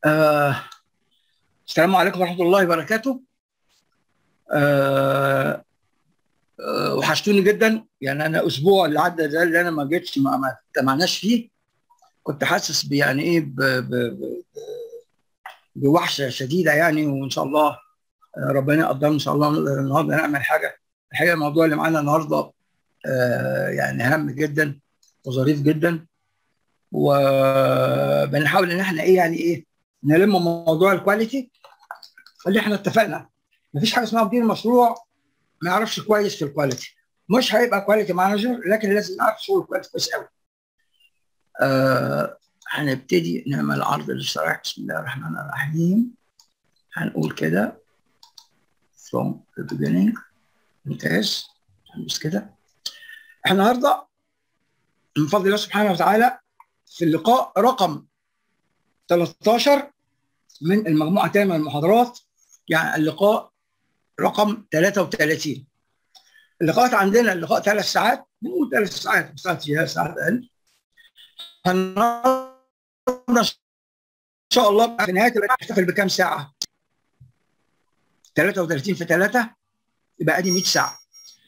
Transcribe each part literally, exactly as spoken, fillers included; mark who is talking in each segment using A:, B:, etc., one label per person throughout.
A: آه السلام عليكم ورحمة الله وبركاته. آه آه وحشتوني جدا. يعني أنا أسبوع اللي عدى ده اللي أنا ما جيتش ما ما اجتمعناش فيه، كنت حاسس بيعني إيه ب- ب- ب- بوحشة شديدة يعني. وإن شاء الله آه، ربنا يقدرنا إن شاء الله نقدر النهارده نعمل حاجة. الحقيقة الموضوع اللي معانا النهارده آه يعني هام جدا وظريف جدا، وبنحاول إن إحنا إيه يعني إيه نلم موضوع الكواليتي اللي إحنا اتفقنا. مفيش حاجة اسمها مدير مشروع ما يعرفش كويس في الكواليتي. مش هيبقى كواليتي مانجر، لكن لازم يعرف شغل كويس كويس قوي. آه هنبتدي نعمل عرض للشرائح. بسم الله الرحمن الرحيم. هنقول كده from the beginning. ممتاز. بس كده احنا النهارده من فضل الله سبحانه وتعالى في اللقاء رقم ثلاثة عشر من المجموعه الثانيه من المحاضرات، يعني اللقاء رقم ثلاثة وثلاثين. اللقاءات عندنا اللقاء ثلاث ساعات، بنقول ثلاث ساعات بس ساعات ساعات اقل. هنحضر ان شاء الله في نهايه هنحتفل بكام ساعه؟ ثلاثة وثلاثين في ثلاثة يبقى ادي مئة ساعه.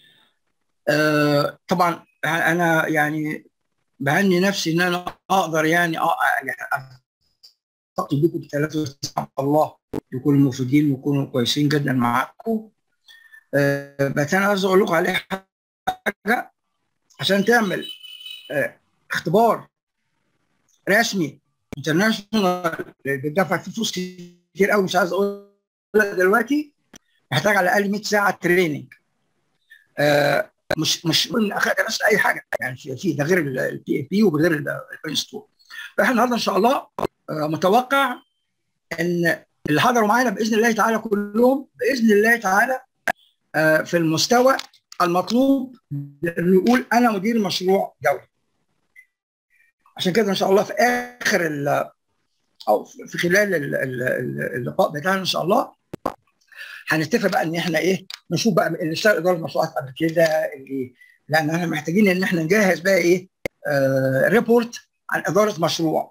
A: آه طبعا انا يعني بهني نفسي ان انا اقدر يعني التقي بكم ب ثلاثة وثلاثين ساعه. الله يكونوا مفيدين ويكونوا كويسين جدا معاكم. آه بس انا عايز اقول لكم عليه حاجه. عشان تعمل آه اختبار رسمي انترناشونال بتدفع فيه فلوس كتير قوي، مش عايز اقول دلوقتي، محتاج على الاقل مئة ساعه تريننج. آه مش مش من بس اي حاجه يعني، في في ده غير البي اي بي وغير البين ستور. فاحنا النهارده ان شاء الله آه متوقع ان اللي حضروا معانا باذن الله تعالى كلهم باذن الله تعالى آه في المستوى المطلوب انه يقول انا مدير مشروع دولي. عشان كده ان شاء الله في اخر او في خلال اللقاء بتاعنا ان شاء الله هنتفق بقى ان احنا ايه نشوف بقى اللي اشتغل اداره مشروعات قبل كده، اللي لان احنا محتاجين ان احنا نجهز بقى ايه آه ريبورت عن اداره مشروع.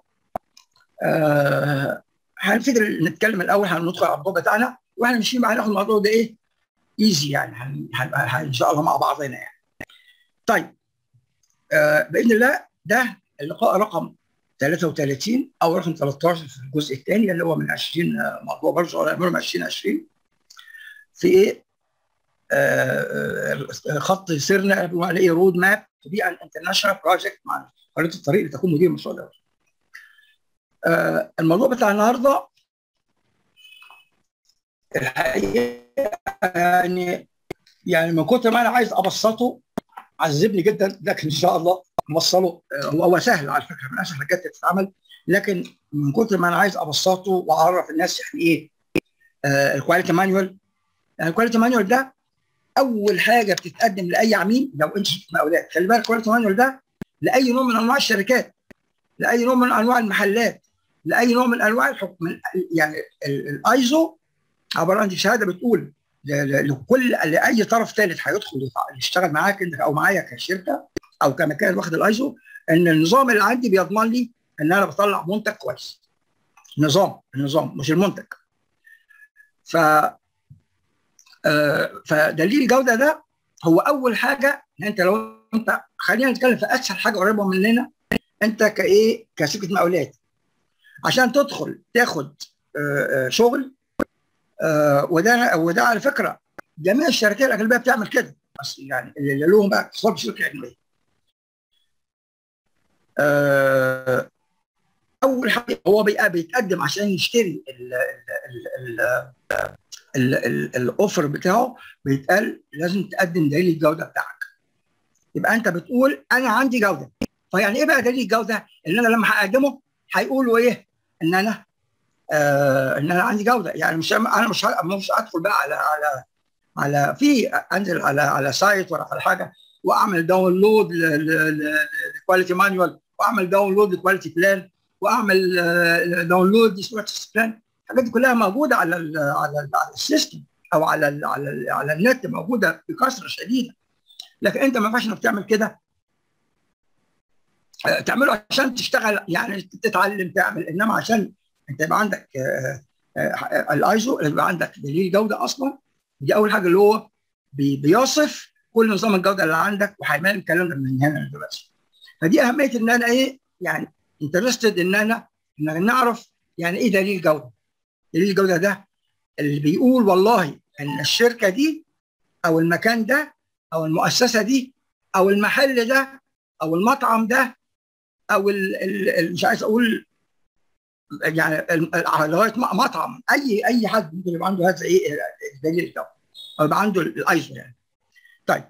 A: آه هنبتدي نتكلم الاول، هندخل على الموضوع بتاعنا واحنا ماشيين بقى هناخد الموضوع ده ايه ايزي يعني، هنبقى ان شاء الله مع بعضنا يعني. طيب آه باذن الله ده اللقاء رقم ثلاثة وثلاثين او رقم ثلاثة عشر في الجزء الثاني اللي هو من عشرين موضوع برضه من عشرين عشرين في ايه آه خط سيرنا بنقول عليه رود ماب تو بي ان انترناشونال بروجكت، مع خريطه الطريق لتكون مدير مشروع دولي. آه الموضوع بتاع النهارده الحقيقه يعني يعني من كتر ما انا عايز ابسطه عذبني جدا، لكن ان شاء الله نوصله. هو هو سهل على فكره، من اسهل حاجات تتعمل، لكن من كتر ما انا عايز ابسطه واعرف الناس يعني ايه آه الكواليتي مانيوال. يعني الكواليتي مانيوال ده اول حاجه بتتقدم لاي عميل. لو انت مقاولات خلي بالك الكواليتي مانيوال ده لاي نوع من انواع الشركات، لاي نوع من انواع المحلات، لاي نوع من انواع الحكم. يعني الايزو عباره عن شهاده بتقول لكل لاي طرف ثالث هيدخل يشتغل معاك انت او معايا كشركه او كمكان واخد الايزو، ان النظام اللي عندي بيضمن لي ان انا بطلع منتج كويس. نظام النظام مش المنتج. ف آه فدليل الجوده ده هو اول حاجه. انت لو انت خلينا نتكلم في اسهل حاجه قريبه مننا، انت كايه كشركه مقاولات عشان تدخل تاخد آه آه شغل آه وده وده على فكره جميع الشركات الاجنبيه بتعمل كده، بس يعني اللي لهم بقى اتصال بشركه اجنبيه. آه اول حاجه هو بيبقى بيتقدم عشان يشتري الاوفر بتاعه، بيتقال لازم تقدم دليل الجوده بتاعك. يبقى انت بتقول انا عندي جوده. فيعني ايه بقى دليل الجوده؟ ان انا لما هقدمه هيقولوا ايه؟ ان انا آه ان انا عندي جوده. يعني مش انا مش مش هدخل بقى على على على في انزل على على سايت ولا على حاجه واعمل داونلود لكواليتي مانيوال، واعمل داونلود لكواليتي بلان، واعمل داونلود لسبيرتس بلان. الحاجات دي كلها موجوده على ال على ال على السيستم او على ال على ال على النت، موجوده بكثره شديده. لكن انت ما ينفعش انك تعمل كده تعمله عشان تشتغل يعني تتعلم تعمل، انما عشان انت يبقى عندك الايزو، يبقى عندك دليل جوده اصلا. دي اول حاجه اللي هو بي بيصف كل نظام الجوده اللي عندك، وهيبان الكلام ده من هنا دلوقتي. فدي اهميه ان انا ايه يعني انترستد ان انا ان نعرف يعني ايه دليل جوده. دليل الجوده ده اللي بيقول والله ان الشركه دي او المكان ده او المؤسسه دي او المحل ده او المطعم ده او ال ال مش عايز اقول يعني لغايه مطعم، اي اي حد ممكن يبقى عنده هذا ايه الدليل ده او يبقى عنده الايزو يعني. طيب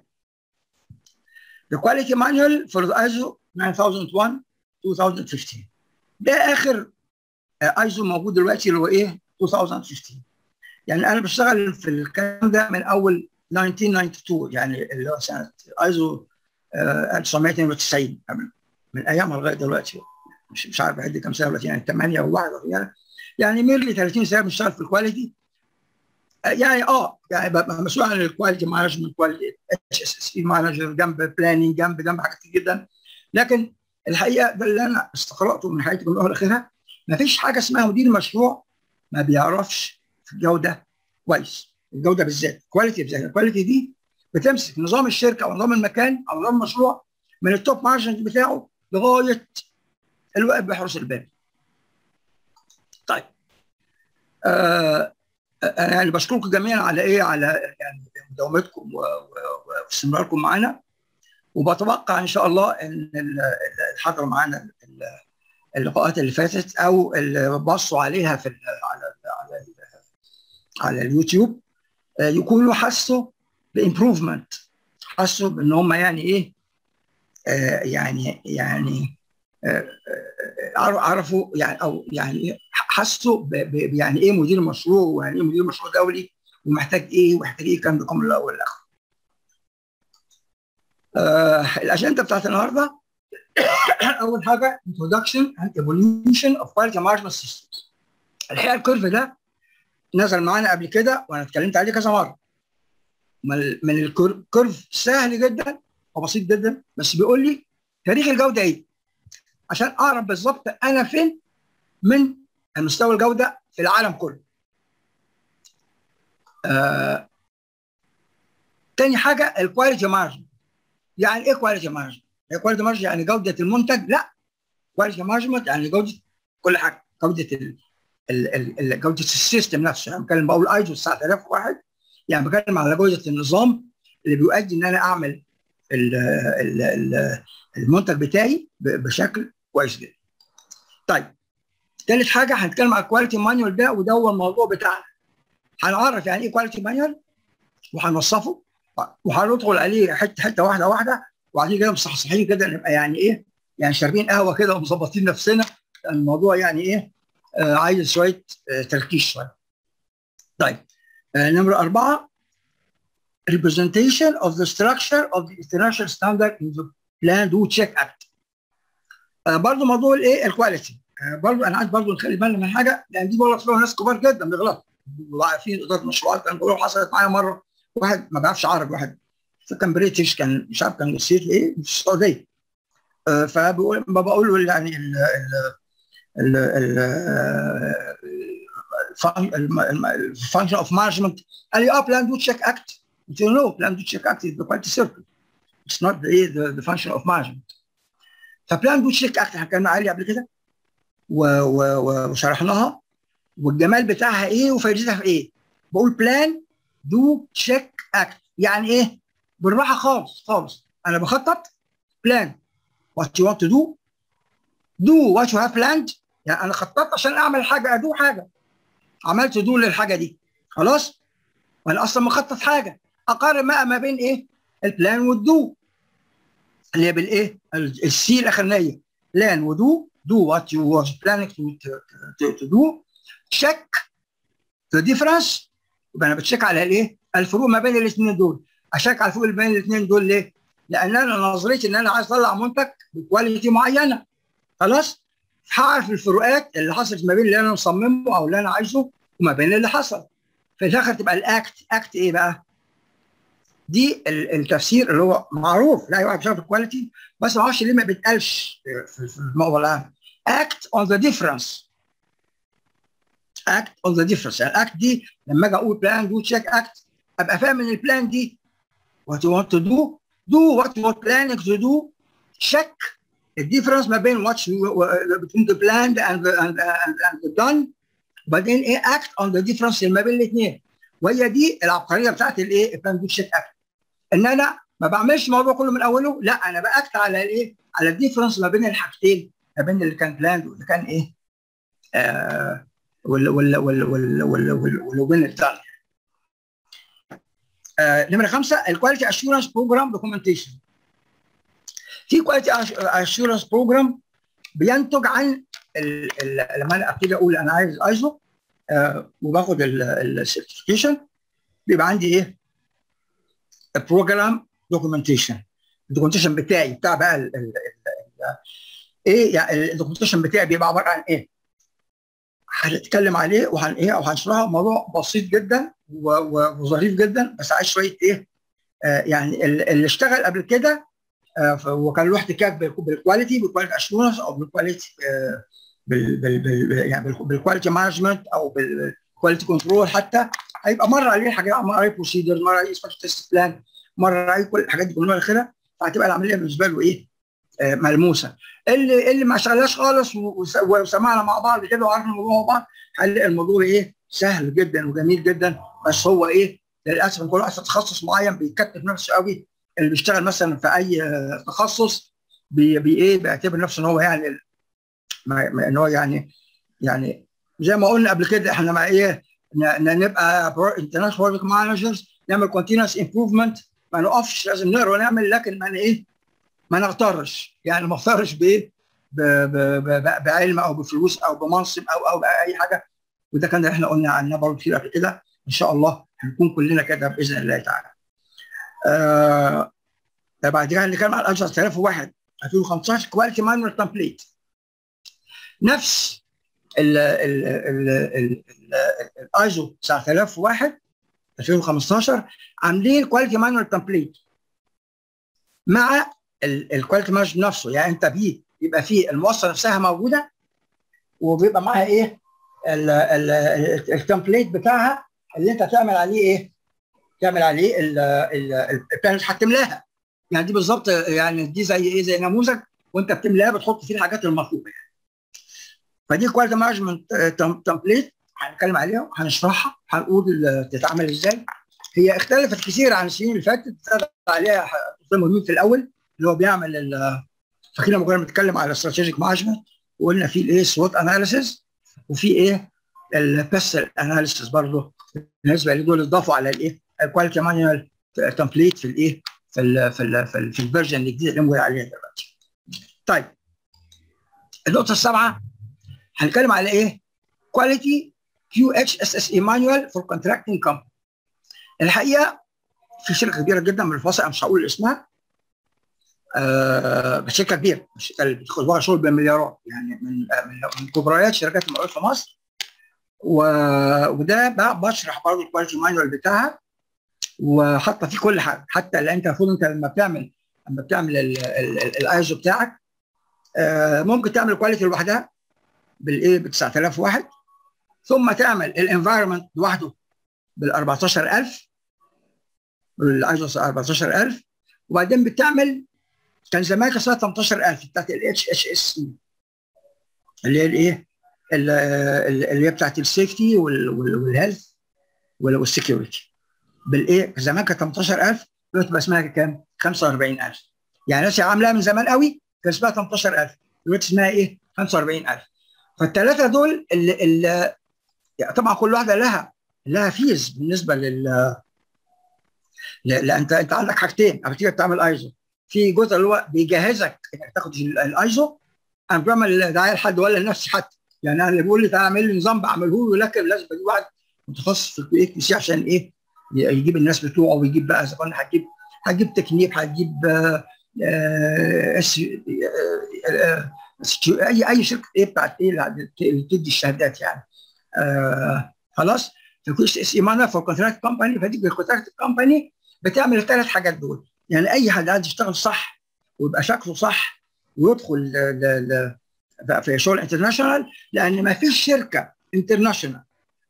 A: The Quality Manual for the ايزو nine thousand one twenty fifteen ده اخر ايزو موجود دلوقتي اللي هو ايه twenty fifteen. يعني انا بشتغل في الكلام ده من اول ألف وتسعمائة واثنين وتسعين، يعني اللي هو سنه ايزو ألف وتسعمائة واثنين وتسعين من ايامها لغايه دلوقتي. مش مش عارف اعد كام سنه دلوقتي، يعني ثمانية او واحد يعني يعني ميرلي ثلاثين سنه بشتغل في الكواليتي. يعني اه يعني ببقى مسؤول عن الكواليتي مانجمنت، كواليتي اتش اس اس اي مانجر، جنب بلاننج، جنب جنب حاجات كتير جدا. لكن الحقيقه ده اللي انا استقراته من حياتي كلها لاخرها، ما فيش حاجه اسمها مدير مشروع ما بيعرفش في الجوده كويس. الجوده بالذات كواليتي بالذات، الكواليتي دي بتمسك نظام الشركه او نظام المكان او نظام المشروع من التوب مانجمنت بتاعه لغايه الواقف بيحرس الباب. طيب آه انا يعني بشكركم جميعا على ايه على يعني مداومتكم واستمراركم معنا، وبتوقع ان شاء الله ان الحضر معانا اللقاءات اللي فاتت او اللي بصوا عليها في على على على اليوتيوب يكونوا حسوا بامبروفمنت، حسوا بان هم يعني ايه آه يعني يعني آه عرفوا يعني او يعني حسوا يعني ايه مدير مشروع، ويعني ايه مدير مشروع دولي، ومحتاج ايه ومحتاج ايه كان بكم الاول والاخر. آه الاجنده بتاعت النهارده اول حاجه introduction and evolution of quality management systems. الحقيقه الكيرف ده نزل معانا قبل كده وانا اتكلمت عليه كذا مره. من الكيرف سهل جدا وبسيط جدا، بس بيقول لي تاريخ الجوده ايه عشان اعرف بالظبط انا فين من مستوى الجوده في العالم كله. آه تاني حاجه الكواليتي مانجمنت. يعني ايه كواليتي مانجمنت؟ كواليتي مانجمنت يعني جوده المنتج؟ لا، كواليتي مانجمنت يعني جوده كل حاجه، جوده ال ال ال جوده السيستم نفسه. يعني بتكلم بقول ايزو تسعة آلاف وواحد، يعني بتكلم على جوده النظام اللي بيؤدي ان انا اعمل ال ال ال المنتج بتاعي بشكل كويس جدا. طيب ثالث حاجه هنتكلم على الكواليتي مانيوال ده، وده هو الموضوع بتاعنا. هنعرف يعني ايه كواليتي مانيوال وهنوصفه وهندخل عليه حته حته واحده واحده، وبعدين كده مصحصحين كده نبقى يعني ايه يعني شاربين قهوه كده ومظبطين نفسنا. الموضوع يعني ايه آه عايز شويه آه تركيز شويه. طيب آه نمره اربعه representation of the structure of the international standard in the Plan Do Check Act. آه برضه موضوع الايه الكواليتي آه برضه انا عايز برضه نخلي بالنا من حاجه، لان دي برضه فيها ناس كبار جدا بيغلطوا. في اداره مشروعات كان بيقولوا حصلت معايا مره واحد ما بيعرفش عربي، واحد كان بريتش، كان مش عارف كان جنسيته ايه في السعوديه. آه فبقول بقول له يعني ال ال ال الفانكشن اوف مانجمنت. قال لي اه بلان دو تشيك اكت. قلت له نو، بلان دو تشيك اكت از ذا كواليتي سيركل، اتس نوت ذا فانكشن اوف مانجمنت. فبلان دو تشيك اكت احنا اتكلمنا عليه قبل كده وشرحناها، والجمال بتاعها ايه وفائدتها في ايه. بقول بلان دو تشيك اكت يعني ايه؟ بالراحه خالص خالص. انا بخطط بلان what you want to do do what you have planned. يعني انا خططت عشان اعمل حاجه، ادو حاجه، عملت دو للحاجه دي خلاص، وانا اصلا مخطط حاجه. اقارن بقى ما بين ايه البلان والدو اللي هي بالايه السي الاخرانيه، بلان ودو. do what you was planning to, to, to do check the difference. يبقى انا بتشيك على الايه الفروق ما بين الاثنين دول. اشيك على الفروق ما بين الاثنين دول ليه؟ لان انا نظريتي ان انا عايز اطلع منتج بكواليتي معينه خلاص، هعرف الفروقات اللي حصلت ما بين اللي انا مصممه او اللي انا عايزه وما بين اللي حصل. في الاخر تبقى الاكت اكت ايه بقى؟ دي التفسير اللي هو معروف لا واحد بيشتغل في الكواليتي بس ما اعرفش ليه ما بيتقالش في الموضوع ده. act on the difference act on the difference. يعني act دي لما اجي اقول plan do check act ابقى فاهم ان البلان دي what you want to do do what you are planning to do check الديفرنس ما بين what you between the planned and the, and, and, and the done وبعدين ايه act on the difference ما بين الاثنين. وهي دي العبقريه بتاعت الايه البلان دو تشيك اكت، ان انا ما بعملش الموضوع كله من اوله، لا انا باكت على الايه على الديفرنس ما بين الحاجتين، ما بين اللي كان بلاند واللي كان ايه آه ولا ولا ولا ولا ولا ولا وين الدان. نمره خمسه الكواليتي اشورنس بروجرام دوكيومنتيشن. في كواليتي اشورنس بروجرام بينتج عن ال ال لما انا ابتدي اقول انا عايز ايزو آه وباخد السيرتيفيكيشن بيبقى عندي ايه؟ بروجرام دوكيومنتيشن. الدوكيومنتيشن بتاعي بتاع بقى ال ال ال ايه يعني الدوكيومنتيشن بتاعي بيبقى عباره عن ايه؟ هنتكلم عليه وهن ايه او هنشرحه. موضوع بسيط جدا وظريف جدا بس عايز شويه ايه آه يعني اللي اشتغل قبل كده آه وكان له احتكاك بالكواليتي بالكواليتي اشورنس او بالكواليتي آه بال بال بال يعني بالكواليتي مانجمنت او بالكواليتي كنترول حتى هيبقى مر عليه حاجات، مر عليه بروسيدر، مر عليه سبيشال تيست بلان، مر عليه كل الحاجات دي كلها الاخيره، فهتبقى العمليه بالنسبه له ايه آه ملموسه. اللي اللي ما شغلهاش خالص وسمعنا مع بعض كده وعرفنا الموضوع مع بعض هنلاقي الموضوع ايه سهل جدا وجميل جدا. بس هو ايه للاسف كل واحد في تخصص معين بيكتف نفسه قوي. اللي بيشتغل مثلا في اي تخصص بي, بي ايه بيعتبر نفسه ان هو يعني ان هو يعني يعني زي ما قلنا قبل كده احنا مع ايه نبقى انترناشونال بروجكت مانجرز نعمل كونتينوس امبروفمنت، ما نقفش لازم نقرا ونعمل لكن ما ايه ما نغترش، يعني ما نغترش بايه بعلم او بفلوس او بمنصب او او باي حاجه. وده كان احنا قلنا عنه برضه كتير قبل كده. ان شاء الله هنكون كلنا كده باذن الله تعالى. آه بعد كده هنتكلم عن عشرة آلاف وواحد ألفين وخمستاشر كواليتي مانوال تمبليت. نفس ال ال ال الايزو تسعة آلاف وواحد ألفين وخمستاشر عاملين كواليتي مانوال تمبليت مع الكواليتي مانجمنت نفسه. يعني انت بيه يبقى فيه المؤسسه نفسها موجوده وبيبقى معاها ايه التمبليت بتاعها اللي انت تعمل عليه ايه تعمل عليه البلان اللي هتملاها. يعني دي بالظبط يعني دي زي ايه زي نموذج وانت بتملاها بتحط فيه الحاجات المطلوبه يعني. فدي كواليتي مانجمنت تمبليت هنتكلم عليها وهنشرحها هنقول تتعمل ازاي. هي اختلفت كثير عن السنين اللي فاتت، ابتدى عليها مهمين في الاول اللي هو بيعمل فاكرين لما كنا بنتكلم على استراتيجيك مانجمنت وقلنا في الايه سوت اناليسيس وفي ايه البيست اناليسيس برضه بالنسبه لدول اضافوا على الايه الكواليتي مانوال تمبليت في الايه في ال في ال في, ال في الفيرجن الجديده اللي موجود عليها دلوقتي. طيب النقطه السابعه هنتكلم على ايه؟ كواليتي كيو اتش اس اس اي مانوال فور كونتراكتنج كومباني. الحقيقه في شركه كبيره جدا من الفاصل انا مش هقول اسمها آه بس شركه كبيره، الشركه اللي بتاخد بقى شغل بمليارات يعني من من, من كبريات شركات المقاولات في مصر. وده بقى بشرح برضه الكواليتي مانوال بتاعها وحاطه فيه كل حاجه، حتى اللي انت المفروض انت لما بتعمل لما بتعمل الايزو بتاعك آه ممكن تعمل الكواليتي لوحدها بالايه ب تسعة آلاف وواحد ثم تعمل الانفايرمنت لوحده بال أربعتاشر ألف بالايزو أربعتاشر ألف وبعدين بتعمل كان زمان كانت تمنتاشر ألف بتاعت الاتش اتش اس اللي هي الايه اللي هي بتاعت السيفتي والهيلث والسكيورتي بالايه زمان كانت تمنتاشر ألف دلوقتي بقى اسمها كام؟ خمسة وأربعين ألف. يعني ناس عاملاها من زمان قوي كان اسمها تمنتاشر ألف دلوقتي اسمها ايه؟ خمسة وأربعين ألف. فالثلاثه دول اللي, اللي يعني طبعا كل واحده لها لها فيز بالنسبه لل لا انت انت عندك حاجتين قبل كده بتعمل ايزو. في جزء اللي هو بيجهزك انك تاخد الايزو انا بعمل دعايه لحد ولا لنفسي حتى، يعني انا اللي بيقول لي تعالى اعمل لي نظام بعمله له لكن لازم اجيب واحد متخصص في الاي بي سي عشان ايه يجيب الناس بتوعه ويجيب بقى اذا كان هتجيب هتجيب تكنيك هتجيب آه آه آه اي اي شركه ايه بتاعت ايه اللي بتدي الشهادات يعني آه خلاص. فكويس اس ايمانا فور كونتراكت كومباني فدي الكونتراكت كومباني بتعمل الثلاث حاجات دول. يعني اي حد عايز يشتغل صح ويبقى شكله صح ويدخل ل ل في شغل انترناشونال لان ما فيش شركه انترناشونال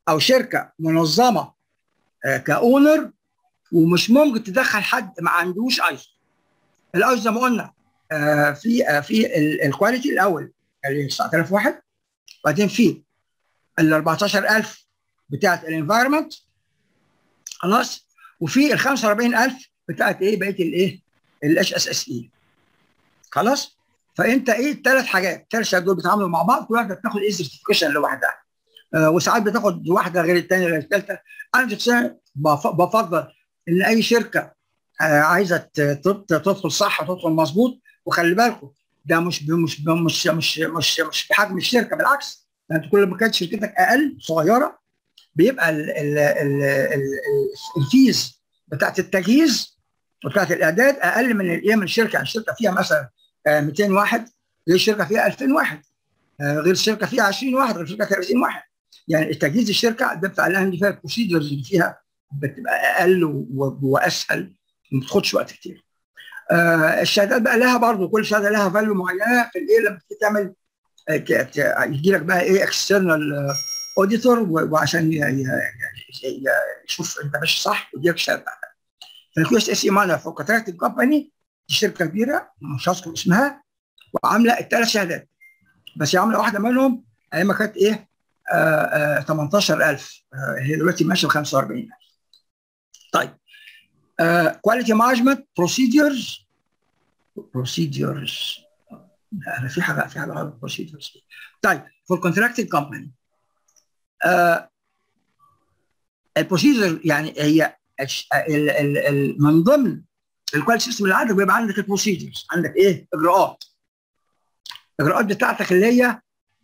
A: او شركه منظمه كاونر، ومش ممكن تدخل حد ما عندوش ايزو. الايزو زي ما قلنا في في الكواليتي الاول اللي تسعة آلاف واحد، وبعدين في ال أربعتاشر ألف بتاعت الانفايرمنت، خلاص، وفي ال خمسة وأربعين ألف بتاعت ايه بقيه الايه الاتش اس اس اي، خلاص. فانت ايه الثلاث حاجات الثلاث شهادات دول بيتعاملوا مع بعض، كل واحده بتاخد ايه سيرتيفيكيشن لوحدها، آه وساعات بتاخد واحده غير الثانيه غير الثالثه. انا شخصيا بفضل ان اي شركه آه عايزه تدخل صح وتدخل مظبوط، وخلي بالكم ده مش مش مش مش مش مش بحجم الشركه، بالعكس، انت كل ما كانت شركتك اقل صغيره بيبقى ال ال ال ال الفيز بتاعت التجهيز وبتاعت الاعداد اقل من الايه من الشركه. يعني الشركه فيها مثلا مئتين واحد غير الشركه فيها ألفين واحد، غير الشركه فيها عشرين واحد غير الشركه ثلاثين واحد. يعني التجهيز الشركه ده بتاع اللي فيها البروسيدرز اللي فيها بتبقى اقل واسهل وما بتاخدش وقت كتير. آه الشهادات بقى لها برضه كل شهاده لها فاليو معينه في الايه لما تيجي تعمل يجي لك بقى ايه اكسترنال اوديتور وعشان يشوف انت ماشي صح ويديك شهاده. فالكيو اس اس اي مانر فور كونتراكتنج كومباني دي شركه كبيره مش هذكر اسمها، وعامله الثلاث شهادات، بس هي عامله واحده منهم ايام ما كانت ايه آه آه ثمانية عشر ألف، آه هي دلوقتي ماشيه ب خمسة وأربعين ألف. طيب كواليتي مانجمنت بروسيدرز بروسيدرز انا في حاجه في حاجه غلط بروسيدرز. طيب فور كونتراكتنج كومباني البروسيدر يعني هي ال ال ال من ضمن الكواليتي سيستم اللي عندك بيبقى عندك البروسيدرز، عندك ايه اجراءات. الاجراءات بتاعتك اللي هي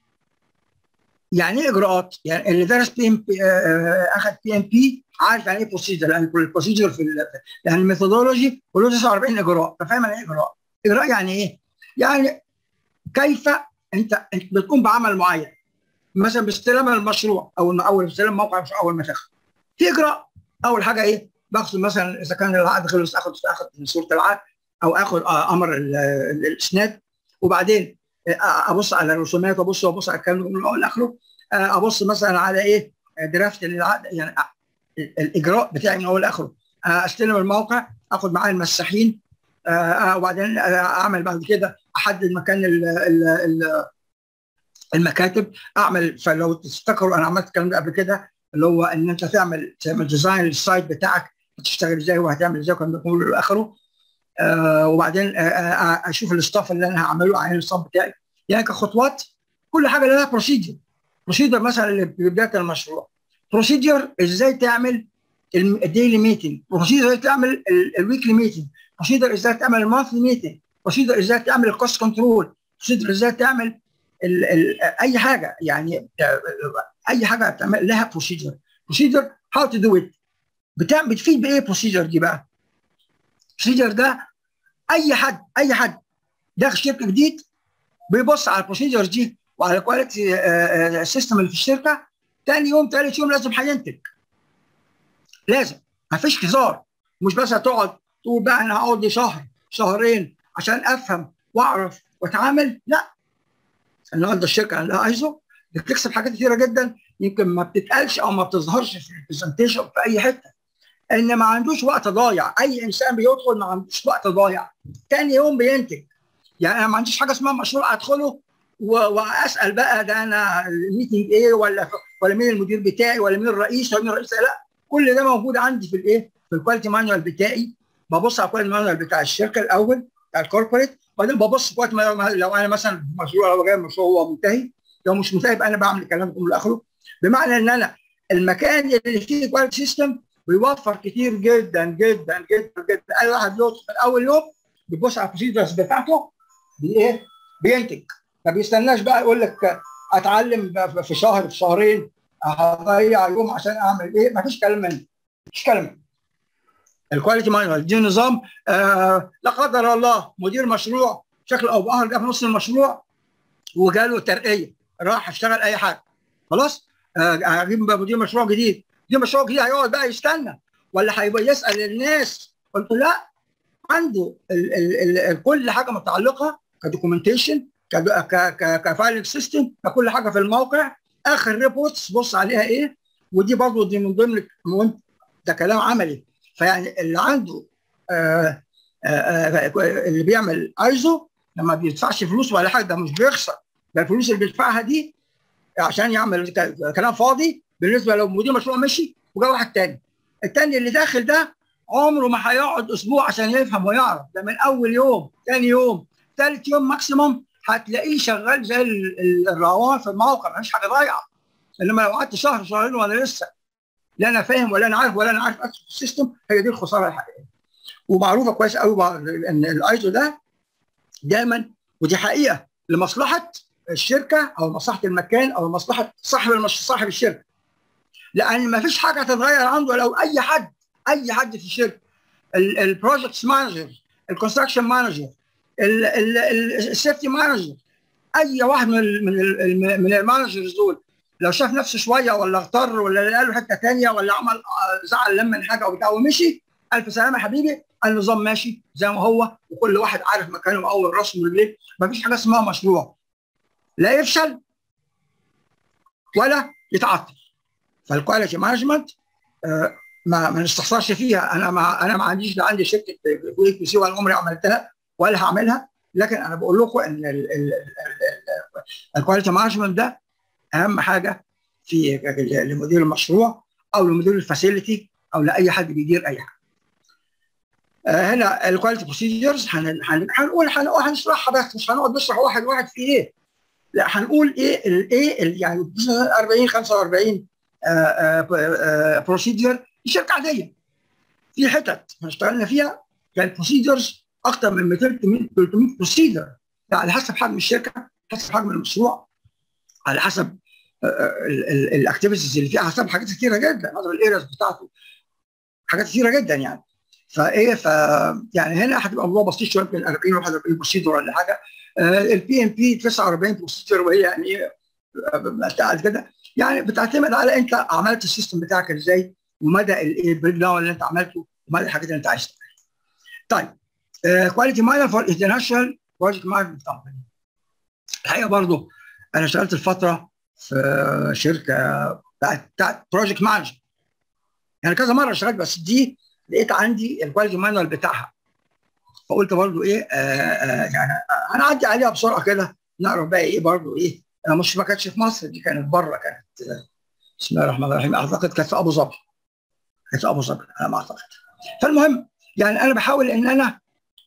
A: يعني ايه اجراءات؟ يعني اللي درس بي ام بي اخذ بي ام بي عارف يعني ايه بروسيدر، لان البروسيدر في يعني الميثودولوجي كله تسعة وأربعين اجراء، فاهم يعني ايه اجراء؟ اجراء يعني ايه؟ يعني كيف انت انت بتقوم بعمل معين، مثلا باستلام المشروع او او باستلام موقع المشروع اول ما تاخد في اجراء. اول حاجه ايه؟ باخد مثلا اذا كان العقد خلص اخد اخد صوره العقد او اخد امر الاسناد، وبعدين ابص على الرسومات وابص وابص على الكلام من الاول لاخره، ابص مثلا على ايه درافت للعقد، يعني الاجراء بتاعي من اول لاخره، استلم الموقع اخد معاه المساحين، وبعدين اعمل بعد كده احدد مكان ال ال المكاتب، اعمل. فلو تفتكروا انا عملت الكلام ده قبل كده اللي هو ان انت تعمل تعمل ديزاين للسايت بتاعك هتشتغل ازاي وهتعمل ازاي وكان بيقول الى اخره. آه وبعدين آه اشوف الاستاف اللي انا هعمله عين الاستاف بتاعي، يعني كخطوات كل حاجه لها بروسيجر. بروسيجر مثلا لبدايه المشروع، بروسيجر ازاي تعمل الديلي ميتنج، بروسيجر ازاي تعمل الويكلي ميتنج، بروسيجر ازاي تعمل المانثلي ميتنج، بروسيجر ازاي تعمل الكوست كنترول، بروسيجر ازاي تعمل ال ال اي حاجه، يعني اي حاجه بتعمل لها بروسيجر. بروسيجر هاو تو دو ات بتعمل بتفيد بايه البروسيجر دي بقى؟ البروسيجر ده اي حد اي حد داخل شركه جديد بيبص على البروسيجر دي وعلى الكواليتي سيستم اللي في الشركه، ثاني يوم ثالث يوم لازم هينتج، لازم، ما فيش هزار. مش بس هتقعد تقول بقى انا هقعد لي شهر شهرين عشان افهم واعرف واتعامل، لا. النهارده الشركه عندها ايزو بتكسب حاجات كثيره جدا يمكن ما بتتقالش او ما بتظهرش في البرزنتيشن في اي حته، ان ما عندوش وقت ضايع. اي انسان بيدخل ما عندوش وقت ضايع، ثاني يوم بينتج. يعني انا ما عنديش حاجه اسمها مشروع ادخله واسال بقى ده انا الميتنج ايه ولا ولا مين المدير بتاعي ولا مين الرئيس ولا مين الرئيس، لا. كل ده موجود عندي في الايه في الكواليتي مانوال بتاعي. ببص على الكواليتي مانوال بتاع الشركه الاول بتاع الكوربريت، وبعدين ببص كواليتي لو انا مثلا مشروع لو جاي مشروع هو منتهي، لو مش منتهي يبقى انا بعمل الكلام كله لاخره. بمعنى ان انا المكان اللي فيه كواليتي سيستم بيوفر كتير جدا جدا جدا جدا. اي واحد يدخل اول يوم بيبص على البروسيجرز بتاعته بايه؟ بينتج، ما بيستناش بقى يقول لك اتعلم في شهر في شهرين هضيع يوم عشان اعمل ايه. ما فيش كلام منه، مفيش كلام. الكواليتي مانوال دي نظام آه لا قدر الله مدير مشروع بشكل او باخر جه في نص المشروع وجاله ترقيه راح اشتغل اي حاجه، خلاص هجيب آه مدير مشروع جديد، مدير مشروع جديد هيقعد بقى يستنى ولا هيبقى يسال الناس؟ قلت لا، عنده ال ال ال كل حاجه متعلقه كدوكيومنتيشن كفايلنج سيستم ككل حاجه في الموقع. اخر ريبورتس بص عليها ايه ودي برضه دي من ضمن ده كلام عملي. فيعني اللي عنده آآ آآ اللي بيعمل ايزو لما بيدفعش فلوس ولا حاجه، ده مش بيخسر، ده الفلوس اللي بيدفعها دي عشان يعمل كلام فاضي بالنسبه لو مدير مشروع مشي وجا واحد تاني. التاني اللي داخل ده عمره ما هيقعد اسبوع عشان يفهم ويعرف، ده من اول يوم، ثاني يوم، ثالث يوم ماكسيموم هتلاقيه شغال زي الروان في الموقع، مفيش حاجه ضايعه. انما لو قعدت شهر شهرين وانا لسه لا انا فاهم ولا انا عارف ولا انا عارف ادخل السيستم، هي دي الخساره الحقيقيه. ومعروفه كويس قوي ان الايزو ده دايما، ودي حقيقه، لمصلحه الشركه او مصلحه المكان او مصلحه صاحب المش... صاحب الشركه. لان ما فيش حاجه هتتغير عنده لو اي حد اي حد في الشركه، البروجكت مانجر، الكونستراكشن مانجر، السيفتي مانجر، اي واحد من ال من ال من المانجرز دول لو شاف نفسه شويه ولا اغتر ولا قال له حته ثانيه ولا عمل زعل لم من حاجه وبتاع ومشي، الف سلامه يا حبيبي، النظام ماشي زي ما هو وكل واحد عارف مكانه من اول راسه ورجليه. ما فيش حاجه اسمها مشروع لا يفشل ولا يتعطل. فالكواليتي مانجمنت آه ما ما نستخسرش فيها. انا ما انا ما عنديش، لا عندي شركه بي بي سي ولا عمري عملتها ولا هعملها، لكن انا بقول لكم ان الكواليتي مانجمنت ده اهم حاجه في لمدير المشروع او لمدير الفاسيلتي او لاي حد بيدير اي حاجه. آه هنا الكواليتي بروسيجرز هنقول هنشرحها بس مش هنقعد نشرح واحد واحد في ايه، لا هنقول ايه الايه يعني أربعين خمسة وأربعين بروسيجر. شركه عاديه في حتت اشتغلنا فيها كانت بروسيجرز اكثر من مئتين ثلاثمئة بروسيجر، على حسب حجم الشركه، على حسب حجم المشروع، على حسب الاكتيفيتيز اللي فيها، على حسب حاجات كثيره جدا، حسب الايرز بتاعته، حاجات كثيره جدا يعني. فايه ف يعني هنا هتبقى الموضوع بسيط شويه، يمكن أربعين واحد وأربعين بروسيجر ولا حاجه. البي ام بي تسعة وأربعين بروسيجر، وهي يعني ايه بتاعت كده، يعني بتعتمد على انت عملت السيستم بتاعك ازاي ومدى البريك داون اللي انت عملته ومدى الحاجات اللي انت عايز تعملها. طيب كواليتي مانجر فور انترناشونال بروجكت مانجمنت كومباني. الحقيقه برضو انا اشتغلت الفتره في شركه بتاعت بتاعت بروجكت مانجر، يعني كذا مره اشتغلت، بس دي لقيت عندي الكواليتي مانوال بتاعها، فقلت برضو ايه آآ آآ يعني هنعدي عليها بسرعه كده نعرف بقى ايه برضو ايه. انا مش ما كانتش في مصر، دي كانت بره، كانت بسم الله الرحمن الرحيم، اعتقد كانت في ابو ظبي، كانت في ابو ظبي انا ما اعتقد. فالمهم يعني انا بحاول ان انا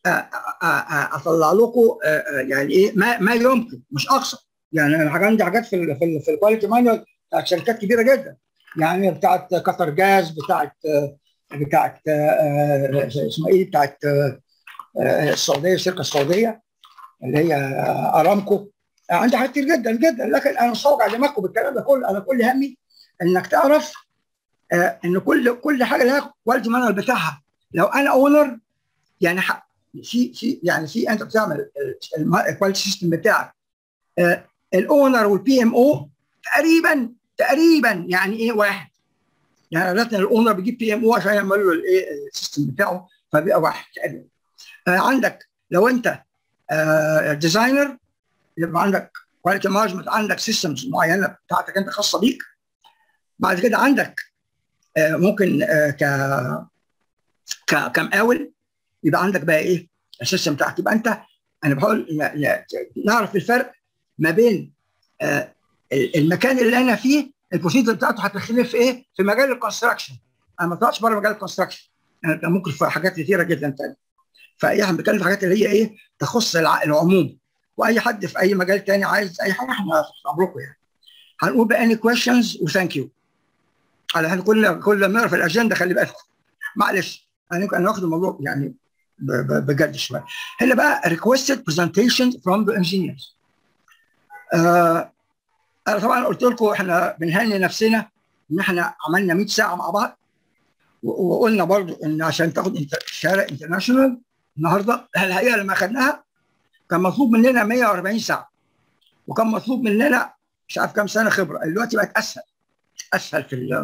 A: اطلع لكم يعني ايه ما ما يمكن مش اقصى. يعني انا عندي حاجات في ال في, ال في الكواليتي مانوال بتاعت شركات كبيره جدا، يعني بتاعت قطر جاز، بتاعت بتاعت اسمها ايه، بتاعت السعوديه، الشركه السعوديه اللي هي ارامكو. عندي حاجات كتير جدا جدا، لكن انا مش هوجع دماغكم بالكلام ده كله. انا كل همي انك تعرف آه ان كل كل حاجه لها كواليتي مانوال بتاعها. لو انا اونر يعني في في يعني في انت بتعمل الكواليتي سيستم بتاعك، آه الاونر والبي ام او تقريبا تقريبا يعني ايه واحد، يعني لازم الاونر بيجيب بي ام او عشان يعمل له الايه السيستم بتاعه، فبيبقى واحد تقريبا. آه عندك لو انت آه ديزاينر يبقى عندك كواليتي مانجمنت، عندك سيستمز معينه بتاعتك انت خاصه بيك. بعد كده عندك آه ممكن آه ك ك كمقاول يبقى عندك بقى ايه السيستم بتاعك. يبقى انت انا بحاول نعرف الفرق ما بين آه المكان اللي انا فيه البروسيجر بتاعته هتختلف في ايه في مجال الكونستراكشن. انا ما طلعتش بره مجال الكونستراكشن، يعني ممكن في حاجات كثيره جدا ثانيه. فاحنا بنتكلم في حاجات اللي هي ايه تخص العموم، واي حد في اي مجال ثاني عايز اي حاجه احنا امركم يعني. هنقول بقى اني كويشنز وثانك يو على احنا كل كل ما نعرف الاجنده. خلي بالكم معلش انا يمكن ناخد الموضوع يعني بجد شويه. هنا بقى requested presentation from the engineers. آه انا طبعا قلت لكم احنا بنهني نفسنا ان احنا عملنا مئة ساعه مع بعض، وقلنا برضو ان عشان تاخد شهاده انترناشونال النهارده الحقيقه لما اخذناها كان مطلوب مننا مئة وأربعين ساعه، وكان مطلوب مننا مش عارف كام سنه خبره. دلوقتي بقت اسهل اسهل في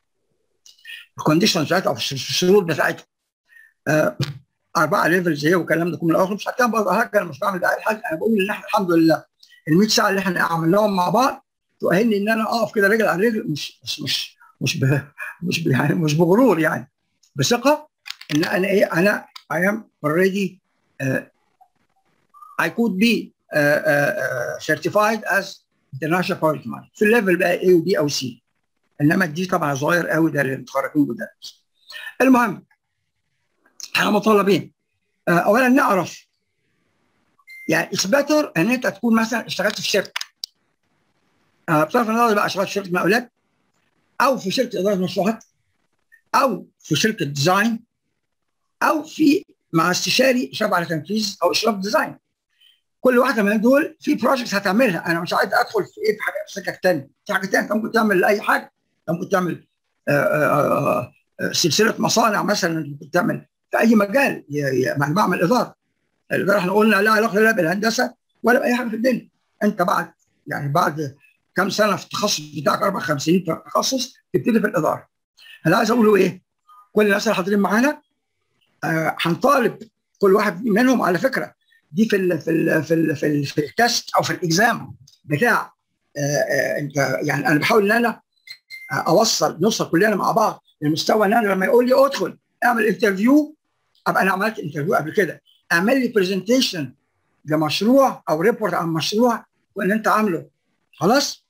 A: الكونديشن بتاعتها او في الشروط بتاعتها. آه اربعه ليفلز هي والكلام ده كله الاخر. مش هتكلم برضه حاجه، انا مش بعمل دعايه لحاجه، انا بقول ان احنا الحمد لله ال مئة ساعه اللي احنا عملناهم مع بعض تؤهلني ان انا اقف كده رجل على رجل، مش مش مش مش ب... مش ب... يعني مش بغرور، يعني بثقه ان انا ايه انا I am already uh, I could be uh, uh, uh, certified as international project manager في الليفل بقى A و B او C. انما دي طبعا صغير قوي، ده للمتخرجين جداد. المهم احنا مطالبين uh, اولا نعرف يعني اتس بيتر ان انت تكون مثلا اشتغلت في شركه uh, بصرف النظر بقى اشتغلت في شركه مقاولات او في شركه اداره مشروعات او في شركه ديزاين او في مع استشاري اشراف على تنفيذ او اشراف ديزاين. كل واحده من دول في بروجكتس هتعملها. انا مش عايز ادخل في ايه في حاجه في سكه ثانيه، في حاجه ثانيه انت ممكن تعمل اي حاجه. انت ممكن تعمل آآ آآ سلسله مصانع مثلا، ممكن تعمل في اي مجال. انا بعمل اداره، الاداره احنا قلنا لا علاقه لا بالهندسه ولا باي حاجه في الدنيا. انت بعد يعني بعد كم سنه في التخصص بتاعك، اربع خمس سنين في التخصص، تبتدي في الاداره. انا عايز اقوله ايه؟ كل الناس اللي حاضرين معانا هنطالب آه كل واحد منهم، على فكره دي في ال في ال في ال في, ال في التست او في الاكزام بتاع آه آه انت يعني انا بحاول ان انا اوصل نوصل كلنا مع بعض للمستوى ان انا لما يقول لي ادخل اعمل انترفيو، ابقى انا عملت انترفيو قبل كده، اعمل لي برزنتيشن لمشروع او ريبورت عن مشروع وان انت عامله خلاص.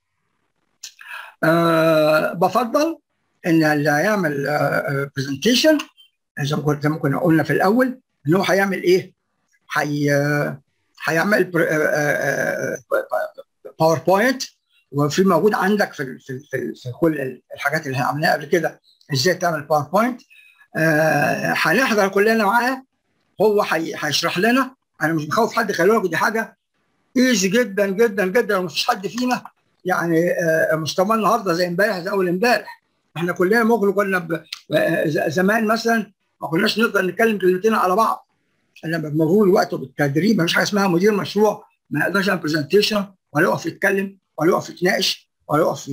A: آه بفضل ان اللي هيعمل برزنتيشن آه زي ما كنا قلنا في الاول ان هو هيعمل ايه؟ هي هيعمل باوربوينت، وفي موجود عندك في في في, في كل الحاجات اللي عملناها قبل كده ازاي تعمل باوربوينت. هنحضر آه كلنا معاه، هو هيشرح لنا. انا مش بخوف حد، خلي بالكم دي حاجه ايزي جدا جدا جدا، ومفيش حد فينا يعني آه مستوى النهارده زي امبارح زي اول امبارح. احنا كلنا ممكن كنا زمان مثلا ما كناش نقدر نتكلم كلمتين على بعض. لما بمرور الوقت وبالتدريب مفيش حاجه اسمها مدير مشروع ما يقدرش يعمل برزنتيشن ولا يقف يتكلم ولا يقف يتناقش ولا يقف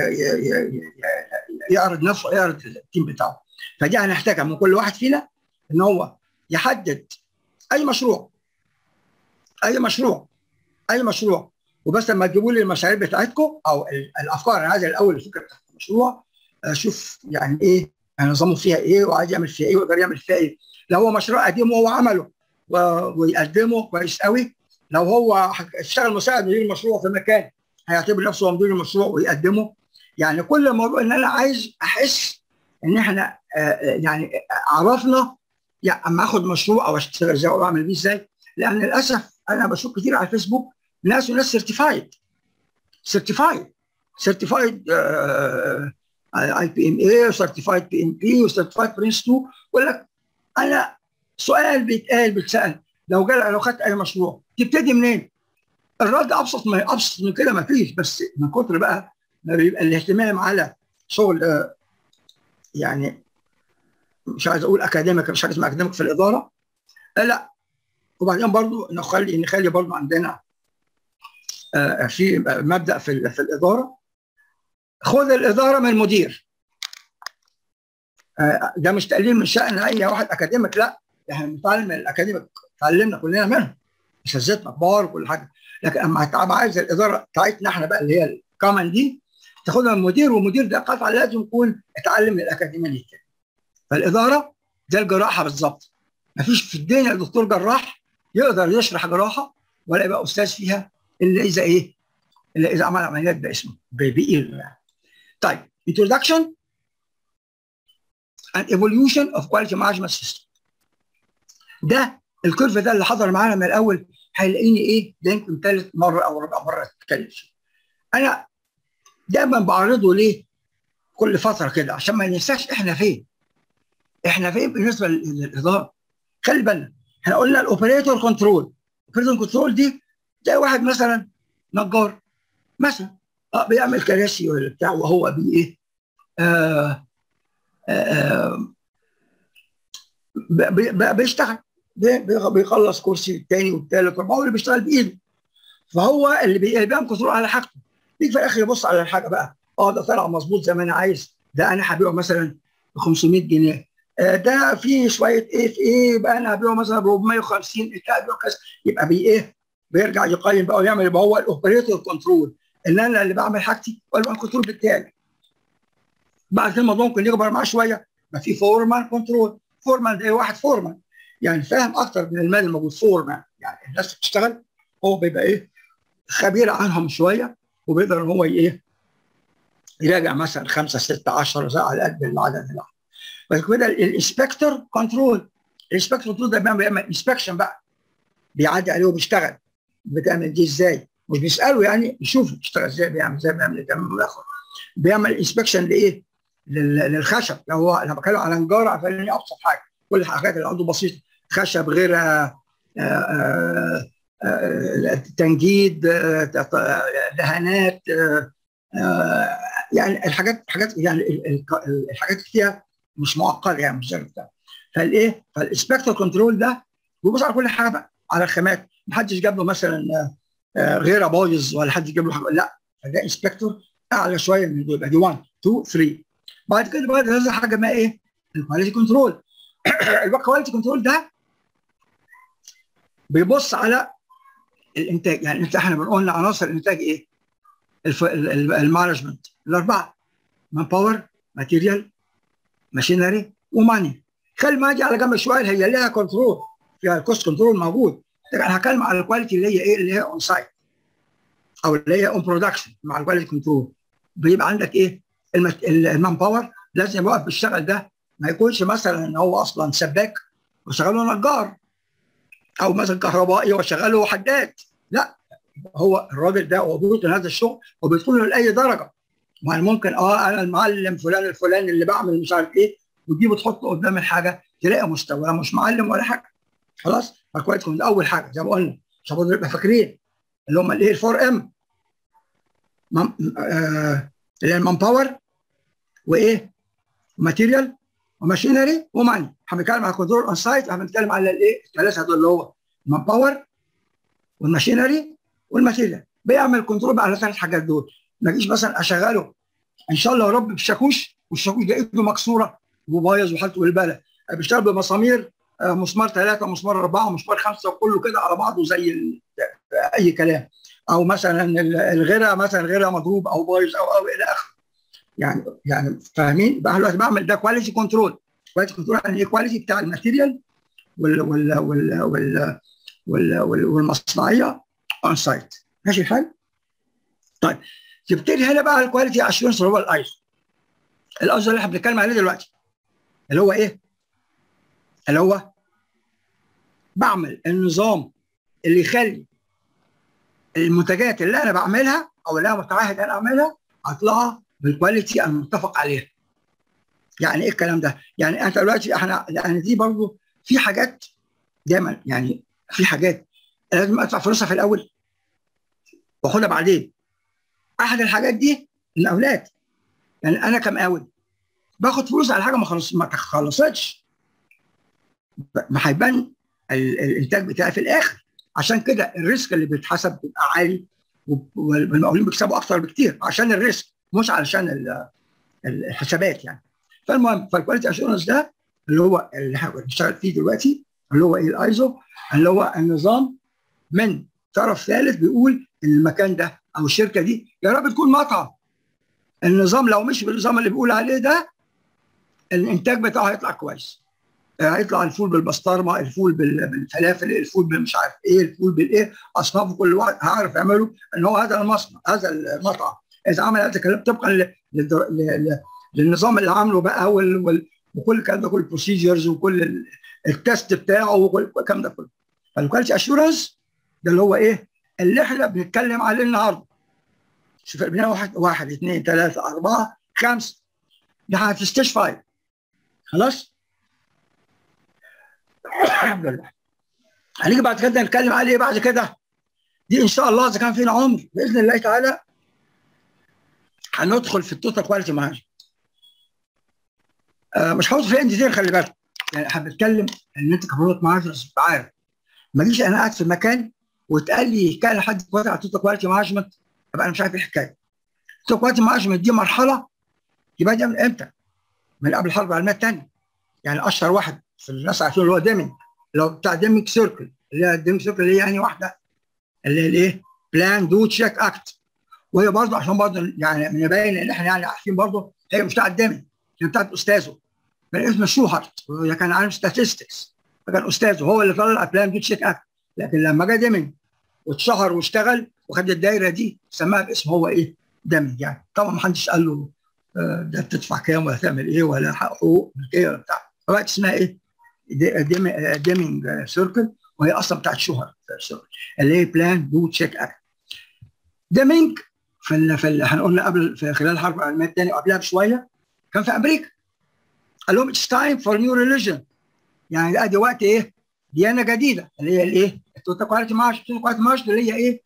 A: يعرض نفسه يعرض التيم بتاعه. فدي هنحتاجها من كل واحد فينا ان هو يحدد اي مشروع اي مشروع اي مشروع وبس. لما تجيبوا لي المشاريع بتاعتكم او الافكار، انا عايز الاول الفكره بتاعت المشروع اشوف يعني ايه نظامه فيها ايه وعايز يعمل فيها ايه ويقدر يعمل فيها ايه. لو هو مشروع قديم وهو عمله ويقدمه كويس قوي، لو هو اشتغل مساعد مدير المشروع في مكان هيعتبر نفسه هو مدير المشروع ويقدمه. يعني كل الموضوع ان انا عايز احس ان احنا يعني عرفنا يعني اما اخد مشروع او اشتغل ازاي او اعمل بيه ازاي. لان للاسف انا بشوف كتير على الفيسبوك ناس وناس سيرتيفايد سيرتيفايد سيرتيفايد اي بي ام اي وسيرتيفايد بي ام بي وسيرتيفايد برنس اتنين، يقول لك انا سؤال بيتقال بيتسال لو جال لو خدت اي مشروع تبتدي منين؟ الرد ابسط ما ابسط من كده ما فيش، بس من كتر بقى ما بيبقى الاهتمام على شغل آه يعني مش عايز اقول اكاديميك، مش عايز اسمه اكاديميك في الاداره آه لا. وبعدين برضو نخلي نخلي برضو عندنا آه في مبدا في في الاداره، خذ الاداره من المدير. آه ده مش تقليل من شان اي واحد اكاديميك، لا احنا بنتعلم من الاكاديميك، اتعلمنا كلنا منهم اساتذتنا كبار وكل حاجه. لكن اما هتبقى عايز الاداره بتاعتنا احنا بقى اللي هي الكومن دي تاخدها من المدير، والمدير ده قطعا لازم يكون اتعلم من الاكاديميه دي. فالاداره زي الجراحه بالظبط، ما فيش في الدنيا دكتور جراح يقدر يشرح جراحه ولا يبقى استاذ فيها الا اذا ايه؟ الا اذا عمل عمليات باسمه بايده يعني. طيب introduction and evolution of quality management system. ده الكيرف ده اللي حضر معانا من الاول هيلاقيني ايه؟ ده يمكن ثالث مره او رابع مره اتكلم فيه. انا دايما بعرضه ليه؟ كل فتره كده عشان ما ننساش احنا فين. احنا فين بالنسبه للاداره؟ خلي بالنا احنا قلنا الاوبريتور كنترول. الاوبريتور كنترول دي زي واحد مثلا نجار مثلا اه بيعمل كراسي ولا بتاع وهو بي ايه؟ آه آه آه بيشتغل بيخلص كرسي الثاني والثالث والرابع اللي بيشتغل بايده. فهو اللي بيعمل كنترول على حاجته. يجي في الاخر يبص على الحاجه بقى، اه ده طلع مظبوط زي ما انا عايز، ده انا هبيعه مثلا ب خمسمية جنيه، آه ده فيه شويه ايه في ايه يبقى انا هبيعه مثلا ب اربعمية وخمسين، هبيعه كذا. يبقى بي ايه؟ بيرجع يقيم بقى ويعمل يبقى هو الاوبريتور كنترول، ان انا اللي بعمل حاجتي ولا الكنترول بتاعي. بعد كده الموضوع ممكن يكبر معاه شويه، ما في فورمان كنترول. فورمان ده واحد فورمان يعني فاهم اكتر من المال الموجود. فورمان يعني الناس اللي بتشتغل هو بيبقى ايه خبير عنهم شويه، وبيقدر ان هو ايه يراجع مثلا خمسه سته عشره على قد العدد اللي بعد كده. الانسبكتور كنترول، الانسبكتور كنترول ده بيعمل انسبكشن بقى، بيعدي عليه وبيشتغل بتعمل دي ازاي، مش بيساله يعني، بيشوف بيشتغل ازاي، بيعمل ازاي، بيعمل بيعمل بيعمل انسبكشن لايه؟ للخشب. لو هو انا بتكلم على نجاره فلاني ابسط حاجه، كل الحاجات اللي عنده بسيطه، خشب غير تنجيد، دهانات، يعني الحاجات حاجات يعني الحاجات فيها مش معقده يعني مش بتاع. فالايه؟ فالانسبكتور كنترول ده بيبص على كل حاجه بقى، على الخامات، ما حدش جاب له مثلا غير بايظ ولا حد جاب له حاجه، لا، فده انسبكتور اعلى شويه من دول، يبقى دي واحد اتنين تلاته. بعد كده بقى لازم حاجه ما ايه؟ الكواليتي كنترول. الكواليتي كنترول ده بيبص على الانتاج. يعني انت احنا بنقول عناصر الانتاج ايه؟ المانجمنت الاربعه: مان باور، ماتيريال، ماشينري، وماني. خلي ما اجي على جنب شويه، هي ليها كنترول، فيها الكوست كنترول موجود. انا هتكلم على الكواليتي اللي هي ايه؟ اللي هي اون سايت او اللي هي اون برودكشن. مع الكواليتي كنترول بيبقى عندك ايه؟ المان باور لازم يوقف بالشغل ده، ما يكونش مثلا ان هو اصلا سباك وشغله نجار، او مثلا كهربائي وشغله حداد، لا، هو الراجل ده هو بيوصل هذا الشغل وبيدخل له لاي درجه. ما ممكن اه انا المعلم فلان الفلاني اللي بعمل مش عارف ايه، وتجيبه تحطه قدام الحاجه تلاقي مستواه مش معلم ولا حاجه. خلاص، فكويس من اول حاجه زي ما قلنا عشان برضه نبقى فاكرين اللي هم الايه الفور ام، اللي هي المان باور وايه؟ ماتيريال وماشينري وماني. هنتكلم على كنترول اون سايت، هنتكلم على الايه؟ الثلاثه دول اللي هو المان باور والماشينري والماتيريال. بيعمل كنترول على الثلاث حاجات دول. ما اجيش مثلا اشغله ان شاء الله يا رب بالشاكوش، والشاكوش ده ايده مكسوره وبايظ وحالته بالبلة، بيشتغل بمسامير مسمار ثلاثه، مسمار اربعه، مسمار خمسه، وكله كده على بعضه زي اي كلام. او مثلا الغيره مثلا غيره مضروب او بايظ او او الى اخره. يعني يعني فاهمين؟ بقى دلوقتي بعمل ده كواليتي كنترول. كواليتي كنترول يعني ايه؟ كواليتي بتاع الماتيريال وال وال وال وال وال والمصنعيه اون سايت. ماشي الحال؟ طيب تبتدي هنا بقى الكواليتي اشورنس اللي هو الايزو. الايزو اللي احنا بنتكلم عليه دلوقتي اللي هو ايه؟ اللي هو بعمل النظام اللي يخلي المنتجات اللي انا بعملها او اللي انا متعهد انا اعملها اطلعها بالكواليتي المتفق عليها. يعني ايه الكلام ده؟ يعني انت دلوقتي احنا يعني دي برضه في حاجات دايما، يعني في حاجات لازم ادفع فلوسها في الاول واخدها بعدين. احد الحاجات دي المقاولات. يعني انا كمقاول باخد فلوس على حاجه ما خلص ما خلصتش، ما هيبان الانتاج بتاعي في الاخر. عشان كده الريسك اللي بيتحسب بيبقى عالي، والمقاولين بيكسبوا اكتر بكتير عشان الريسك مش علشان الحسابات يعني. فالمهم، فالكواليتي اشورنس ده اللي هو اللي احنا بنشتغل فيه دلوقتي اللي هو ايه؟ الايزو، اللي هو النظام من طرف ثالث بيقول ان المكان ده او الشركه دي يا رب تكون مطعم. النظام لو مش بالنظام اللي بيقول عليه ده الانتاج بتاعه هيطلع كويس، هيطلع الفول بالبسطرمه، الفول بالفلافل، الفول بالمش عارف ايه، الفول بالايه، اصنافه كل واحد هعرف يعمله ان هو هذا المصنع هذا المطعم اذا عمل هذا الكلام طبقا للنظام اللي عامله بقى، وكل الكلام ده، كل البروسيجرز وكل التست بتاعه وكل الكلام ده كله. فالكواليتي اشورنس ده اللي هو ايه؟ اللي احنا بنتكلم عليه النهارده. شوف بناء واحد واحد اثنين ثلاثه اربعه خمسه، ده في ستيج خمسة. خلاص؟ الحمد لله. هنيجي بعد كده نتكلم عليه بعد كده. دي ان شاء الله اذا كان فينا عمر باذن الله تعالى هندخل في التوتال كواليتي مانجمنت. آه مش هوصل في ديتيل، خلي بالك. يعني احنا بنتكلم ان انت كبرودكت مانجر عارف، ما اجيش انا قاعد في مكان وتقال لي كان لحد دلوقتي على التوتال كواليتي مانجمنت ابقى انا مش عارف ايه الحكايه. التوتال كواليتي مانجمنت دي مرحله يبقى دي من امتى؟ من قبل الحرب العالميه الثانيه. يعني اشهر واحد في الناس عارفين اللي هو ديمينج، اللي هو بتاع ديمينج سيركل، اللي هي الديمينج سيركل اللي هي يعني واحده اللي هي الايه؟ بلان دو تشيك اكت. وهي برضه عشان برضه يعني نبين ان احنا يعني عارفين برضه هي مش بتاعت ديمن، هي بتاعت استاذه كان اسمه شوهارت، هو كان عالم statistics، فكان استاذه هو اللي طلع البلان دي تشيك اكت. لكن لما جه ديمن واتشهر واشتغل وخد الدايره دي سماها باسم هو ايه؟ ديمن. يعني طبعا ما حدش قال له آه، ده بتدفع كام ولا تعمل ايه ولا حقوق ايه ولا بتاع، فبقت اسمها ايه؟ ديمينج سيركل، وهي اصلا بتاعت شوهر سيركل اللي هي بلان دو تشيك اكت. ديمينج في ال في ال هنقول قبل في خلال الحرب العالميه الثانيه وقبلها بشويه كان في امريكا. قال لهم اتس تايم فور نيو ريليجن، يعني ده دي وقت ايه؟ ديانه جديده اللي هي الايه؟ التوتال كواليتي مارش. التوتال كواليتي مارش اللي هي ايه؟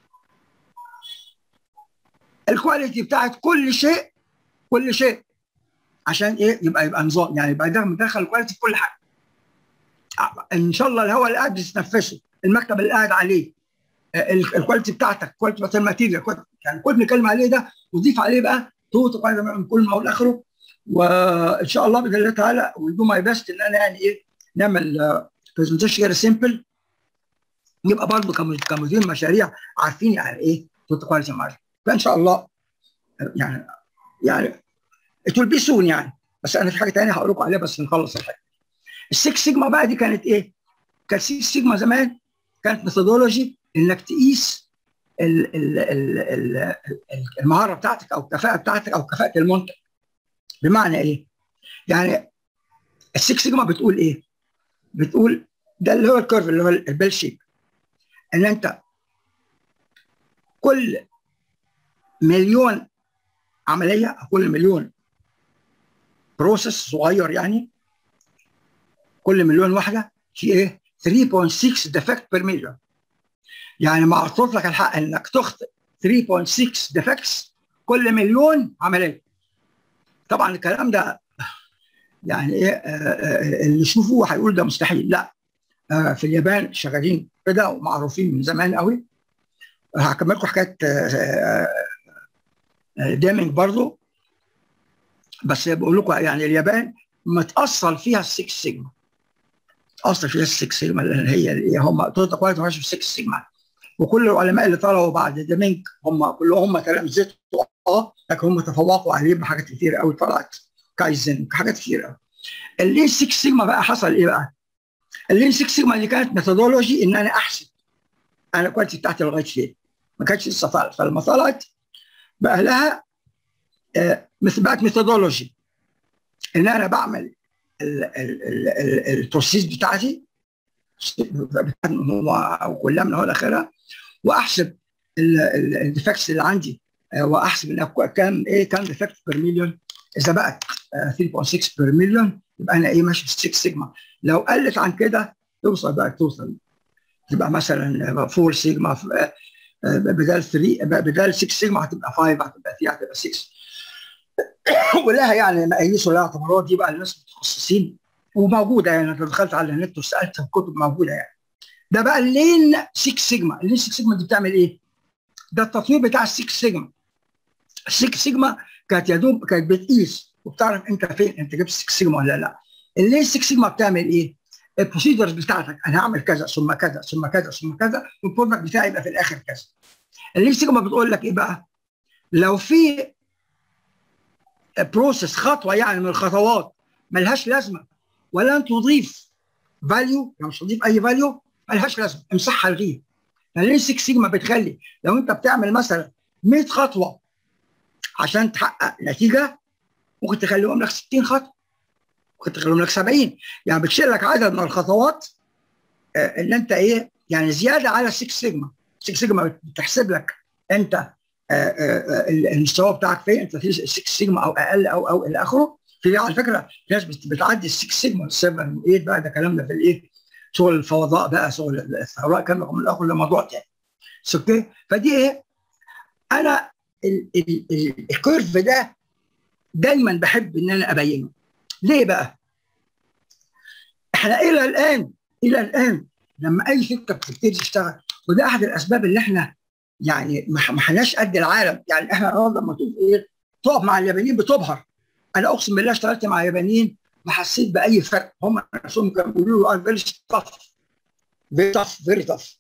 A: الكواليتي بتاعت كل شيء، كل شيء عشان ايه؟ يبقى يبقى نظام، يعني يبقى ده مدخل الكواليتي في كل حاجه. ان شاء الله الهواء اللي قاعد بتتنفسه، المكتب اللي قاعد عليه، الكواليتي بتاعتك، الكواليتي بتاعت الماتيريال، يعني كل اللي بنتكلم عليه ده وضيف عليه بقى توتال من كل ما هو لاخره. وان شاء الله باذن الله تعالى ويدو ماي بيست ان انا يعني ايه نعمل برزنتيشن كده سيمبل، يبقى برضه كمدير مشاريع عارفين يعني ايه توتال كواليتي مارجن. فان شاء الله يعني يعني it will be soon يعني. بس انا في حاجه ثانيه هقول لكم عليها بس نخلص الحاجه. السكس سيجما بقى دي كانت ايه؟ كانت سكس سيجما زمان كانت ميثودولوجي انك تقيس ال ال ال ال المهاره بتاعتك او الكفاءه بتاعتك او كفاءه المنتج. بمعنى ايه؟ يعني السكس سيجما بتقول ايه؟ بتقول ده اللي هو الكيرف اللي هو البيل شيب، ان انت كل مليون عمليه او كل مليون بروسيس صغير، يعني كل مليون واحده في ايه؟ ثلاثة فاصلة ستة ديفكت بير مليون. يعني معطوف لك الحق انك تخطئ ثلاثة فاصلة ستة ديفكتس كل مليون عمليه. طبعا الكلام ده يعني ايه آه اللي يشوفوه هيقول ده مستحيل. لا، آه في اليابان شغالين كده ومعروفين من زمان قوي. هكمل لكم حكايه آه آه ديمينج برضو، بس بقول لكم يعني اليابان متاصل فيها السكس سيجما، اصل فيها السكس سيجما لان هي اللي هم توتال كواليتي ماشي في السكس سيجما. وكل العلماء اللي طلعوا بعد ديمينج هم كلهم تلامذته، اه لكن هم تفوقوا عليه بحاجات كتير قوي طلعت، كايزن، حاجات كتير قوي. اللين سكس سيجما بقى حصل ايه بقى؟ اللين سكس سيجما اللي كانت ميثودولوجي ان انا احسب انا الكواليتي بتاعتي لغايه فين، ما كانتش لسه طلعت. فلما طلعت بقى لها آه بقت ميثودولوجي ان انا بعمل البروسيس بتاعتي وكلها من اول لاخرها، واحسب الديفكتس اللي عندي، واحسب كام ايه كام ديفكت بير مليون. اذا بقت ثلاثة فاصلة ستة بير مليون يبقى انا ايه ماشي في ستة سيجما. لو قلت عن كده توصل بقى توصل تبقى مثلا أربعة سيجما، بدل ثلاثة بدل ستة سيجما هتبقى خمسة، هتبقى ثلاثة، هتبقى ستة. ولها يعني مقاييس ولها اعتبارات دي بقى للناس المتخصصين وموجوده. يعني انت دخلت على النت وسالت الكتب موجوده يعني. ده بقى اللين ستة سيجما. اللين ستة سيجما دي بتعمل ايه؟ ده التطوير بتاع ستة سيجما. ستة سيجما كانت يا دوب كانت بتقيس وبتعرف انت فين، انت جبت ستة سيجما ولا لا. اللين ستة سيجما بتعمل ايه؟ البروسيدرز بتاعتك انا هعمل كذا ثم كذا ثم كذا ثم كذا والبرودكت بتاعي يبقى في الاخر كذا. اللين سيجما بتقول لك ايه بقى؟ لو في بروسيس خطوه يعني من الخطوات ملهاش لازمه ولن تضيف فاليو، لو مش تضيف اي فاليو ملهاش لازمه امسحها الغيه. يعني ستة سيجما بتخلي لو انت بتعمل مثلا مية خطوه عشان تحقق نتيجه ممكن تخليهم لك ستين خطوه، ممكن تخليهم لك سبعين. يعني بتشيل لك عدد من الخطوات آه اللي انت ايه يعني زياده على ستة سيجما. ستة سيجما بتحسب لك انت آه آه المستوى بتاعك فين، انت في ستة سيجما او اقل او او الى اخره. في على فكره في ناس بتعدي ال ستة سيجما سبعة و8 بقى، ده كلام ده في الايه شغل الفوضاء بقى، شغل الثراء كان من الاخر ده موضوع تاني. اوكي، فدي ايه انا ال ال ال الكيرف ده دايما بحب ان انا ابينه. ليه بقى؟ احنا الى الان الى الان لما اي شركه بتبتدي تشتغل، وده احد الاسباب اللي احنا يعني ما احناش قد العالم. يعني احنا لما تقف ايه تقف مع اليابانيين بتبهر. انا اقسم بالله اشتغلت مع يابانيين ما حسيت باي فرق. هم نفسهم كانوا بيقولوا له فيري تاف فيري تاف فيري تاف.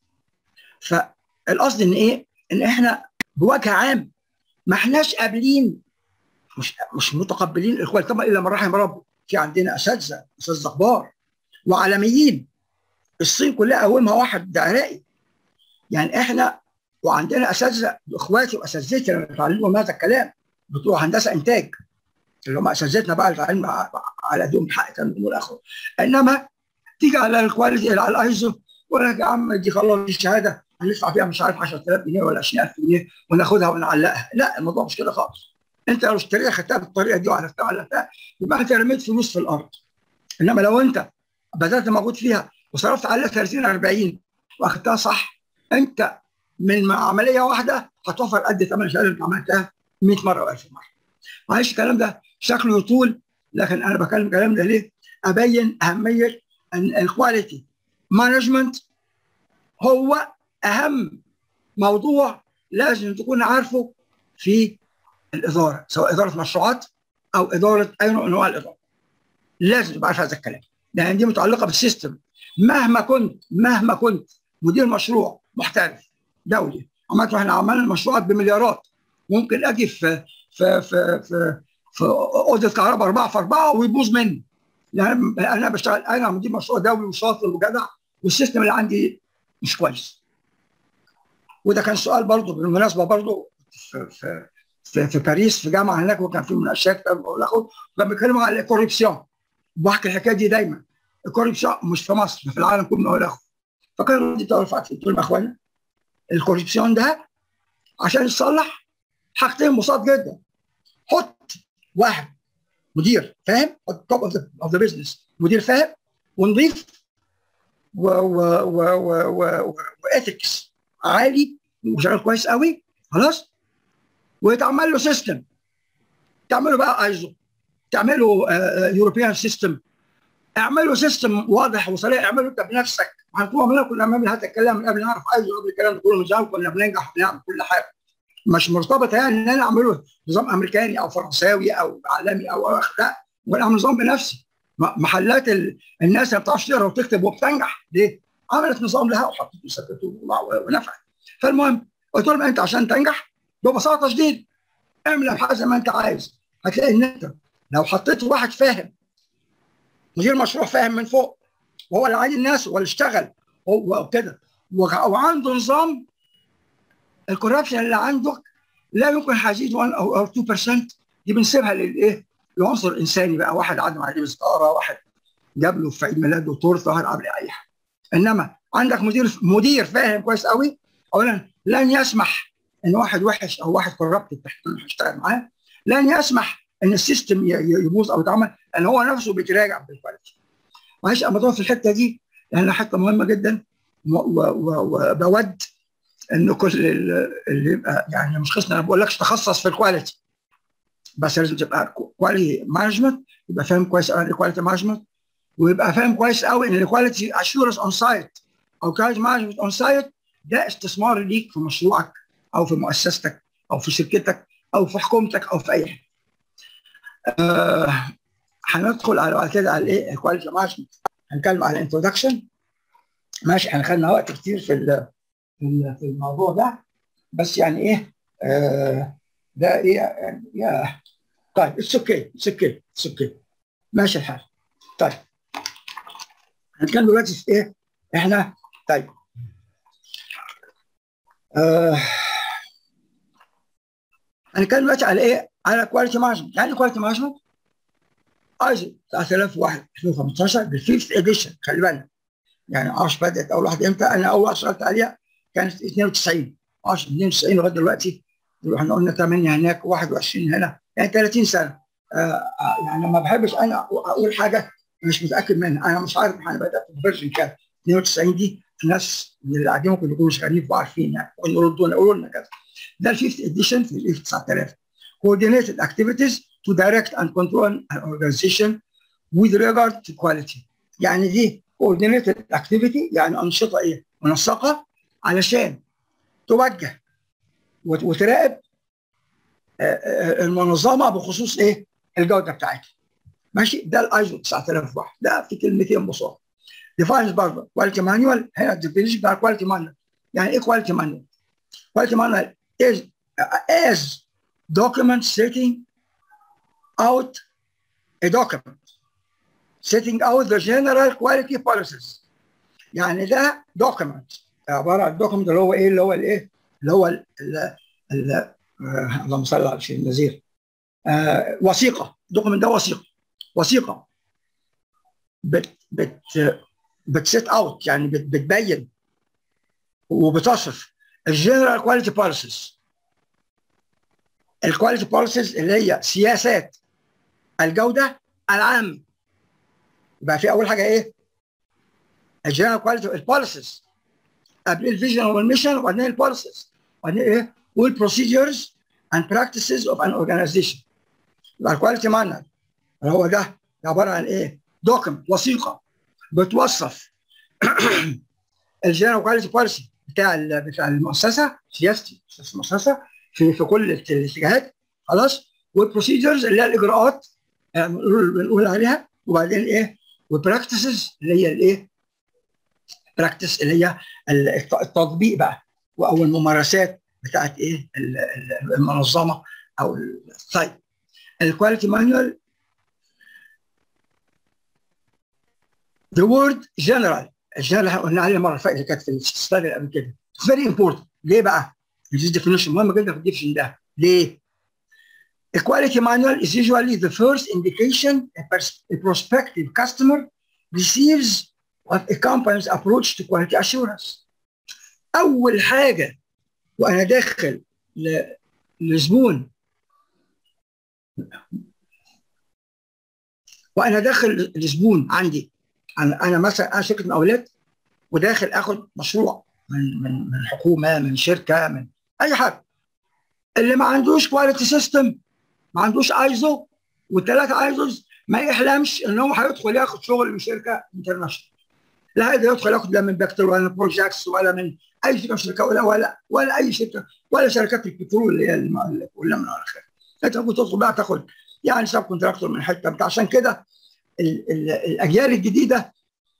A: فالقصد ان ايه؟ ان احنا بوجه عام ما احناش قابلين مش مش متقبلين الكواليتي طبعا الا من رحم ربه. في عندنا اساتذه اساتذه كبار وعالميين، الصين كلها قومها واحد عراقي. يعني احنا وعندنا اساتذه اخواتي واساتذتي لما بيتعلموا هذا الكلام بتوع هندسه انتاج اللي هم اساتذتنا بقى العلم على قدهم حق تنميه الاخر. انما تيجي على الكواليتي على الايزو يقول لك يا عم دي خلاص دي شهاده هندفع فيها مش عارف عشرة آلاف جنيه ولا عشرين ألف جنيه وناخدها ونعلقها. لا، الموضوع مش كده خالص. انت لو اشتريتها خدتها بالطريقه دي وعرفتها وعلقتها يبقى انت رميت فلوس في الارض. انما لو انت بدات موجود فيها وصرفت عليها ثلاثين أربعين واخدتها صح، انت من عمليه واحده هتوفر قد ثمن الشهاده اللي عملتها مئة مره و ألف مره. معلش الكلام ده شكله يطول، لكن انا بكلم الكلام ده ليه؟ ابين اهميه ان الكواليتي مانجمنت هو اهم موضوع لازم تكون عارفه في الاداره، سواء اداره مشروعات او اداره اي نوع من انواع الاداره. لازم تبقى عارف هذا الكلام، لان دي متعلقه بالسيستم. مهما كنت مهما كنت مدير مشروع محترف دولي، عملت احنا عملنا مشروعات بمليارات، ممكن اجي في في في في في اوضه كهرباء أربعة في أربعة ويبوظ مني. لان انا بشتغل انا مدير مشروع دولي وشاطر وجدع والسيستم اللي عندي مش كويس. وده كان سؤال برضه بالمناسبه برضه في في في, في باريس في جامعه هناك، وكان في مناقشات كان بيتكلموا على الكوربسيون. بحكي الحكايه دي دايما. الكوربسيون مش في مصر، في العالم كله ولا اخره. فكان دي تعرف قلت لهم يا اخوانا الكوربسيون ده عشان يتصلح حاجتين بساط جدا. حط واحد مدير فاهم، توب اوف ذا بزنس، مدير فاهم ونضيف واثكس عالي وشغال كويس قوي خلاص، ويتعمل له سيستم، تعمله بقى ايزو، تعمله يوروبيان سيستم، اعملوا سيستم واضح وصريح، اعملوا انت بنفسك. طول عمرنا كنا بنعمل هذا الكلام من قبل نعرف ايزو، قبل الكلام ده كله من زمان كنا بننجح وبنعمل كل حاجه. مش مرتبطه يعني ان انا اعمله نظام امريكاني او فرنساوي او عالمي او اخر، لا، وانا اعمل نظام بنفسي. محلات ال... الناس اللي ما بتعرفش تقرا وتكتب وبتنجح ليه؟ عملت نظام لها وحطت وثبته ونفعت. فالمهم قلت لهم انت عشان تنجح ببساطه شديده اعمل ابحاث زي ما انت عايز، هتلاقي ان انت لو حطيت واحد فاهم مدير مشروع فاهم من فوق وهو اللي عين الناس وهو اللي اشتغل وكده وعنده نظام، الكوربشن اللي عندك لا يمكن هيزيد واحد او اثنين بالمئة. دي بنسيبها للايه؟ للعنصر الانساني بقى، واحد عدم عليه مسطره، واحد جاب له في عيد ميلاده تورته، واحد عامل اي حاجه. انما عندك مدير مدير فاهم كويس قوي، اولا لن يسمح ان واحد وحش او واحد كوربت هيشتغل معاه، لن يسمح ان السيستم يبوظ او يتعمل، لان هو نفسه بيتراجع بالكواليتي. معلش انا بدور في الحته دي لانها حته مهمه جدا، وبود ان كل اللي يبقى يعني مش قصه، انا بقول لكش تخصص في الكواليتي، بس لازم تبقى كواليتي مانجمنت، يبقى فاهم كويس قوي الكواليتي مانجمنت، ويبقى فاهم كويس قوي ان الكواليتي اشورنس اون سايت او كواليتي مانجمنت اون سايت ده استثمار ليك في مشروعك او في مؤسستك او في شركتك او في حكومتك او في اي حاجه. آه هندخل على بعد كده على ايه؟ الكواليتي مانجمنت. هنتكلم على الانترودكشن. ماشي، احنا خدنا وقت كتير في في الموضوع ده، بس يعني ايه آه ده ايه يعني يا طيب اتس اوكي اتس اوكي اتس اوكي ماشي الحال. طيب هنتكلم دلوقتي في ايه؟ احنا طيب آه هنتكلم دلوقتي على ايه؟ على كواليتي مانجمنت. يعني كواليتي مانجمنت ايزو ثلاثة آلاف وواحد ألفين وخمستاشر بالفيفث اديشن، خلي بالك. يعني معرفش بدات اول واحده امتى، انا اول واحده اشتغلت عليها كانت اثنين وتسعين، عشرة اثنين وتسعين لغايه دلوقتي احنا قلنا ثمانية هناك واحد وعشرين هنا، يعني ثلاثين سنه. آه يعني ما بحبش انا اقول حاجه مش متاكد منها، انا مش عارف انا بدات بفيرجن كام. اثنين وتسعين دي الناس اللي قاعدين ممكن يكونوا شغالين وعارفين، يعني يردونا يقولوا لنا كذا. ده الفيفث اديشن في الاف تسعة آلاف. coordinated activities to direct and control an organization with regard to quality. يعني دي coordinated activity يعني انشطه ايه؟ منسقه علشان توجه وتراقب المنظمه بخصوص ايه؟ الجوده بتاعتها. ماشي؟ ده الايزو تسعة آلاف وواحد، ده في كلمتين بسيطه. ديفاينز برضه كواليتي مانوال، هنا الديفينيشن بتاع كواليتي مانوال. يعني ايه كواليتي مانوال؟ كواليتي مانوال is as document setting out a document setting out the general quality policies. يعني ده document عباره عن document اللي هو ايه اللي هو الايه اللي هو ال ال آه اللهم صل على سيدنا النذير آه وثيقه. document ده وثيقه وثيقه بت بت بتسيت اوت يعني بت بتبين وبتصف الجنرال كواليتي بوليسيز. الكواليتي بوليسيز اللي هي سياسات الجوده العامه. يبقى في اول حاجه ايه؟ الجنرال كواليتي البوليسيز قبل الفيجن والميشن وبعدين البوليسيز وبعدين ايه؟ والبروسيدجرز اند براكتسز اوف ان اورجانيزيشن. يبقى الكواليتي مانر اللي هو ده عباره عن ايه؟ دوكمنت وثيقه بتوصف الجنرال كواليتي بوليسي بتاع بتاع المؤسسه سياستي المؤسسه في في كل الاتجاهات خلاص. والبروسيدجرز اللي هي الاجراءات بنقول عليها وبعدين ايه؟ والبراكتسز اللي هي الايه؟ براكتس اللي هي التطبيق بقى او الممارسات بتاعت ايه؟ المنظمه او السايت. الكواليتي مانوال the word general الجنرال قلنا عليه المره اللي فاتت كانت في الستادي اللي قبل كده. فيري امبورتنت. ليه بقى؟ This definition مهم جدا في الديفينيشن ده. ليه؟ A quality manual is usually the first indication a, a prospective customer receives of a company's approach to quality assurance. أول حاجة وأنا داخل لزبون وأنا داخل لزبون عندي أنا أنا مثلا أنا شركة مقاولات وداخل آخد مشروع من من من حكومة من شركة من أي حاجة. اللي ما عندوش كواليتي سيستم ما عندوش ايزو والثلاثه ايزوز ما يحلمش ان هو هيدخل ياخد شغل من شركه انترناشونال. لا هيقدر يدخل ياخد لا من بكتر ولا من بروجاكس ولا من اي شركه شركه ولا ولا ولا اي شركه ولا شركات البترول اللي هي كلها من الاخر. انت ممكن تدخل بقى تاخد يعني سب كونتراكتور من حته بتاع. عشان كده ال ال الاجيال الجديده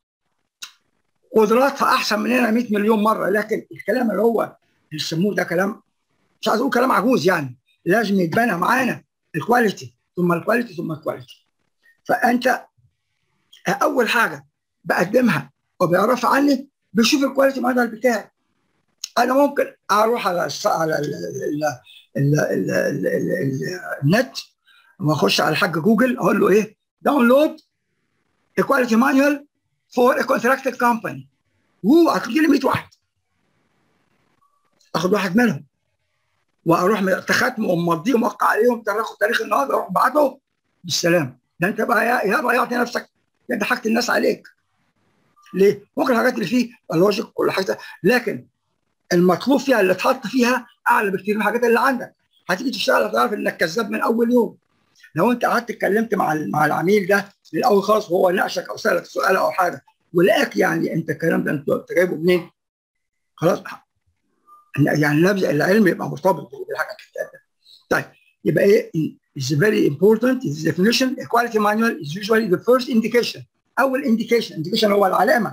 A: قدراتها احسن مننا مئة مليون مره. لكن الكلام اللي هو بيسموه ده كلام مش عايز اقول كلام عجوز يعني. لازم يتبنى معانا الكواليتي ثم الكواليتي ثم الكواليتي. فانت اول حاجه بقدمها وبيعرفها عني بشوف الكواليتي مانوال بتاعي. انا ممكن اروح على الص... على ال ال ال ال ال ال النت واخش على حاجه جوجل اقول له ايه؟ داونلود الكواليتي مانوال فور ا كونتراكتد كومباني وهو هتجي لي مية واحد. اخد واحد منهم واروح تختم ومضيه وموقع عليهم تاخد تاريخ النهارده اروح بعده بالسلام. ده انت بقى يا ضيعت نفسك يا ضحكت الناس عليك. ليه؟ ممكن الحاجات اللي فيه اللوجيك كل حاجه لكن المطلوب فيها اللي اتحط فيها اعلى بكتير من الحاجات اللي عندك. هتيجي تشتغل هتعرف انك كذاب من اول يوم. لو انت قعدت اتكلمت مع مع العميل ده من الاول خالص وهو ناقشك او سالك سؤال او حاجه ولقاك يعني انت الكلام ده انت جايبه منين؟ خلاص يعني النبذ العلم يبقى مرتبط بالحاجه الكتابه. طيب يبقى ايه؟ is very important is definition. A quality manual is usually the first indication. اول indication indication هو العلامه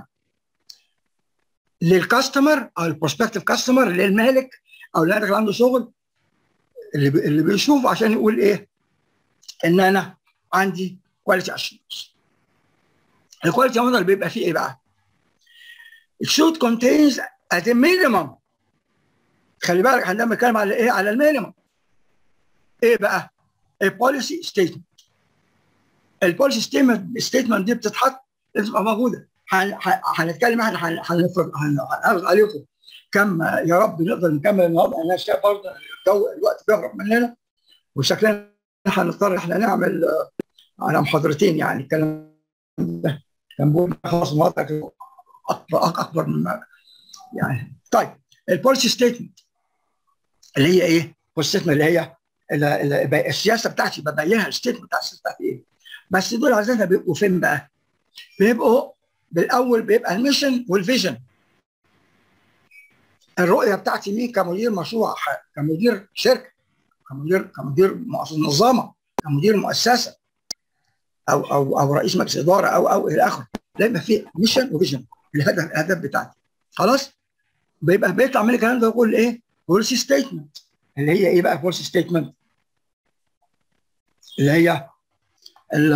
A: للكاستمر او البروسبكتيف كاستمر للمالك او اللي داخل عنده شغل اللي بي اللي بيشوف عشان يقول ايه؟ ان انا عندي كواليتي اشورنس. الكواليتي مانوال بيبقى فيه ايه بقى؟ It should contains at a minimum. خلي بالك احنا بنتكلم على ايه؟ على المينيمم. ايه بقى؟ البوليسي ستيتمنت. البوليسي ستيتمنت ستيتمنت دي بتتحط لازم تبقى موجوده. هنتكلم احنا هنعرض عليكم كم يا رب نقدر نكمل النهارده. انا شايف برضه الوقت بيهرب مننا وشكلنا هنضطر احنا نعمل على محاضرتين يعني. الكلام ده كان بقول خلاص النهارده اكبر اكبر من يعني. طيب البوليسي ستيتمنت اللي هي ايه؟ الستيتمنت اللي هي اللي السياسه بتاعتي ببينها. الستيتمنت بتاع السياسه بتاعتي ايه؟ بس دول عايزينها بيبقوا فين بقى؟ بيبقوا بالاول بيبقى الميشن والفيجن. الرؤيه بتاعتي مين كمدير مشروع كمدير شركه كمدير كمدير منظمه كمدير مؤسسه او او او رئيس مجلس اداره او او الى اخره. لازم في ميشن وفيجن الهدف الاهداف بتاعتي. خلاص؟ بيبقى بيطلع من الكلام ده يقول ايه؟ بوليسي ستيتمنت اللي هي ايه بقى؟ بوليسي ستيتمنت اللي هي ال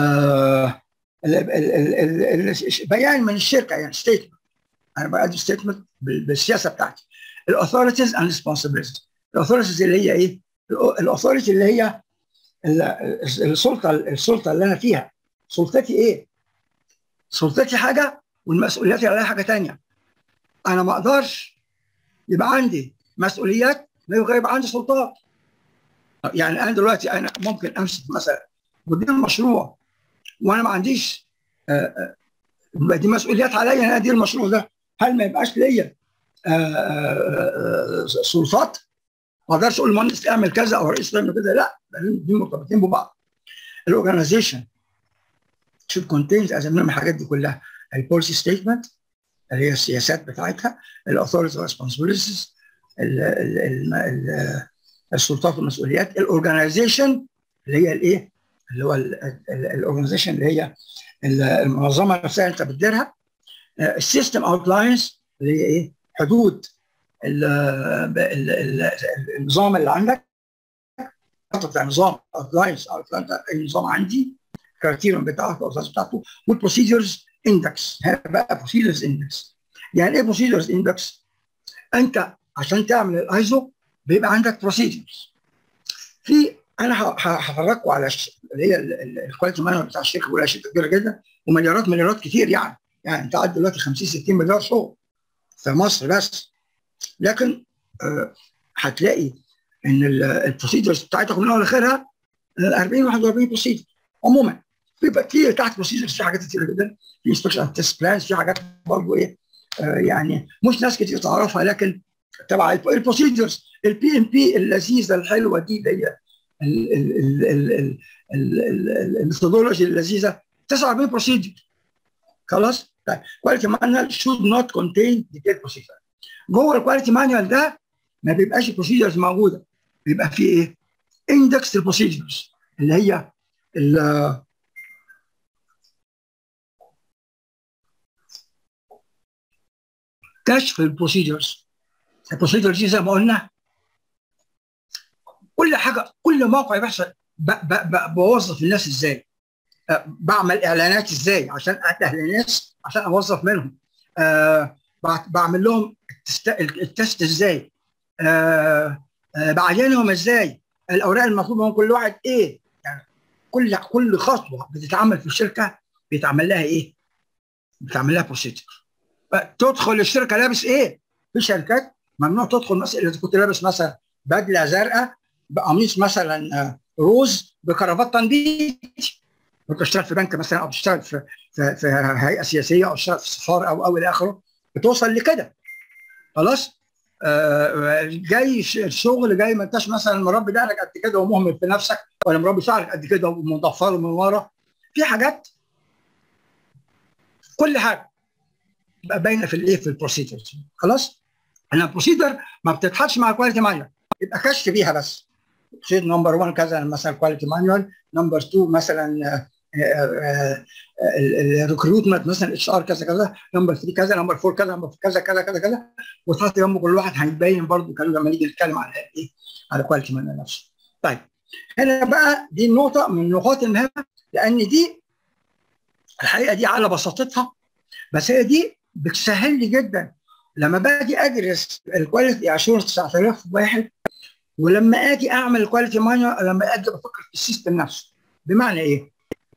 A: بيان من الشركه، يعني ستيتمنت، انا بقدم ستيتمنت بالسياسه بتاعتي. الاثوريتيز اند ريسبونسبيلتيز، الاثوريتيز اللي هي ايه؟ الاثوريتي اللي هي السلطه السلطه اللي انا فيها. سلطتي ايه؟ سلطتي حاجه والمسؤوليات اللي عليها حاجه ثانيه. انا ما اقدرش يبقى عندي مسؤوليات ما يبقى عندي سلطات. يعني انا دلوقتي انا ممكن امسك مثلا مدير مشروع وانا ما عنديش آه آه دي مسؤوليات عليا ان ادير المشروع ده، هل ما يبقاش ليا سلطات؟ ما اقدرش اقول للمهندس اعمل كذا او رئيس اعمل كذا، لا، دي مرتبطين ببعض. الاورجنايزيشن should contain از من الحاجات دي كلها البوليسي ستيتمنت اللي هي السياسات بتاعتها، الاثوريتي ريسبونسبيلتيز السلطات والمسؤوليات، الاورجنايزيشن اللي هي الايه؟ اللي هو الاورجنايزيشن اللي هي المنظمه نفسها انت بتديرها، السيستم اوتلاينز اللي هي ايه؟ حدود النظام اللي عندك، بتاع نظام اوتلاينز اي نظام عندي، الكرايتيريون بتاعته الاساس بتاعته، والبروسيدرز اندكس. هنا بقى بروسيدرز اندكس. يعني ايه بروسيدرز اندكس؟ انت عشان تعمل الايزو بيبقى عندك بروسيدرز. في انا هفرجكم على اللي هي الكواليتي مانوال بتاع الشركه، ولا شركه كبيره جدا ومليارات مليارات كتير، يعني يعني انت عندك دلوقتي خمسين ستين مليار شغل في مصر بس، لكن آه هتلاقي ان البروسيدرز بتاعتك من اول لاخرها أربعين واحد وأربعين بروسيدر. عموما بيبقى كتير تحت بروسيدرز، في حاجات كتير جدا، في انسبكشن تيست بلانز، في حاجات برضه ايه آه يعني مش ناس كتير تعرفها، لكن تبع البروسيدرز. البي ام بي اللذيذه الحلوه دي اللي هي الميثودولوجي اللذيذه تسعة وأربعين بروسيدر. خلاص؟ طيب كواليتي مانوال should not contain detailed procedure. جوه الكواليتي مانوال ده ما بيبقاش البروسيدرز موجوده، بيبقى فيه ايه؟ اندكس البروسيدرز اللي هي ال كشف البروسيدرز. البروسيدرز دي زي ما قلنا كل حاجه، كل موقع بيحصل بوظف الناس ازاي، أه بعمل اعلانات ازاي عشان اتاهل الناس عشان اوظف منهم، أه بعمل لهم التست ازاي، أه أه بعينهم ازاي، الاوراق المطلوبه من كل واحد ايه، يعني كل كل خطوه بتتعمل في الشركه بيتعمل لها ايه؟ بتعمل لها بروسيدر. تدخل الشركه لابس ايه؟ في شركات ممنوع تدخل مثلا اذا كنت لابس مثلا بدله زرقاء بقميص مثلا روز بكرافات تنبيتي، كنت اشتغل في بنك مثلا او بتشتغل في في, في هيئه سياسيه او اشتغل في سفاره او او الى اخره، بتوصل لكده. خلاص؟ آه جاي الشغل جاي ما انتش مثلا مربي دقنك قد كده ومهمل في نفسك، ولا مربي شعرك قد كده ومضفره من ورا. في حاجات كل حاجه بقى باينه في الايه؟ في البروسيدرز. خلاص؟ انا البروسيدر ما بتتحطش مع الكواليتي مانيوال، يبقى كشف بيها بس. بروسيدر نمبر واحد كذا مثلا كواليتي مانيوال، نمبر اتنين مثلا الريكروتمنت مثلا اتش ار كذا كذا، نمبر تلاتة كذا، نمبر اربعة كذا، نمبر كذا كذا كذا كذا، وتحط جنب كل واحد هيبين برضه كلام لما نيجي نتكلم على ايه؟ على كواليتي مانيوال نفسه. طيب هنا بقى دي النقطه من النقاط المهمه، لان دي الحقيقه دي على بساطتها، بس هي دي بتسهل لي جدا لما باجي ادرس الكواليتي اشورنس تسعة آلاف وواحد، ولما اجي اعمل الكواليتي مانيوال، لما اجي بفكر في السيستم نفسه. بمعنى ايه؟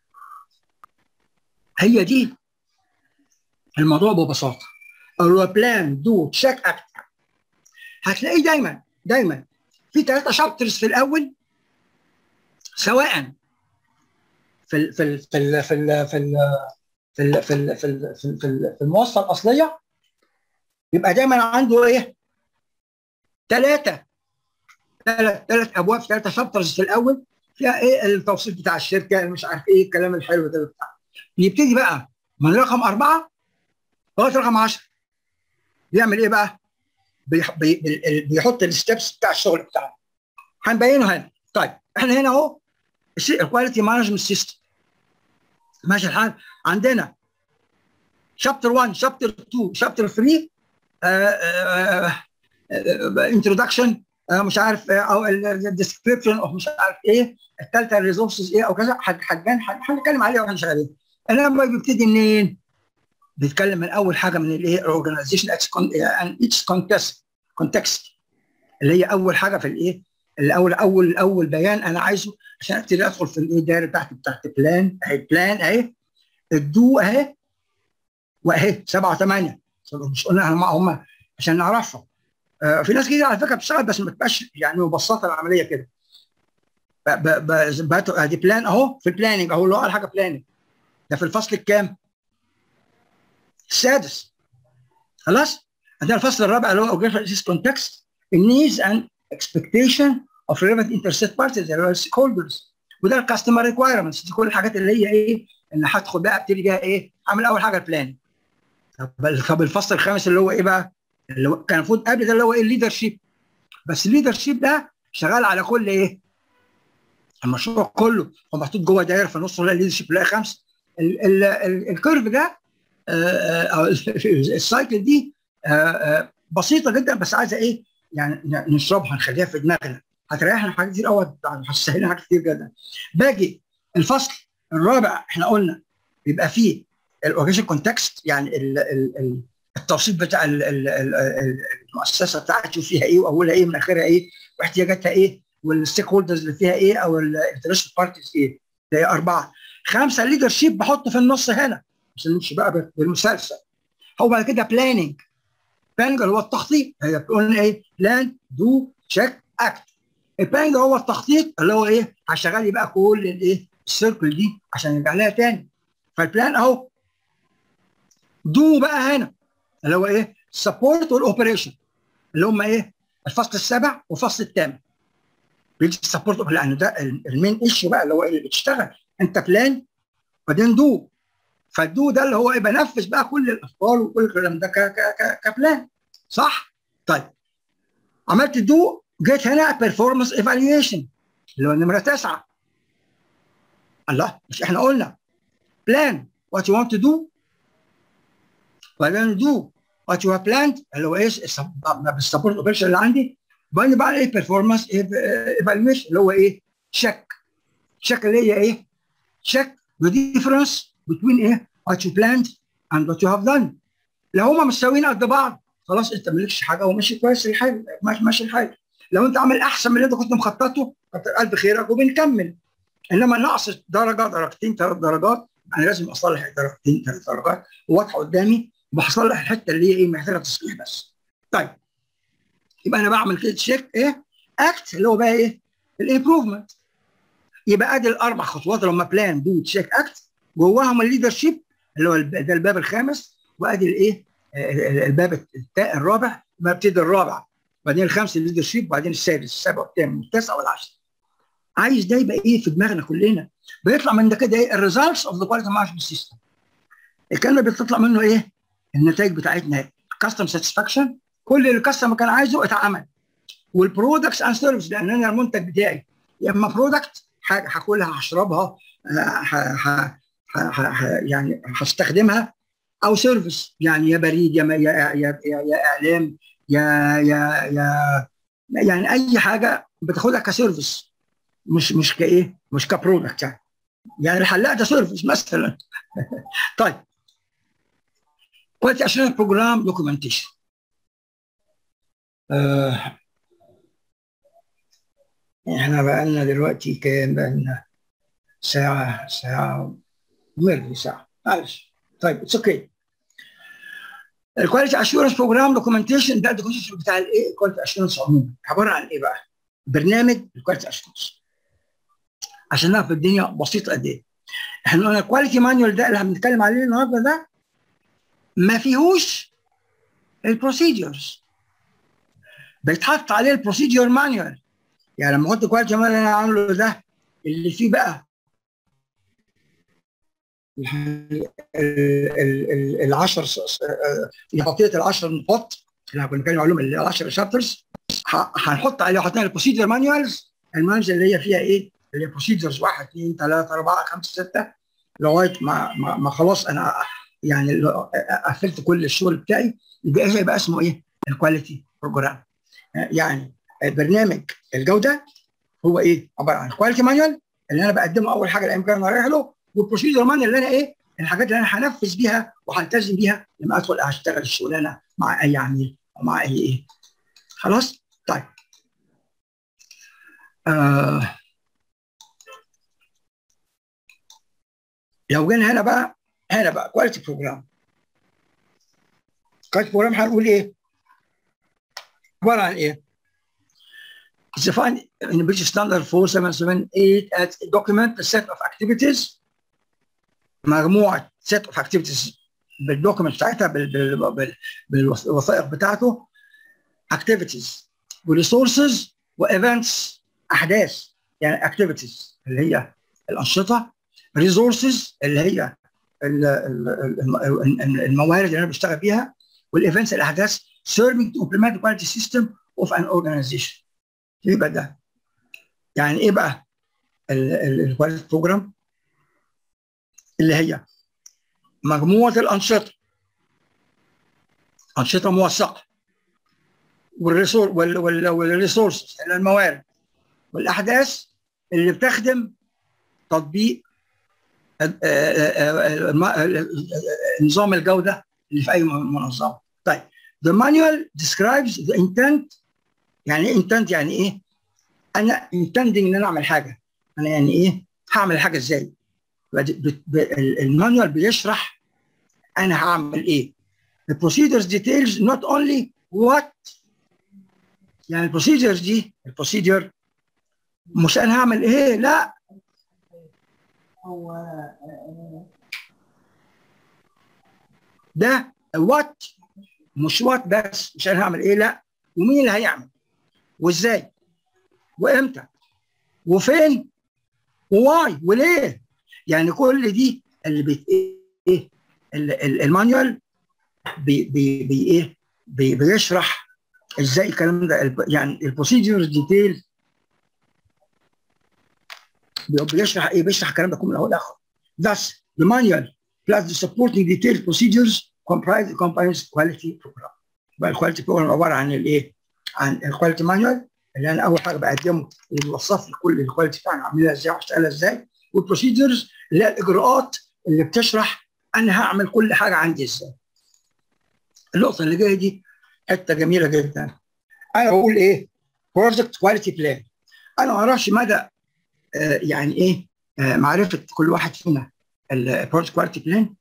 A: هي دي الموضوع ببساطه. هو بلان دو تشيك اكت، هتلاقيه دايما دايما في ثلاثه شابترز في الاول، سواء في ال في ال في ال في ال في ال في ال في ال في ال في, ال في المواصفه الاصليه، يبقى دايما عنده ايه؟ ثلاثه ثلاث ثلاث ابواب، ثلاثه شابترز في الاول فيها ايه؟ التوصيف بتاع الشركه، مش عارف ايه الكلام الحلو ده بتاع. يبتدي بقى من رقم اربعه لغايه رقم عشرة، بيعمل ايه بقى؟ بيح بي بيحط الستبس بتاع الشغل بتاعه، هنبينه هنا. طيب احنا هنا اهو الكواليتي مانجمنت سيستم، ماشي الحال. عندنا شابتر واحد، شابتر اتنين، شابتر تلاتة، انتروداكشن آه مش عارف آه او الديسكربشن اوف مش عارف ايه، الثالثه الريسورسز ايه او كذا، حاجان هنتكلم عليها واحنا شغالين. انما بيبتدي منين؟ بيتكلم من اول حاجه من الايه؟ الاورجنايزيشن اتس كونتكست كونتكست اللي هي اول حاجه في الايه؟ الاول اول اول بيان انا عايزه عشان ابتدي ادخل في الايه؟ الدايره بتاعتي بتاعت بلان اهي، بلان اهي، الدو اهي، واهي سبعه وثمانيه، مش قلنا هم عشان نعرفهم. آه في ناس كتير على فكره بتشتغل بس ما تبقاش يعني مبسطه العمليه كده. ادي بلان اهو، في البلاننج اهو اللي هو اول حاجه بلاننج، ده في الفصل الكام؟ السادس. خلاص؟ عندنا الفصل الرابع اللي هو Organizational Context النيدز اند اكسبكتيشن اوف relevant interested parties اللي هو الستيك هولدرز، وده الكاستمر ريكوايرمنتس، دي كل الحاجات اللي هي ايه؟ ان هدخل بقى ابتدي بيها ايه؟ اعمل اول حاجه البلاننج. طب الفصل الخامس اللي هو ايه بقى؟ اللي هو كان المفروض قبل ده اللي هو ايه؟ الليدرشيب. بس الليدرشيب ده شغال على كل ايه؟ المشروع كله هو محطوط جوه دايره في النص، ولا الليدرشيب لا خمسه. الكيرف ده او السايكل دي بسيطه جدا، بس عايزه ايه؟ يعني نشربها نخليها في دماغنا، هتريحنا حاجات كتير قوي، هتسهل لنا حاجات كتير جدا. باجي الفصل الرابع احنا قلنا بيبقى فيه الاورجنايزيشن كونتكست، يعني ال ال التوصيف بتاع ال ال المؤسسه بتاعتي وفيها ايه واولها ايه من اخرها ايه واحتياجاتها ايه والستيك هولدرز اللي فيها ايه او الانترست بارتيز ايه. ده اربعه. خمسه الليدر شيب بحطه في النص هنا عشان نمشي بقى بالمسلسل. هو بعد كده بلاننج. بلاننج هو التخطيط، هي بتقول ايه؟ بلان دو تشيك اكت. البلاننج هو التخطيط اللي هو ايه؟ هشغل بقى كل الايه؟ السيركل دي عشان نرجع لها تاني. فالبلان اهو. دو بقى هنا اللي هو ايه؟ سبورت والاوبريشن اللي هم ايه؟ الفصل السابع والفصل الثامن. بيجي السبورت لان ده المين ايشيو بقى اللي هو اللي بتشتغل. انت بلان وبعدين دو. فالدو ده اللي هو ايه؟ بنفذ بقى كل الافكار وكل الكلام ده كبلان. صح؟ طيب عملت دو، جيت هنا بيرفورمانس ايفالويشن اللي هو نمره تسعه. الله، مش احنا قلنا بلان وات يو ونت تو دو وبعدين دو وات يو هاف بلاند اللي هو ايش؟ بالسبورت اوبريشن اللي عندي. وبعدين بقى ايه؟ بيرفورمانس ايفالويشن اللي هو ايه؟ تشيك. تشيك اللي هي ايه؟ تشيك the difference between ايه؟ what you planned and what you have done. لو هما مساويين قد بعض خلاص انت مالكش حاجه وماشي كويس الحال، ماشي الحال. لو انت عامل احسن من اللي انت كنت مخططه كتر الف خيرك وبنكمل. انما نقص درجه درجتين ثلاث درجات انا لازم اصلح درجتين ثلاث درجات وواضحه قدامي وبصلح الحته اللي هي ايه؟ محتاجه تصليح بس. طيب يبقى انا بعمل كده تشيك ايه؟ اكت اللي هو بقى ايه؟ الامبروفمنت. يبقى ادي الاربع خطوات اللي هم بلان دو تشيك اكت، جواهم الليدر شيب اللي هو ده الباب الخامس، وادي الايه؟ الباب الرابع، ببتدي الرابع بعدين الخامس الليدر شيب وبعدين السادس السابع والثامن والتاسع والعاشر. عايز ده يبقى ايه في دماغنا كلنا؟ بيطلع من ده كده ايه؟ الريزلتس اوف ذا كواليتي مانجمنت سيستم. الكلمه بتطلع منه ايه؟ النتائج بتاعتنا كاستم ساتسفاكشن، كل اللي الكاستمر كان عايزه اتعمل. والبرودكتس اند سيرفيس لان انا المنتج بتاعي يا اما برودكت حاجه هاكلها هشربها يعني هستخدمها، او سيرفيس يعني يا بريد يا يا يا, يا, يا اعلام يا يا يا يعني اي حاجه بتاخدها كسيرفيس مش مش كايه؟ مش كبرودكت يعني. يعني الحلاق ده سيرفيس مثلا. طيب كواليتي اشورنس بروجرام دوكيومنتيشن. آه احنا بقى لنا دلوقتي كام؟ بقى لنا ساعه ساعه ميرلي ساعه معلش. طيب اتس اوكي. الكواليتي اشورنس بروجرام دوكيومنتيشن ده الدوكيومنتيشن بتاع الايه؟ الكواليتي اشورنس عموما عباره عن ايه بقى؟ برنامج الكواليتي اشورنس عشان نعرف الدنيا بسيطه قد ايه. احنا قلنا الكواليتي مانيوال ده اللي هنتكلم عليه النهارده ده ما فيهوش البروسيدجرز، بيتحط عليه البروسيدجر مانيوال. يعني لما احط كواليتي مانيوال اللي انا عامله ده اللي فيه بقى العشر خطيه العشر نقاط اللي كنا بنتكلم عليهم ال عشرة شابترز، هنحط عليه حاطين البروسيدجر مانيوالز. المانيوالز اللي هي فيها ايه؟ اللي هي بروسيدجرز واحد اثنين ثلاثه اربعه خمسه سته لغايه ما ما, ما خلاص انا يعني قفلت كل الشغل بتاعي. يبقى يبقى اسمه ايه؟ الكواليتي بروجرام. يعني برنامج الجوده هو ايه؟ عباره عن كواليتي مانيوال اللي انا بقدمه اول حاجه الايام الجايه انا رايح له، والبروسيجر مانيوال اللي انا ايه؟ الحاجات اللي انا هنفذ بيها وهلتزم بيها لما ادخل اشتغل الشغلانه مع اي عميل او مع اي ايه. خلاص؟ طيب. آه لو جينا هنا بقى هنا بقى كواليتي بروجرام. كواليتي بروجرام هنقول ايه؟ عباره عن ايه؟ It's defined in British Standard four seven seven eight as a document, a set of activities. مجموعه set of activities بالدوكيمنت بتاعتها بال بال بال بالوثائق بتاعته. activities وريسورسز وايفنتس احداث يعني activities اللي هي الانشطه، resources اللي هي الموارد اللي انا بشتغل بيها، والايفنتس الاحداث serving to implement the quality system of an organization. يبقى ده يعني ايه بقى الكواليتي بروجرام؟ اللي هي مجموعه الانشطه، انشطه موثقه، والريسور والريسورسز اللي الموارد، والاحداث اللي بتخدم تطبيق نظام الجوده اللي في اي منظمه. طيب the manual describes the intent. يعني ايه intent؟ يعني ايه؟ انا intending ان انا اعمل حاجه، انا يعني ايه؟ هعمل الحاجه ازاي؟ المانيوال بيشرح انا هعمل ايه. the procedures details not only what، يعني البروسيجرز دي البروسيجر مش انا هعمل ايه، لا، هو ده وات، مش وات بس، مش انا هعمل ايه، لا، ومين اللي هيعمل وازاي وامتى وفين وواي وليه. يعني كل دي اللي بت ايه المانيوال بي بي بي ايه بي بيشرح ازاي الكلام ده. يعني البروسيجرز ديتيل بيشرح ايه؟ بيشرح الكلام ده كله من اول لاخر. Thus the manual plus the supporting detailed procedures comprise comprise quality program. بقى الكواليتي بروجرام عباره عن الايه؟ عن الكواليتي مانيوال اللي انا اول حاجه بقدمه اللي بيوصف لي كل الكواليتي بتاعنا عاملها ازاي وهشتغلها ازاي، والبروسيجرز اللي هي الاجراءات اللي بتشرح انا هعمل كل حاجه عندي ازاي. النقطه اللي جايه دي حته جميله جدا. انا بقول ايه؟ بروجكت كواليتي بلان. انا ما اعرفش مدى آه يعني ايه آه معرفه كل واحد فينا البروجكت كواليتي بلان.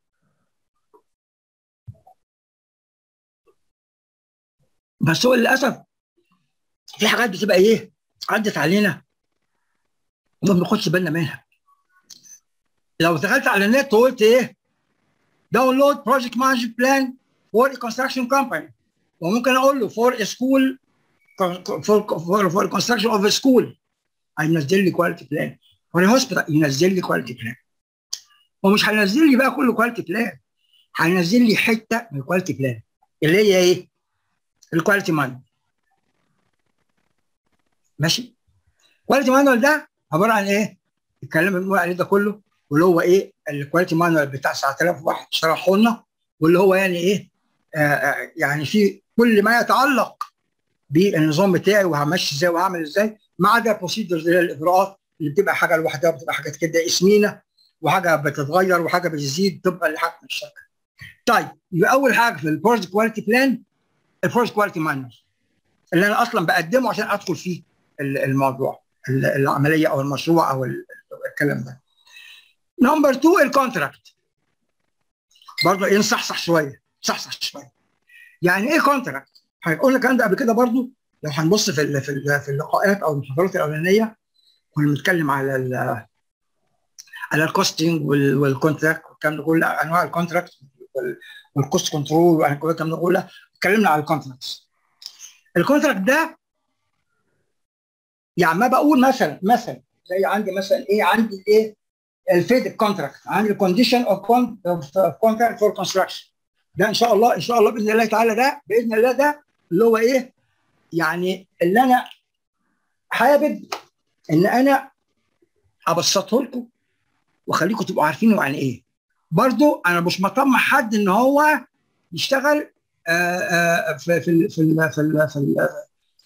A: بس هو للاسف في حاجات بتبقى ايه؟ عدت علينا وما بناخدش بالنا منها. لو دخلت على النت وقلت ايه؟ داونلود بروجكت مانجمنت بلان فور كونستراكشن كومباني، وممكن اقول له فور سكول فور فور كونستراكشن اوف سكول هينزل لي كواليتي بلان، فور هوسبيتال ينزل لي كواليتي بلان. ومش هينزل لي بقى كل كواليتي بلان، هينزل لي حته من الكواليتي بلان اللي هي ايه؟ الكواليتي مانوال. ماشي؟ الكواليتي مانوال ده عباره عن ايه؟ الكلام اللي بنقول عليه ده كله، واللي هو ايه؟ الكواليتي مانوال بتاع تسعة آلاف واحد شرحه لنا، واللي هو يعني ايه؟ آه يعني في كل ما يتعلق بالنظام بتاعي وهمشي ازاي وهعمل ازاي، ما عدا البروسيدرز اللي هي الاجراءات اللي بتبقى حاجه لوحدها، بتبقى حاجات كده اسمينه، وحاجه بتتغير وحاجه بتزيد طبقا لحجم الشركه. طيب يبقى اول حاجه في البروجكت كواليتي بلان البروجكت كواليتي مانوال اللي انا اصلا بقدمه عشان ادخل فيه الموضوع العمليه او المشروع او الكلام ده. نمبر اتنين الكونتراكت. برضه ايه نصحصح شويه صحصح شويه. يعني ايه كونتراكت؟ هنقول الكلام ده قبل كده برضه لو هنبص في ال في ال في اللقاءات او المحاضرات الاولانيه كنا بنتكلم على ال على الكوستنج والكونتراكت والكلام ده كله، انواع الكونتراكت والكوست كنترول والكلام ده كله، اتكلمنا على الكونتراكتس. الكونتراكت ده يعني ما بقول مثلا مثلا زي عندي مثلا ايه؟ عندي ايه؟ الفيد كونتراكت، عندي الكونديشن اوف كونتراكت فور كونستراكشن. ده ان شاء الله ان شاء الله باذن الله تعالى ده باذن الله ده اللي هو ايه؟ يعني اللي انا حابب ان انا ابسطه لكم واخليكم تبقوا عارفين يعني ايه. برضو انا مش مطمع حد ان هو يشتغل آآ آآ في في في في, في, في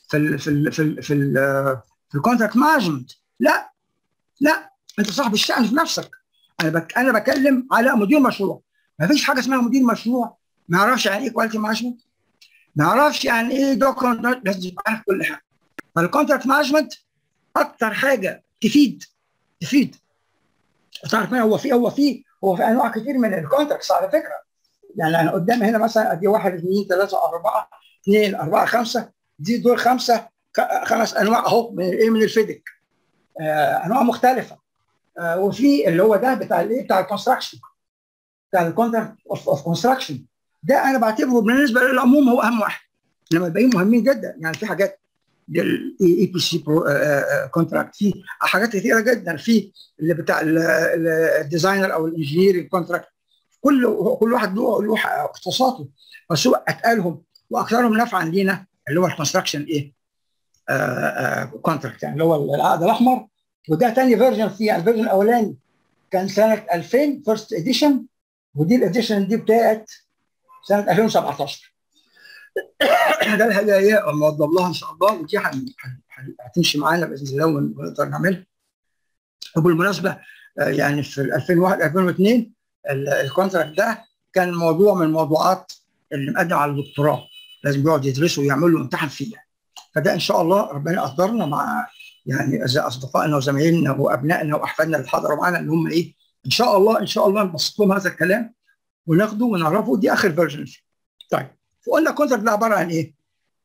A: في ال في ال في ال في, ال في الكونتراكت مانجمنت. لا لا، انت صاحب الشأن في نفسك. انا بك انا بكلم على مدير مشروع. ما فيش حاجه اسمها مدير مشروع ما يعرفش يعني ايه كواليتي مانجمنت، ما يعرفش يعني ايه دوكيومنت، لازم يبقى عارف كل حاجه. فالكونتراكت مانجمنت اكتر حاجه تفيد تفيد تعرف ما هو في هو في هو في انواع كتير من الكونتراكتس على فكره. يعني انا قدامي هنا مثلا ادي واحد اثنين ثلاثه اربعه اثنين اربعه خمسه، دي دول خمسه خمس انواع اهو من ايه من الفيدك، آه انواع مختلفه. آه وفي اللي هو ده بتاع الايه بتاع الكونستراكشن، بتاع الكونتراكت اوف كونستراكشن، ده انا بعتبره بالنسبه للعموم هو اهم واحد، انما الباقيين مهمين جدا. يعني في حاجات الاي بي سي كونتراكت، في حاجات كثيره جدا، في اللي بتاع الديزاينر او الانجينير كونتراكت، كل كل واحد له له اختصاصاته، بس هو اتقالهم واكثرهم نفعا لينا اللي هو الكونستراكشن ايه كونتراكت، يعني اللي هو العقد الاحمر. وده ثاني فيرجن فيه، يعني الفيرجن الاولاني كان سنه ألفين فيرست اديشن، ودي الاديشن دي بتاعت سنه ألفين وسبعتاشر. ده الهدايا موضب لها ان شاء الله، ودي هتمشي معانا باذن الله ونقدر نعملها. وبالمناسبه يعني في ألفين وواحد ألفين واثنين الكونتراكت ده كان موضوع من الموضوعات اللي مقدم على الدكتوراه لازم يقعد يدرسه ويعمل له امتحان فيها. فده ان شاء الله ربنا يقدرنا مع يعني اصدقائنا وزمايلنا وابنائنا واحفادنا اللي حضروا معانا اللي هم ايه ان شاء الله ان شاء الله نبسط لهم هذا الكلام وناخده ونعرفه. دي اخر فيرجن فيه. طيب فقلنا الكونتراكت ده عباره عن ايه؟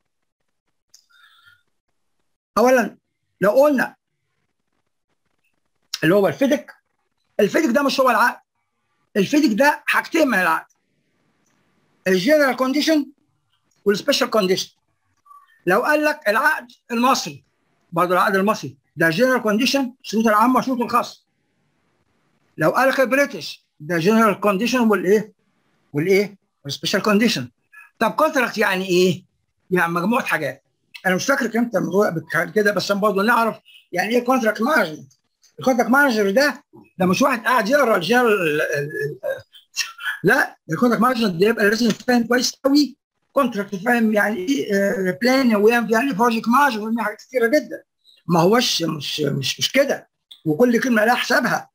A: اولا لو قلنا اللي هو الفيدك، الفيدك ده مش هو العقد، الفيدك ده حاجتين من العقد، الجنرال كونديشن والسبيشال كونديشن. لو قال لك العقد المصري، برضه العقد المصري ده جنرال كونديشن، الشروط العامه والشروط الخاصه. لو قال لك البريتش ده جنرال كونديشن والايه؟ والايه؟ والسبيشال كونديشن. طب كونتراكت يعني ايه؟ يعني مجموعه حاجات. انا مش فاكر امتى الموضوع كده، بس انا برضه نعرف يعني ايه كونتراكت مانجمنت. الكونتراكت مانجر ده ده مش واحد قاعد يقرا الجنرال، لا، الكونتراكت مانجر ده يبقى لازم فاهم كويس قوي كونتراكت، فاهم يعني ايه بلان ويعني ايه بروجكت مانجر ويعني حاجات كتيره جدا. ما هوش مش مش مش كده، وكل كلمه لها حسابها.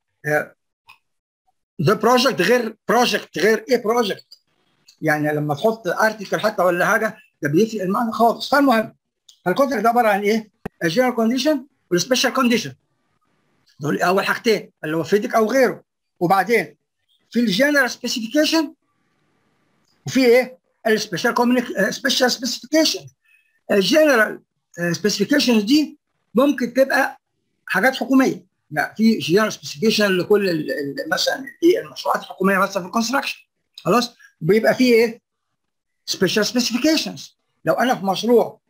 A: ده بروجكت غير بروجكت غير ايه بروجكت، يعني لما تحط ارتكل حتى ولا حاجه ده بيفرق المعنى خالص. فالمهم الكونتراكت ده عباره عن ايه؟ الجنرال كونديشن والسبيشال كونديشن، دول اول حاجتين اللي هو فيدك او غيره. وبعدين في الجنرال سبيسيفيكيشن وفي ايه؟ السبيشال سبيشال سبيسيفيكيشن. الجنرال سبيسيفيكيشن دي ممكن تبقى حاجات حكوميه، يعني في جنرال سبيسيفيكيشن لكل مثلا ايه المشروعات الحكوميه مثلا في الكونستراكشن، خلاص بيبقى في ايه؟ سبيشال سبيسيفيكيشنز. لو انا في مشروع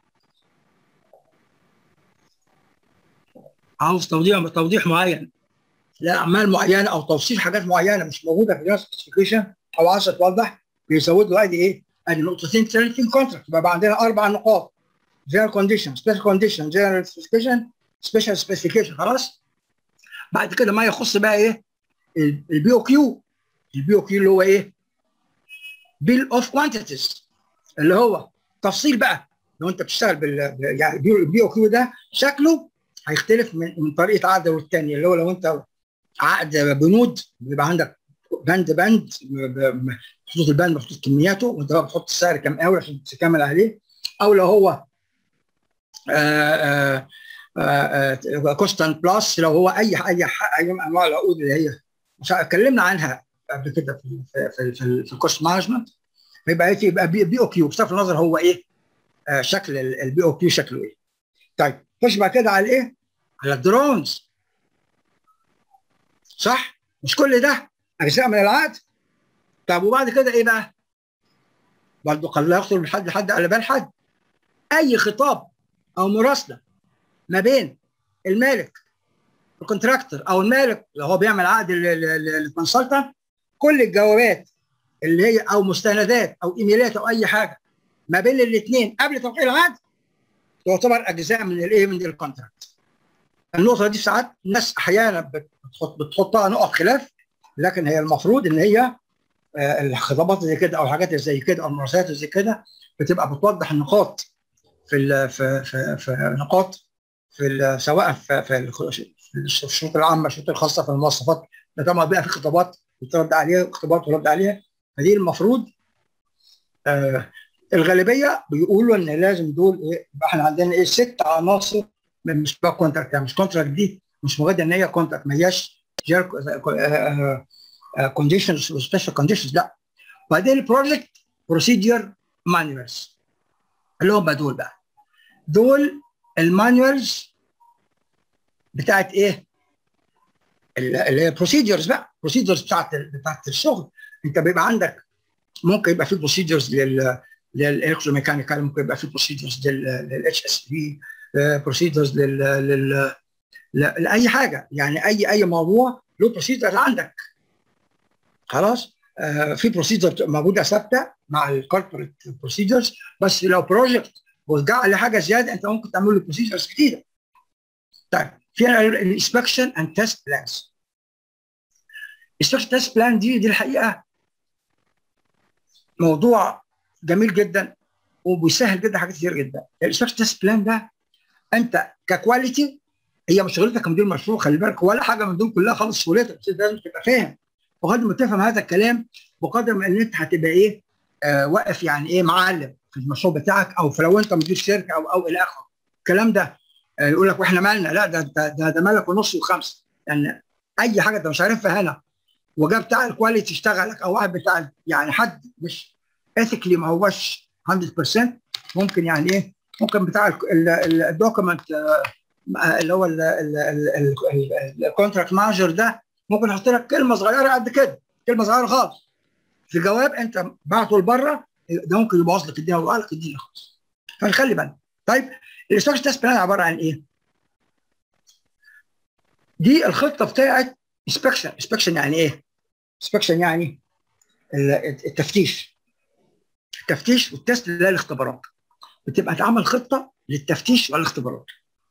A: عاوز توضيح توضيح معين لاعمال معينه او توصيف حاجات معينه مش موجوده في الجنرال سبيسيفيكيشن او عايز توضح، بيزود له ادي ايه؟ ادي نقطتين ثانيين في الكونتراكت، يبقى عندنا اربع نقاط: جنرال كونديشن، سبيشال كونديشن، جنرال سبيسيفيكيشن، سبيشال سبيسيفيكيشن. خلاص. بعد كده ما يخص بقى ايه؟ البي او كيو. البي او كيو اللي هو ايه؟ بيل اوف كوانتيتيز، اللي هو تفصيل بقى. لو انت بتشتغل بال يعني البي او كيو ده شكله هيختلف من من طريقه عقد والتانيه. اللي هو لو انت عقد بنود بيبقى عندك بند بند خطوط البند محطوط كمياته وانت بقى بتحط السعر كام قوي عشان تكمل عليه. او لو هو كوستان بلس، لو هو اي اي اي انواع العقود اللي هي اتكلمنا عنها قبل كده في في في, في الكوست مانجمنت. فيبقى ايه؟ يبقى بي او كيو بصرف النظر هو ايه آه شكل البي او كيو شكله ايه. طيب خش بعد كده على الايه؟ على الدرونز. صح؟ مش كل ده اجزاء من العقد؟ طب وبعد كده ايه بقى؟ برضه قد لا يخطر بحد حد على بال حد اي خطاب او مراسله ما بين المالك الكونتراكتور او المالك اللي هو بيعمل عقد للكونسلتنت، كل الجوابات اللي هي او مستندات او ايميلات او اي حاجه ما بين الاثنين قبل توقيع العقد تعتبر اجزاء من الايه؟ من الكونتراكت. النقطه دي ساعات الناس احيانا بتحط بتحطها نقط خلاف، لكن هي المفروض ان هي الخطابات زي كده او الحاجات زي كده او المراسلات زي كده بتبقى بتوضح النقاط في ال في في, في نقاط في سواء في في في الشروط العامه، الشروط الخاصه في المواصفات، ده طبعا بيبقى في خطابات بترد عليها، اختبارات بترد عليها. فدي المفروض آه الغالبيه بيقولوا ان لازم دول ايه، يبقى احنا عندنا ايه ست عناصر من مش بقى كونتراكت. يعني مش كونتراكت دي مش مجرد ان هي كونتراكت، ما هياش كونديشنز وسبيشال كونديشنز، لا. وبعدين البروجكت بروسيدير مانوالز اللي هم دول بقى، دول المانوالز بتاعت ايه؟ اللي هي بروسيدرز بقى، بروسيدرز بتاعت بتاعت الشغل. انت بيبقى عندك ممكن يبقى في بروسيدرز لل للالكتروميكانيكال، ممكن يبقى في بروسيدرز للاتش اس في، بروسيدرز لل لل لاي حاجه، يعني اي اي موضوع له بروسيدر عندك. خلاص. آه في بروسيدر موجوده ثابته مع الكوربريت بروسيدرز، بس لو بروجكت وجع عليه حاجه زياده انت ممكن تعمل له بروسيدرز جديده. طيب في الانسبكشن اند تيست بلانز. الانسبكشن تيست بلان دي دي الحقيقه موضوع جميل جدا وبيسهل جدا حاجات كتير جدا. الانسبكشن تيست بلان ده انت ككواليتي، هي مش شغلتك كمدير مشروع، خلي بالك، ولا حاجه من دول كلها خالص شغلتك، بس لازم تبقى فاهم. بقدر ما تفهم هذا الكلام بقدر ما ان انت هتبقى ايه آه واقف يعني ايه معلم في المشروع بتاعك، او في لو انت مدير شركه او او الى اخره. الكلام ده آه يقول لك واحنا مالنا، لا ده ده ده, ده مالك ونص وخمسه. يعني اي حاجه انت مش عارفها هنا وجاب بتاع الكواليتي اشتغلك، او واحد بتاع يعني حد مش اثيكلي ما هوش مية بالمية، ممكن يعني ايه ممكن بتاع الدوكيمنت اللي هو الكونتراكت مانجر ده ممكن يحط لك كلمه صغيره قد كده، كلمه صغيره خالص في جواب انت بعته لبره، ده ممكن يبوظ لك الدنيا ويوقع لك الدنيا خالص. فنخلي بالنا. طيب الاستراكشر تيست بلان عباره عن ايه؟ دي الخطه بتاعت انسبكشن. انسبكشن يعني ايه؟ انسبكشن يعني التفتيش. التفتيش والتست اللي هي الاختبارات. بتبقى تعمل خطه للتفتيش والاختبارات.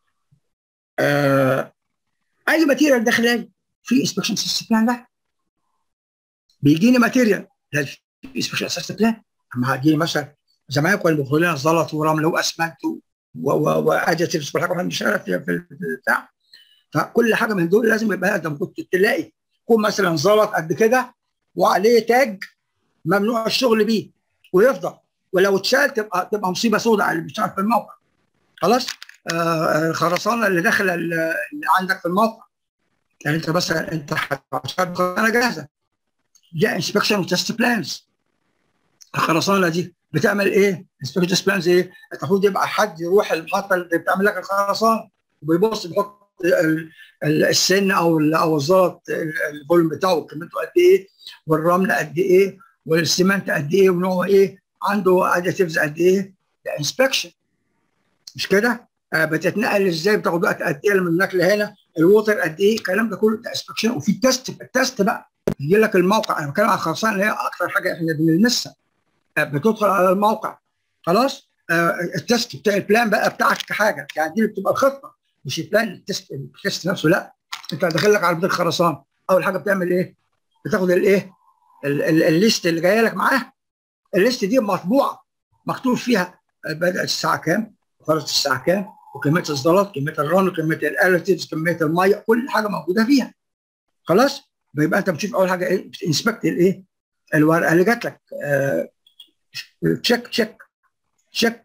A: آه اي ماتيريال داخل في انسبكشن سيستم بلان ده بيجيني ماتيريال في انسبكشن سيستم بلان. اما هتجيلي مثلا زمان كانوا بيقولوا لنا زلط ورمل واسمنت واديتيفز وكل حاجه مش عارف في البتاع. فكل حاجه من دول لازم يبقى انت كنت تلاقي يكون مثلا زلط قد كده وعليه تاج ممنوع الشغل بيه ويفضل، ولو اتشال تبقى تبقى مصيبه سوداء على اللي بيشتغل في الموقع. خلاص. آه الخرسانه اللي داخله اللي عندك في الموقع، يعني انت مثلا انت هتشتغل خرسانه جاهزه، دي انسبكشن وتست بلانز. الخرسانه دي بتعمل ايه؟ انسبكشن تست بلانز ايه؟ المفروض يبقى حد يروح المحطه اللي بتعمل لك الخرسانه وبيبص بيحط السن او او الزلط الفوليوم بتاعه كميته قد ايه، والرمل قد ايه، والسمنت قد ايه، ونوعه ايه، عنده اديتيفز قد ايه. ده انسبكشن مش كده؟ آه بتتنقل ازاي، بتاخد وقت قد ايه من هناك لهنا، الووتر قد ايه، الكلام ده كله ده انسبكشن. وفي تيست، التيست بقى يجي لك الموقع. انا بتكلم عن الخرسانه اللي هي اكثر حاجه احنا بنلمسها. آه بتدخل على الموقع خلاص. آه التيست بتاع البلان بقى بتاعك كحاجه، يعني دي اللي بتبقى الخطه مش البلان. التيست التيست نفسه لا، انت داخل لك على بيت الخرسانه، اول حاجه بتعمل ايه؟ بتاخد الايه؟ الليست اللي جايه لك معاه. الليست دي مطبوعه مكتوب فيها بدات الساعه كام وخلصت الساعه كام، وكميه الزلط، كميه الرمل، كميه الاليتيفز، كميه الميه، كل حاجه موجوده فيها. خلاص. بيبقى انت بتشوف اول حاجه ايه؟ بتنسبكت الايه؟ الورقه اللي جات لك. آه تشيك تشيك تشيك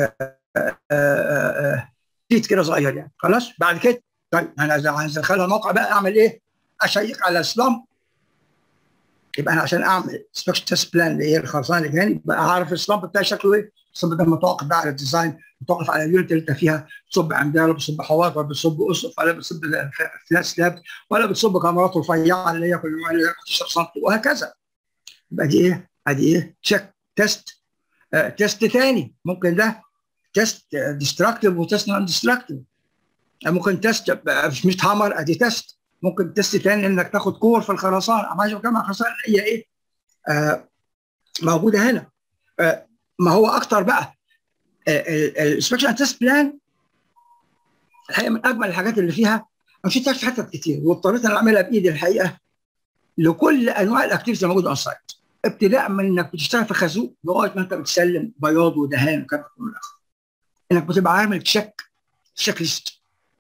A: شيت كده صغير يعني. خلاص. بعد كده طيب انا عايز ادخلها الموقع بقى، اعمل ايه؟ اشيك على السلام. يبقى انا عشان اعمل انسبكشن تيست بلان اللي هي الخرسانه اللي جايه، يبقى اعرف السلامب بتاعي شكله ايه. السلامب ده متوقف بقى على الديزاين، متوقف على اليونت اللي انت فيها، بتصب عمدان ولا بتصب حواف ولا بتصب اسقف ولا بتصب فلات سلاب ولا بتصب كاميرات رفيعه اللي هي كل عشرة سم وهكذا. يبقى دي ايه؟ ادي ايه؟ تشيك تيست. آه تيست ثاني ممكن ده تيست ديستراكتيف وتيست نون ديستراكتيف. ممكن تيست مش متهامر، ادي تيست. ممكن تيست ثاني انك تاخد كور في الخرسانه. ما بتكلم عن الخرسانه هي ايه؟ آه موجوده هنا. آه ما هو اكتر بقى الانسبكشن تيست بلان الحقيقه من اجمل الحاجات اللي فيها. مش في حتت كتير واضطريت انا اعملها بايدي الحقيقه لكل انواع الاكتيفيتيز الموجوده اون سايت، ابتداء من انك بتشتغل في خازوق لغايه ما انت بتسلم بياض ودهان وكلام من الاخر. انك بتبقى عامل تشيك تشيك ليست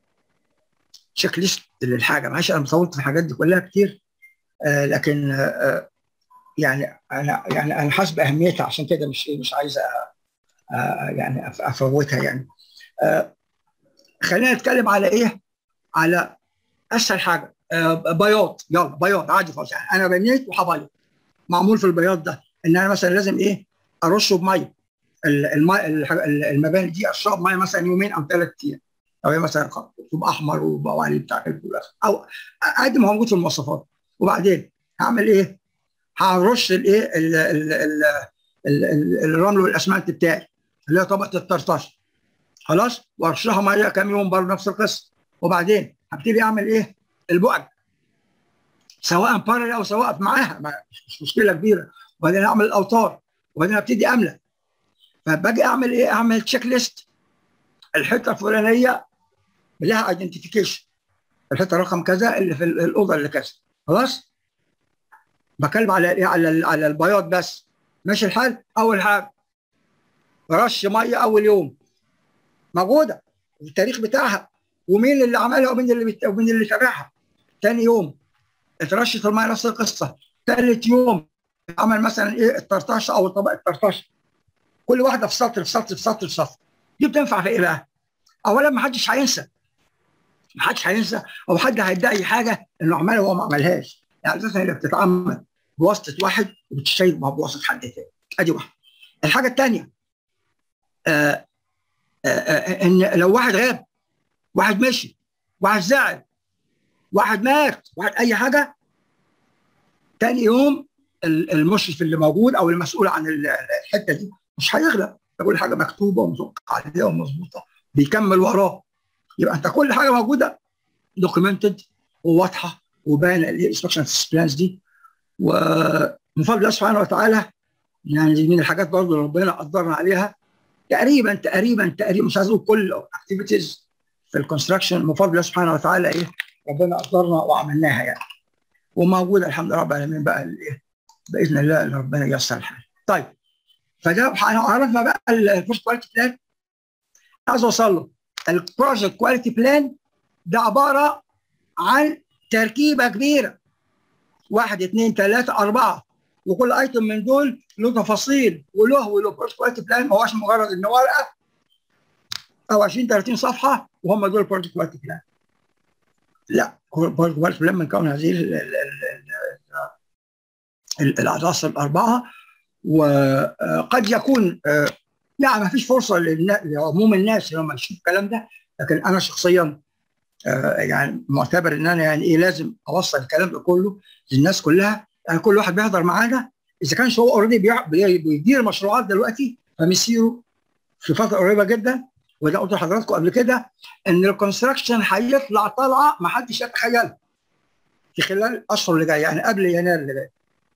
A: تشيك ليست للحاجه. معلش انا طولت في الحاجات دي كلها كتير، آه لكن آه يعني انا يعني انا حاسس باهميتها، عشان كده مش مش عايز آه يعني افوتها يعني. آه خلينا نتكلم على ايه؟ على اسهل حاجه، آه بياض. يلا بياض عادي خالص، يعني انا بنيت وحبيض. معمول في البياض ده ان انا مثلا لازم ايه؟ ارشه بميه. الماء المباني دي اشرب ميه مثلا يومين او ثلاث ايام، او هي مثلا طوب احمر وبوالي بتاع او عادي موجود في المواصفات. وبعدين هعمل ايه؟ هرش الايه ال- ال- ال- ال- ال- الرمل والاسمنت بتاعي اللي هي طبقه الطرطشه، خلاص، وارشها ميه كام يوم برضه نفس القصه. وبعدين هبتدي اعمل ايه؟ البقع، سواء بارل او سواء معاها، مش مشكله كبيره. وبعدين اعمل الاوتار، وبعدين ابتدي املى. فباجي اعمل ايه؟ اعمل تشيك ليست. الحته الفلانيه لها ايدنتيفيكيشن، الحته رقم كذا اللي في الاوضه اللي كذا، خلاص. بكلم على ايه؟ على على البياض بس. ماشي الحال. اول حاجه رش ميه اول يوم، موجوده التاريخ بتاعها ومين اللي عملها ومين اللي بت... ومين اللي تابعها. ثاني يوم اترشت الميه نفس القصه. ثالث يوم عمل مثلا ايه؟ الطرطشه او طبق الطرطشه، كل واحده في سطر في سطر في سطر في سطر. دي بتنفع في ايه بقى؟ اولا ما حدش هينسى، ما حدش هينسى، او حد هيدعي حاجه انه عملها وهو ما عملهاش. يعني اساسا هي بتتعمل بواسطه واحد وبتشتغل بواسطه حد تاني. ادي واحده. الحاجه الثانيه، آه آه آه ان لو واحد غاب، واحد مشي، واحد زعل، واحد مات، واحد اي حاجه، ثاني يوم المشرف اللي موجود او المسؤول عن الحته دي مش هيغلب، كل حاجه مكتوبه ومتوقع عليها ومظبوطه، بيكمل وراه. يبقى انت كل حاجه موجوده دوكيومنتد وواضحه وباينه الانستراكشن بلانز دي. ومن فضل الله سبحانه وتعالى، يعني دي من الحاجات برضه اللي ربنا قدرنا عليها. تقريبا تقريبا تقريبا مش عايز اقول كل اكتيفيتيز في الكونستراكشن، من فضل الله سبحانه وتعالى ايه ربنا قدرنا وعملناها يعني، وموجوده الحمد لله رب العالمين بقى الايه باذن الله اللي ربنا ييسر الحال. طيب، فده عرفنا بقى البروجكت كواليتي بلان. عايز اوصل له البروجكت كواليتي بلان ده عباره عن تركيبه كبيره، واحد اثنين ثلاثه اربعه، وكل ايتم من دول له تفاصيل وله وله بروجكت كواليتي بلان. ما هوش مجرد ان ورقه او عشرين ثلاثين صفحه وهم دول البروجكت كواليتي بلان. لا، البروجكت كواليتي بلان من كون هذه العناصر الاربعه. وقد يكون يعني ما فيش فرصه لعموم الناس لما يشوفوا الكلام ده، لكن انا شخصيا يعني معتبر ان انا يعني ايه لازم اوصل الكلام ده كله للناس كلها. يعني كل واحد بيحضر معانا اذا كانش هو اوريدي بيدير مشروعات دلوقتي، فمسيره في فتره قريبه جدا. وده قلت لحضراتكم قبل كده ان الكونستراكشن هيطلع طلعه ما حدش يتخيلها في خلال الاشهر اللي جايه، يعني قبل يناير اللي جاي.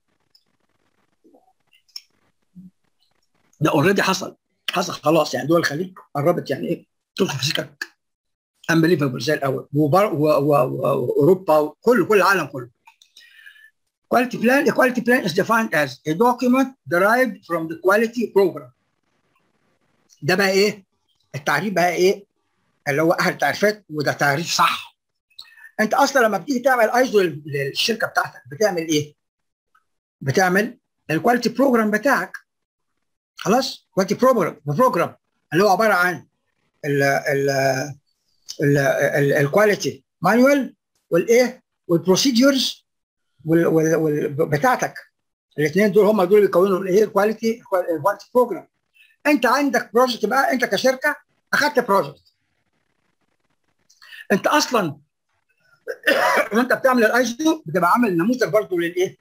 A: ده اوريدي حصل حصل خلاص. يعني دول الخليج قربت يعني ايه تدخل في سكك unbelievable زي الاول، واوروبا وكل كل العالم كله. Quality plan, a quality plan is defined as a document derived from the quality program. ده بقى ايه؟ التعريف بقى ايه؟ اللي هو احد التعريفات، وده تعريف صح. انت اصلا لما بتيجي تعمل ايزو للشركه بتاعتك بتعمل ايه؟ بتعمل الكواليتي بروجرام بتاعك، خلاص؟ كواليتي بروجرام بروجرام اللي هو عباره عن ال ال الكواليتي مانوال والايه؟ والبروسيدجرز بتاعتك. الاثنين دول هم دول اللي بيكونوا الايه؟ الكواليتي الكواليتي بروجرام. انت عندك بروجكت بقى، انت كشركه اخذت بروجكت، انت اصلا وانت بتعمل الايزو بتبقى عامل نموذج برضه للايه؟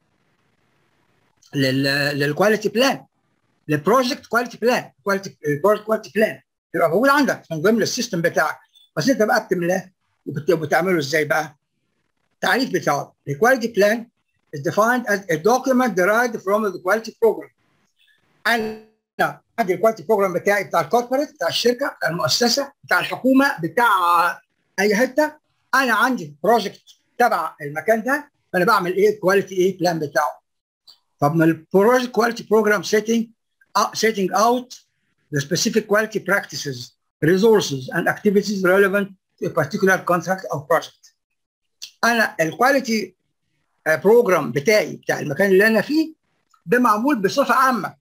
A: للكواليتي بلان، للبروجكت كواليتي بلان، كواليتي البروجكت كواليتي بلان يبقى موجود عندك من ضمن السيستم بتاعك. بس انت بقى بتملاه وبتعمله ازاي بقى؟ التعريف بتاعه الكواليتي بلان is defined as a document derived from the quality program. انا عندي الكواليتي بروجرام بتاعي بتاع الكوربريت، بتاع الشركه، بتاع المؤسسه، بتاع الحكومه، بتاع اي حته. انا عندي بروجكت تبع المكان ده، فانا بعمل ايه؟ الكواليتي ايه؟ بلان بتاعه. طب من البروجكت كواليتي بروجرام setting uh, setting out the specific quality practices resources and activities relevant to a particular contract or project. انا الكواليتي بروجرام بتاعي بتاع المكان اللي انا فيه ده معمول بصفه عامه.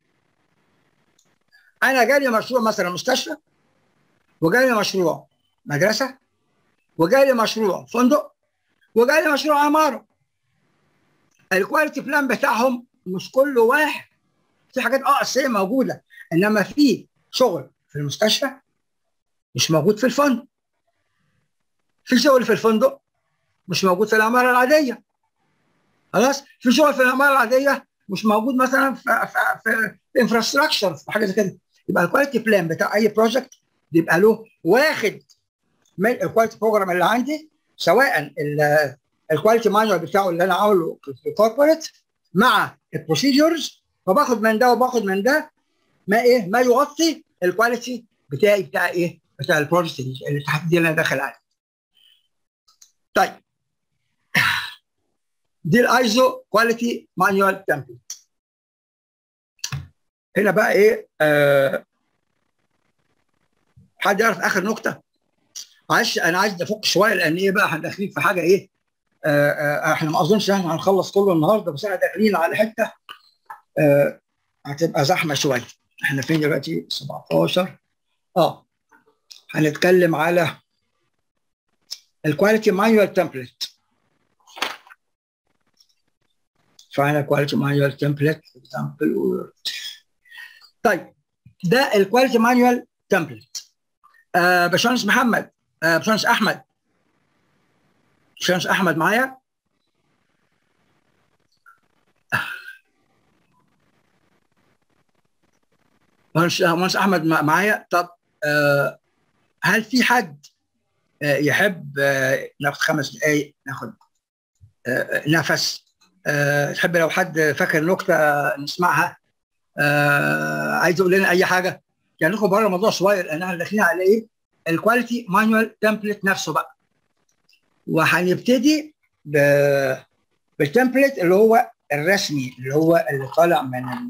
A: انا جالي مشروع مثلا مستشفى، وجالي مشروع مدرسه، وجالي مشروع فندق، وجالي مشروع عماره. الكواليتي بلان بتاعهم مش كل واحد، في حاجات اه اساسيه موجوده، انما في شغل في المستشفى مش موجود في الفندق، في شغل في الفندق مش موجود في العماره العاديه. خلاص، في شغل في العماره العاديه مش موجود مثلا في في, في انفراستراكشر، في حاجه زي كده. يبقى الكواليتي بلان بتاع اي بروجكت بيبقى له واخد من الكواليتي بروجرام اللي عندي، سواء الكواليتي مانوال بتاعه اللي انا عامله في الكوربريت مع البروسيدورز، فباخد من ده وباخد من ده ما ايه ما يغطي الكواليتي بتاعي بتاع ايه بتاع البروجكت اللي تحت دي اللي انا داخل عليه. طيب دي الايزو كواليتي مانوال تمبلت. هنا بقى ايه آه حد يعرف اخر نقطه؟ معلش انا عايز افك شويه، لان ايه بقى احنا داخلين في حاجه ايه آه آه احنا ما اظنش احنا هنخلص كله النهارده، بس احنا داخلين على حته آه هتبقى زحمه شويه. احنا فين دلوقتي؟ سبعتاشر. اه هنتكلم على الكواليتي مانوال تمبلت. فانا كواليتي مانوال تمبلت اكزامبل. طيب ده الكواليتي مانوال تمبلت. آه باشمهندس محمد، آه باشمهندس احمد، باشمهندس احمد معايا؟ باشمهندس احمد معايا؟ طب آه هل في حد آه يحب آه ناخد خمس دقائق ناخد آه نفس؟ آه تحب لو حد فاكر نكته نسمعها؟ آه عايز يقول لنا اي حاجه؟ يعني نخرج بره الموضوع شويه، لان احنا داخلين على ايه؟ الكواليتي مانوال تمبلت نفسه بقى. وهنبتدي بالتمبلت اللي هو الرسمي، اللي هو اللي طالع من ال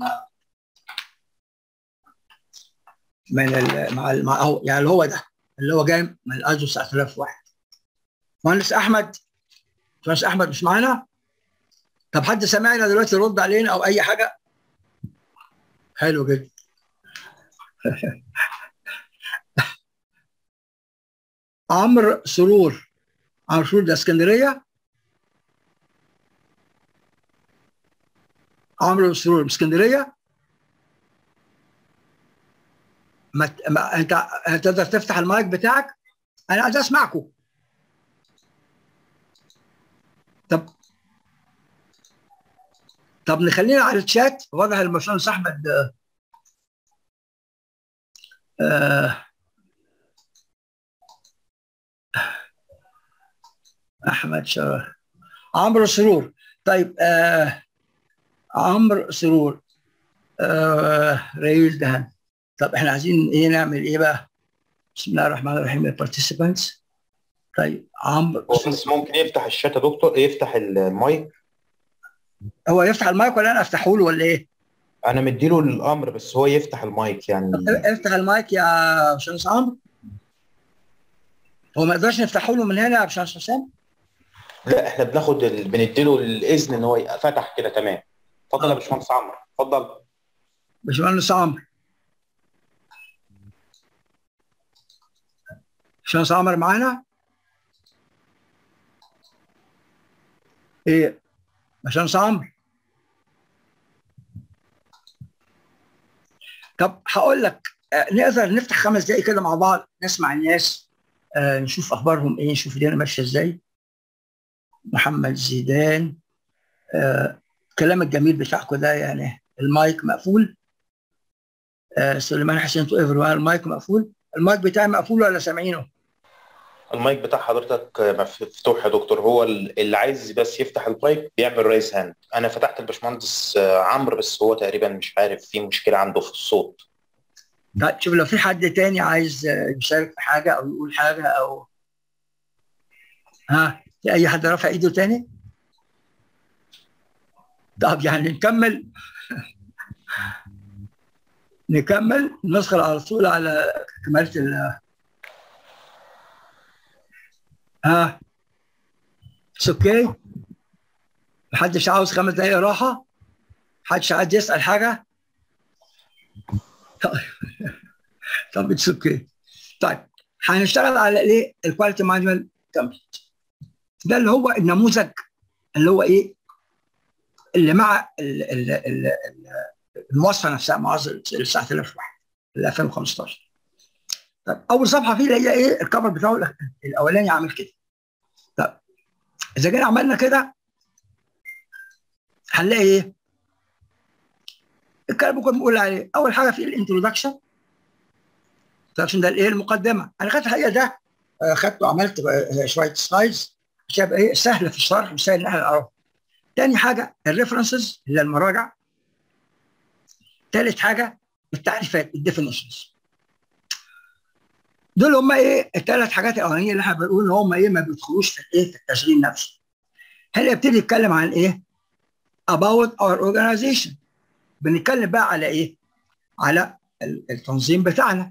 A: من ال مع مع أو يعني اللي هو ده اللي هو جاي من الايزو تسعة آلاف وواحد. مهندس احمد، مهندس احمد مش معانا؟ طب حد سامعنا دلوقتي يرد علينا او اي حاجه؟ حلو جدا. عمرو سرور، عمرو سرور ده اسكندريه؟ عمرو سرور من اسكندريه؟ ما ما انت تقدر تفتح المايك بتاعك؟ انا عايز اسمعكم. طب طب نخلينا على الشات. واضح الباشمهندس احمد آه احمد شرف، عمرو سرور. طيب آه عمرو سرور آه رئيس دهن. طب احنا عايزين ايه نعمل ايه بقى؟ بسم الله الرحمن الرحيم. البارتيسيبانتس. طيب عمرو
B: هو بس ممكن يفتح الشات يا دكتور، يفتح المايك.
A: هو يفتح المايك ولا انا افتحه له ولا ايه؟
B: انا مديله الامر بس هو يفتح المايك
A: طب
B: يعني.
A: افتح المايك يا باشمهندس عمرو. هو ما يقدرش نفتحه له من هنا يا باشمهندس حسام؟
B: لا احنا بناخد ال... بنديله الاذن ان هو يبقى فتح كده. تمام. اتفضل يا
A: اه
B: باشمهندس عمرو، اتفضل.
A: باشمهندس عمرو، باشمهندس عمرو معانا؟ ايه باشمهندس عمرو؟ طب هقول لك آه نقدر نفتح خمس دقايق كده مع بعض نسمع الناس، آه نشوف اخبارهم ايه، نشوف الدنيا ماشيه ازاي. محمد زيدان، آه الكلام الجميل بتاعكم ده، يعني المايك مقفول. آه سليمان حسين تو ايفر المايك مقفول. المايك بتاعي مقفول ولا سامعينه؟
B: المايك بتاع حضرتك مفتوح يا دكتور. هو اللي عايز بس يفتح المايك بيعمل رايز هاند. انا فتحت الباشمهندس عمرو بس هو تقريبا مش عارف، في مشكله عنده في الصوت.
A: طيب شوف لو في حد تاني عايز يشارك في حاجه او يقول حاجه او ها، في اي حد رافع ايده تاني؟ طب يعني نكمل نكمل ندخل على طول على كملت ال ها اوكي. محدش عاوز خمس دقايق راحه؟ محدش عايز يسال حاجه؟ طب اتس اوكي. طيب هنشتغل على ايه؟ الكواليتي مانجمنت تمبلت. ده اللي هو النموذج اللي هو ايه؟ اللي مع ال ال ال المواصفه نفسها، مواصفه ال تسعة آلاف وواحد ل ألفين وخمستاشر. طب اول صفحه فيه اللي هي ايه؟ الكفر بتاعه الاولاني عامل كده. طب اذا جينا عملنا كده هنلاقي ايه؟ الكلام ممكن نقول عليه اول حاجه في الانترودكشن. الانترودكشن ده الايه؟ المقدمه. انا خدت الحقيقه ده خدته عملت شويه سلايدز عشان يبقى ايه؟ سهله في الشرح وسهل ان احنا نعرفه. تاني حاجه الريفرنسز اللي هي المراجع. ثالث حاجه التعريفات الديفينيشنز. دول هم ايه؟ الثلاث حاجات الاولانيه اللي احنا بنقول ان هم ايه؟ ما بيدخلوش في الايه؟ في التشغيل نفسه. هنا يبتدي يتكلم عن ايه؟ about our organization. بنتكلم بقى على ايه؟ على التنظيم بتاعنا.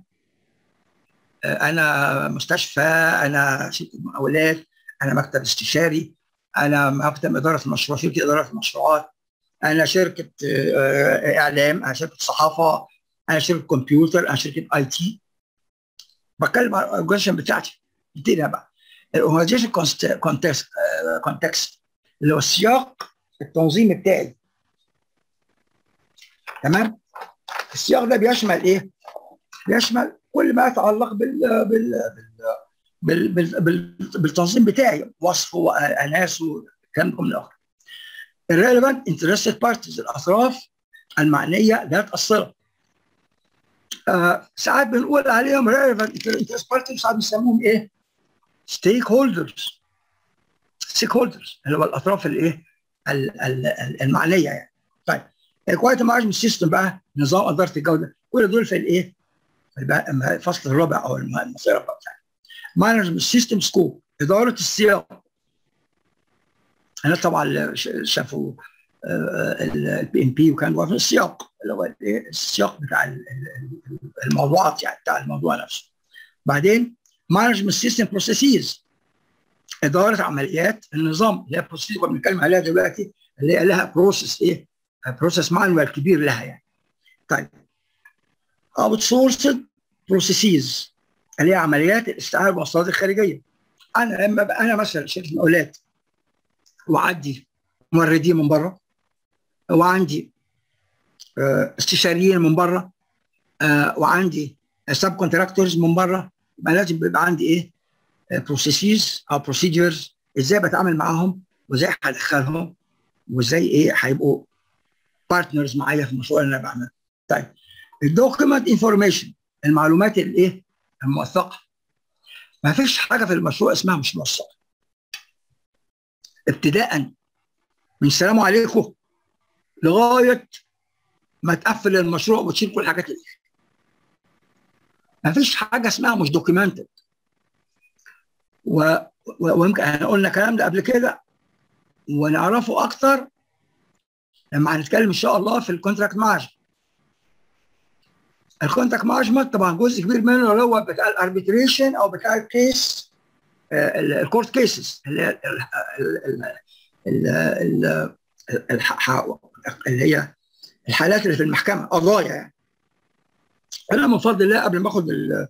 A: انا مستشفى، انا شركه مقاولات، انا مكتب استشاري، انا مكتب اداره المشروع، شركه اداره المشروعات، انا شركه اعلام، انا شركه صحافه، انا شركه كمبيوتر، انا شركه اي تي. بتكلم على الاورجنايزيشن بتاعتي. ابتدينا بقى الاورجنايزيشن كونتكست كونتكست اللي هو السياق التنظيمي بتاعي. تمام؟ السياق ده بيشمل ايه؟ بيشمل كل ما يتعلق بال بال بال بال بال بالتنظيم بتاعي، وصفه واناسه الكلام ده من الاخر. الريليفنت انترستد بارتيز، الاطراف المعنيه ذات الصله. آه ساعات بنقول عليهم ريليفنت انترستد بارتيز، ساعات بنسموهم ايه؟ ستيك هولدرز. ستيك هولدرز اللي هو الاطراف الايه؟ المعنيه يعني. طيب الكواليتي مانجمنت سيستم بقى، نظام اداره الجوده، كل دول في الايه؟ الفصل الرابع او المسيره بتاعتنا. مانجمنت سيستم سكوب، اداره السياق. انا طبعا شافوا البي ام بي وكان واقف السياق اللي هو السياق بتاع الموضوعات يعني بتاع الموضوع نفسه. بعدين مانجمنت سيستم بروسيسز، اداره عمليات النظام اللي هي بروسيس اللي بنتكلم عليها دلوقتي، اللي هي لها بروسيس ايه؟ بروسيس مانوال كبير لها يعني. طيب اوت سورسد بروسيسز اللي هي عمليات الاستعانه بالمصادر الخارجيه. انا لما بقى انا مثلا شركه مقاولات وعندي موردين من بره، وعندي استشاريين من بره، وعندي سب كونتراكتورز من بره، يبقى لازم بيبقى عندي ايه؟ بروسيسز او بروسيجرز، ازاي بتعامل معاهم وازاي هدخلهم وازاي ايه هيبقوا بارتنرز معايا في المشروع اللي انا بعمله. طيب الدوكيمنت انفورميشن، المعلومات الايه؟ الموثقه. ما فيش حاجه في المشروع اسمها مش موثقه. ابتداء من السلام عليكم لغايه ما تقفل المشروع وتشيل كل الحاجات اللي فيه. ما فيش حاجه اسمها مش دوكيومنتد. ويمكن احنا قلنا الكلام ده قبل كده ونعرفه اكتر لما هنتكلم ان شاء الله في الكونتراكت مانجمنت. الكونتراكت مانجمنت طبعا جزء كبير منه اللي هو بتاع الاربيتريشن او بتاع الكيس، الكورت كيسز اللي هي اللي هي الحالات اللي في المحكمه، قضايا يعني. انا من فضل الله قبل ما اخد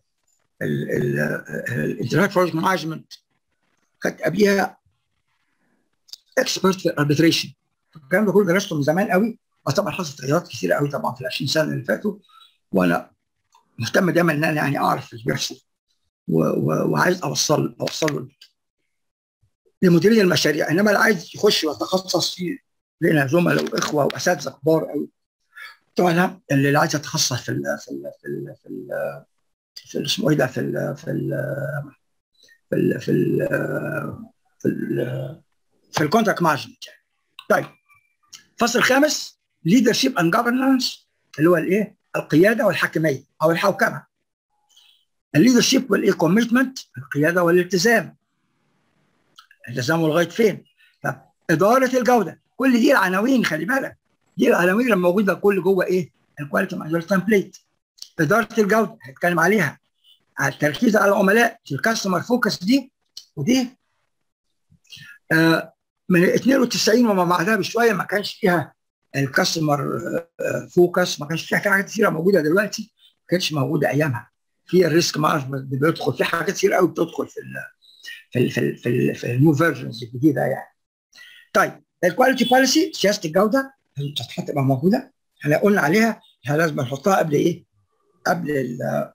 A: الانترنت بروجكت مانجمنت خدت قبليها اكسبرت في الاربيتريشن. الكلام ده كله درسته من زمان قوي، وطبعا حصلت تغيرات كثيره قوي طبعا في ال عشرين سنه اللي فاتوا، وانا مهتم دايما ان انا يعني اعرف اللي بيحصل وعايز اوصل اوصله لمديرين المشاريع. انما اللي عايز يخش ويتخصص فيه لنا زملاء واخوه واساتذه كبار قوي. طبعا اللي عايز يتخصص في ال في ال في ال في ال في اسمه ايه ده في ال في ال في ال في ال في ال في الكونتراكت مانجمنت. طيب الفصل الخامس ليدرشيب اند جفرنانس اللي هو الايه؟ القياده والحكميه او الحوكمه. الليدرشيب والايه؟ كوميتمنت، القياده والالتزام. التزامه لغايه فين؟ طب اداره الجوده، كل دي العناوين، خلي بالك دي العناوين اللي موجوده كل جوه ايه؟ الكواليتي مانجمنت تمبليت. اداره الجوده هنتكلم عليها. على التركيز على العملاء في الكاستمر فوكس دي، ودي آه من اثنين وتسعين وما بعدها بشويه ما كانش فيها الكاستمر فوكس، ما كانش فيها حاجات كثيره موجوده دلوقتي ما كانتش موجوده ايامها. في الريسك مانجمنت بيدخل في حاجات كتير قوي بتدخل في ال في ال في ال في, ال في النيو فيرجنز الجديده يعني. طيب الكواليتي بوليسي سياسه الجوده هتبقى موجوده، احنا قلنا عليها احنا لازم نحطها قبل ايه؟ قبل ال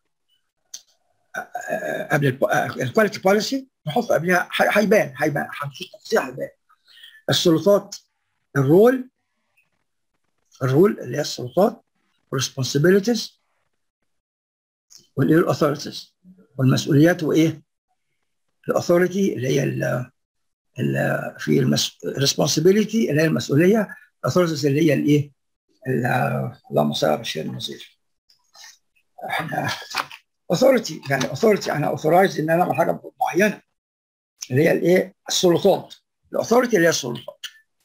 A: قبل الكواليتي بوليسي نحط قبلها، هيبان هيبان هنشوف تفصيل هيبان. السلطات، الرول الرول اللي هي السلطات والريسبونسبيلتيز والايه الاثوريتيز والمسؤوليات، وايه الاثوريتي اللي هي ال ال في الريسبونسبيلتي اللي هي المسؤوليه، الاثوريتيز اللي هي الايه اللهم صل على الشيخ النظير. احنا اثوريتي يعني اثوريتي انا اوثرايز ان انا اعمل حاجه معينه اللي هي الايه السلطات، الاثوريتي اللي هي السلطات.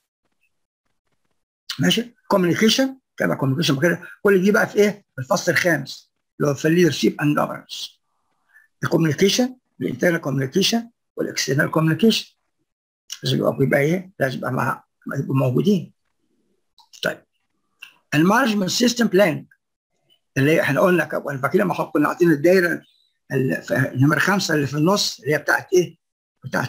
A: ماشي. كوميونيكيشن كما كوميونيكيشن كده، كل دي بقى في ايه؟ في الفصل الخامس اللي هو في الليدرشيب اند جفرنس. الكوميونيكيشن، الانترنال كوميونيكيشن والاكسترنال كوميونيكيشن لازم يبقى يبقى ايه؟ لازم يبقى مع يبقوا موجودين. طيب المانجمنت سيستم بلان اللي احنا قلنا وانا فاكر لما كنا عاطين الدايره نمره خمسه اللي في النص اللي هي بتاعت ايه؟ بتاعت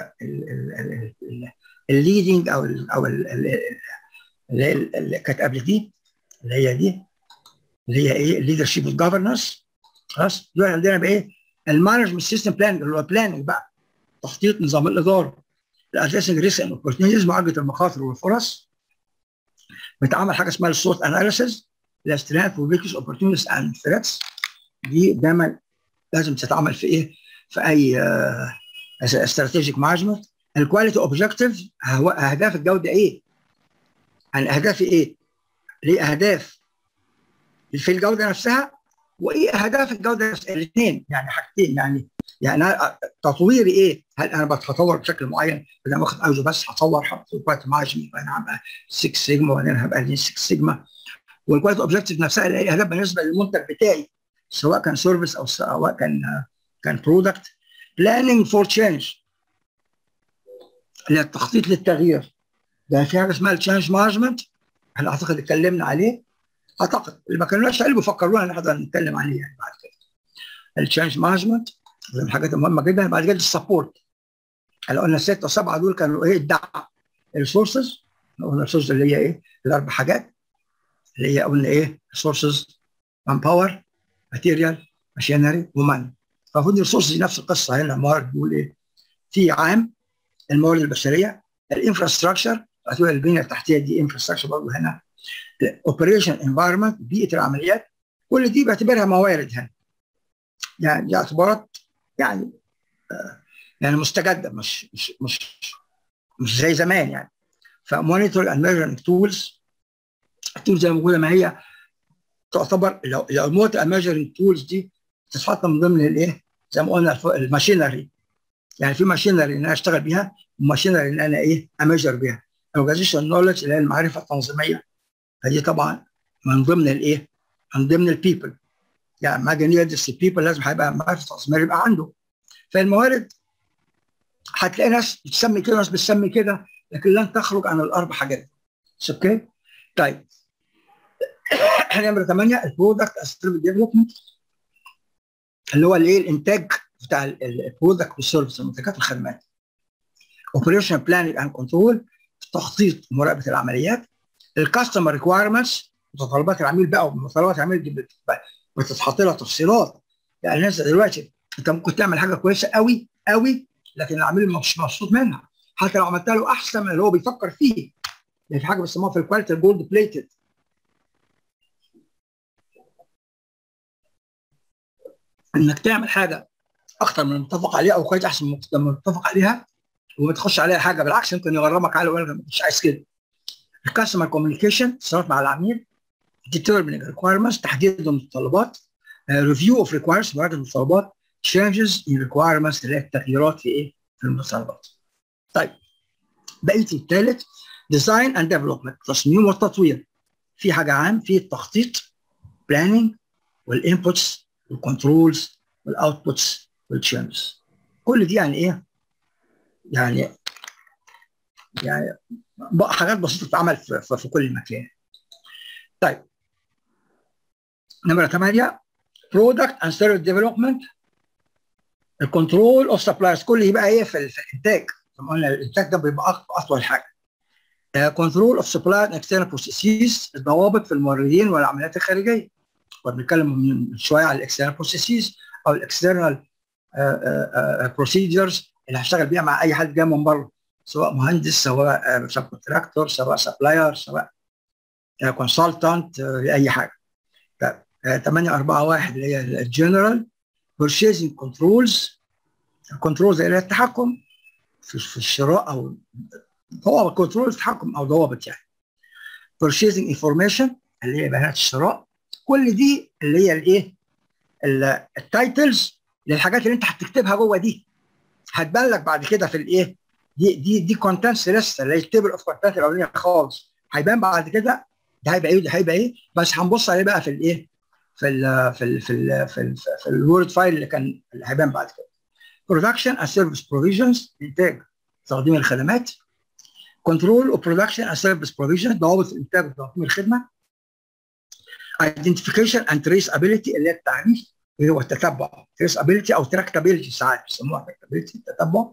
A: الليدنج او ال او ال اللي, اللي كانت قبل دي اللي هي دي اللي هي ايه؟ الليدرشيب والجفرنس. خلاص دول عندنا بقى ايه؟ المانجمنت سيستم بلان اللي هو بلاننج بقى، تخطيط نظام الاداره، الادريسنج ريسك اند اوبورتيونيتيز، معالجه المخاطر والفرص. بتعمل حاجه اسمها السوت اناليسيز، السترينث وويكنس اوبورتيونيتيز اند ثريتس. دي دايما لازم تتعمل في ايه؟ في اي استراتيجيك مانجمنت. الكواليتي اوبجكتيف، اهداف الجوده ايه؟ يعني اهدافي ايه؟ ليه اهداف في الجوده نفسها، وايه اهداف الجوده نفسها، الاثنين يعني حاجتين يعني يعني أنا تطويري ايه؟ هل انا بتطور بشكل معين؟ انا باخد اوجه بس هطور حط كواليتي مانجمنت وانا هبقى ستة سيجما وانا هبقى لين ستة سيجما. والكواليتي اوبجكتيف نفسها اللي هي اهداف بالنسبه للمنتج بتاعي سواء كان سيرفيس او سواء كان كان برودكت. بلاننج فور تشينج اللي هي التخطيط للتغيير، ده في حاجه اسمها التشينج مانجمنت احنا اعتقد اتكلمنا عليه، اعتقد اللي ما كانوش عليه بيفكرونا ان احنا نتكلم عليه يعني بعد كده. التشينج مانجمنت من الحاجات المهمه جدا. بعد كده السبورت اللي قلنا السته وسبعه دول كانوا ايه؟ الدعم. الريسورسز قلنا الريسورسز اللي هي ايه؟ الاربع حاجات اللي هي قلنا ايه؟ ريسورسز مان باور ماتيريال ماشينري ومان. المفروض الريسورسز دي نفس القصه هنا. موارد بيقول ايه؟ في عام الموارد البشريه، الانفراستراكشر هتقول البنيه التحتيه دي انفراستراكشر برضه هنا، الاوبريشن انفايرمنت بيئه العمليات، كل دي بعتبرها موارد هنا يعني دي اعتبارات يعني آه يعني مستجده مش مش مش مش زي زمان يعني. فمونيتور اند ميجرنج تولز، التولز زي ما موجوده ما هي تعتبر لو لو المونيتور اند ميجرنج تولز دي تتحط من ضمن الايه؟ زي ما قلنا الماشينري، يعني في ماشينري ان انا اشتغل بيها وماشينري ان انا ايه؟ اميجر بيها. الاورجانيزيشن نولج اللي هي المعرفه التنظيميه، فدي طبعا من ضمن الايه؟ من ضمن البيبل، يعني ما جاني يدرس البيبل لازم هيبقى معرفه تنظيميه يبقى عنده. فالموارد هتلاقي ناس بتسمي كده ناس بتسمي كده، لكن لن تخرج عن الاربع حاجات. اوكي؟ طيب نمره ثمانيه البرودكت اسيستنت ديفلوبمنت اللي هو الايه؟ الانتاج بتاع البرودكت والسيرفيس المنتجات والخدمات. اوبريشن بلاننج اند كنترول، تخطيط ومراقبه العمليات. الكاستمر ريكوايرمنتس، متطلبات العميل بقى، ومتطلبات العميل دي بتتحط لها تفصيلات. يعني الناس دلوقتي انت ممكن تعمل حاجه كويسه قوي قوي لكن العميل مش مبسوط منها حتى لو عملتها له احسن من اللي هو بيفكر فيه. يعني في حاجه بيسموها في الكواليتي الجولد بليتد، انك تعمل حاجه اكتر من المتفق عليها او كويس احسن من المتفق عليها وما تخش عليها حاجه بالعكس ممكن يغرمك على ولا مش عايز كده. الكاستمر كوميونيكيشن، اتصالات مع العميل. determining requirements، تحديد المتطلبات. ريفيو اوف ريكوايرمنتس، مراجعه المتطلبات. changes in requirements، اللي هي التغييرات في ايه؟ في المتطلبات. طيب بقيه الثالث ديزاين اند ديفلوبمنت، تصميم والتطوير. في حاجه عام في التخطيط بلاننج والانبوتس والكنترولز والاوتبوتس والتشينجز. كل دي يعني ايه؟ يعني يعني حاجات بسيطه بتتعمل في, في, في كل مكان. طيب نمره ثمانية برودكت اند سيرفيس ديفلوبمنت، الكنترول اوف سبلايرز. كل دي بقى ايه في, في الانتاج. طبعا قلنا الانتاج ده بيبقى اطول حاجه. كنترول اوف سبلاير اند اكسترنال بروسيسز، الضوابط في الموردين والعمليات الخارجيه. وبنتكلم من شويه على الاكسترنال بروسيسز او الاكسترنال بروسيجرز اللي هشتغل بيها مع اي حد جاي من بره، سواء مهندس، سواء سب كونتراكتور، سواء سبلاير، سواء كونسلتنت، اي حاجه. ثمانية أربعة واحد اللي هي الجنرال بيرشيزنج كنترولز. الكنترولز اللي هي التحكم في, في الشراء، او هو كنترول التحكم او ضوابط يعني. بيرشيزنج انفورميشن اللي هي بيانات الشراء. كل دي اللي هي الايه؟ التايتلز للحاجات اللي انت هتكتبها جوه دي، هتبان لك بعد كده في الايه؟ دي دي دي كونتنتس لسه اللي هي التيبل اوف كونتنت الاولانيه خالص، هيبان بعد كده ده هيبقى ايه وده هيبقى ايه، بس هنبص عليه بقى في الايه؟ في ال في ال في ال في, ال في الوورد فايل اللي كان اللي هيبان بعد كده. برودكشن اند سيرفيس بروفيجنز، انتاج تقديم الخدمات. كنترول اوف برودكشن اند سيرفيس بروفيجن، ضوابط الانتاج وتقديم الخدمه. ايدنتيفيكيشن اند تريسابيلتي اللي هي التعريف، اللي هو التتبع. تريسابيلتي او تراكتابيلتي ساعات بيسموها تراكتابيلتي، التتبع.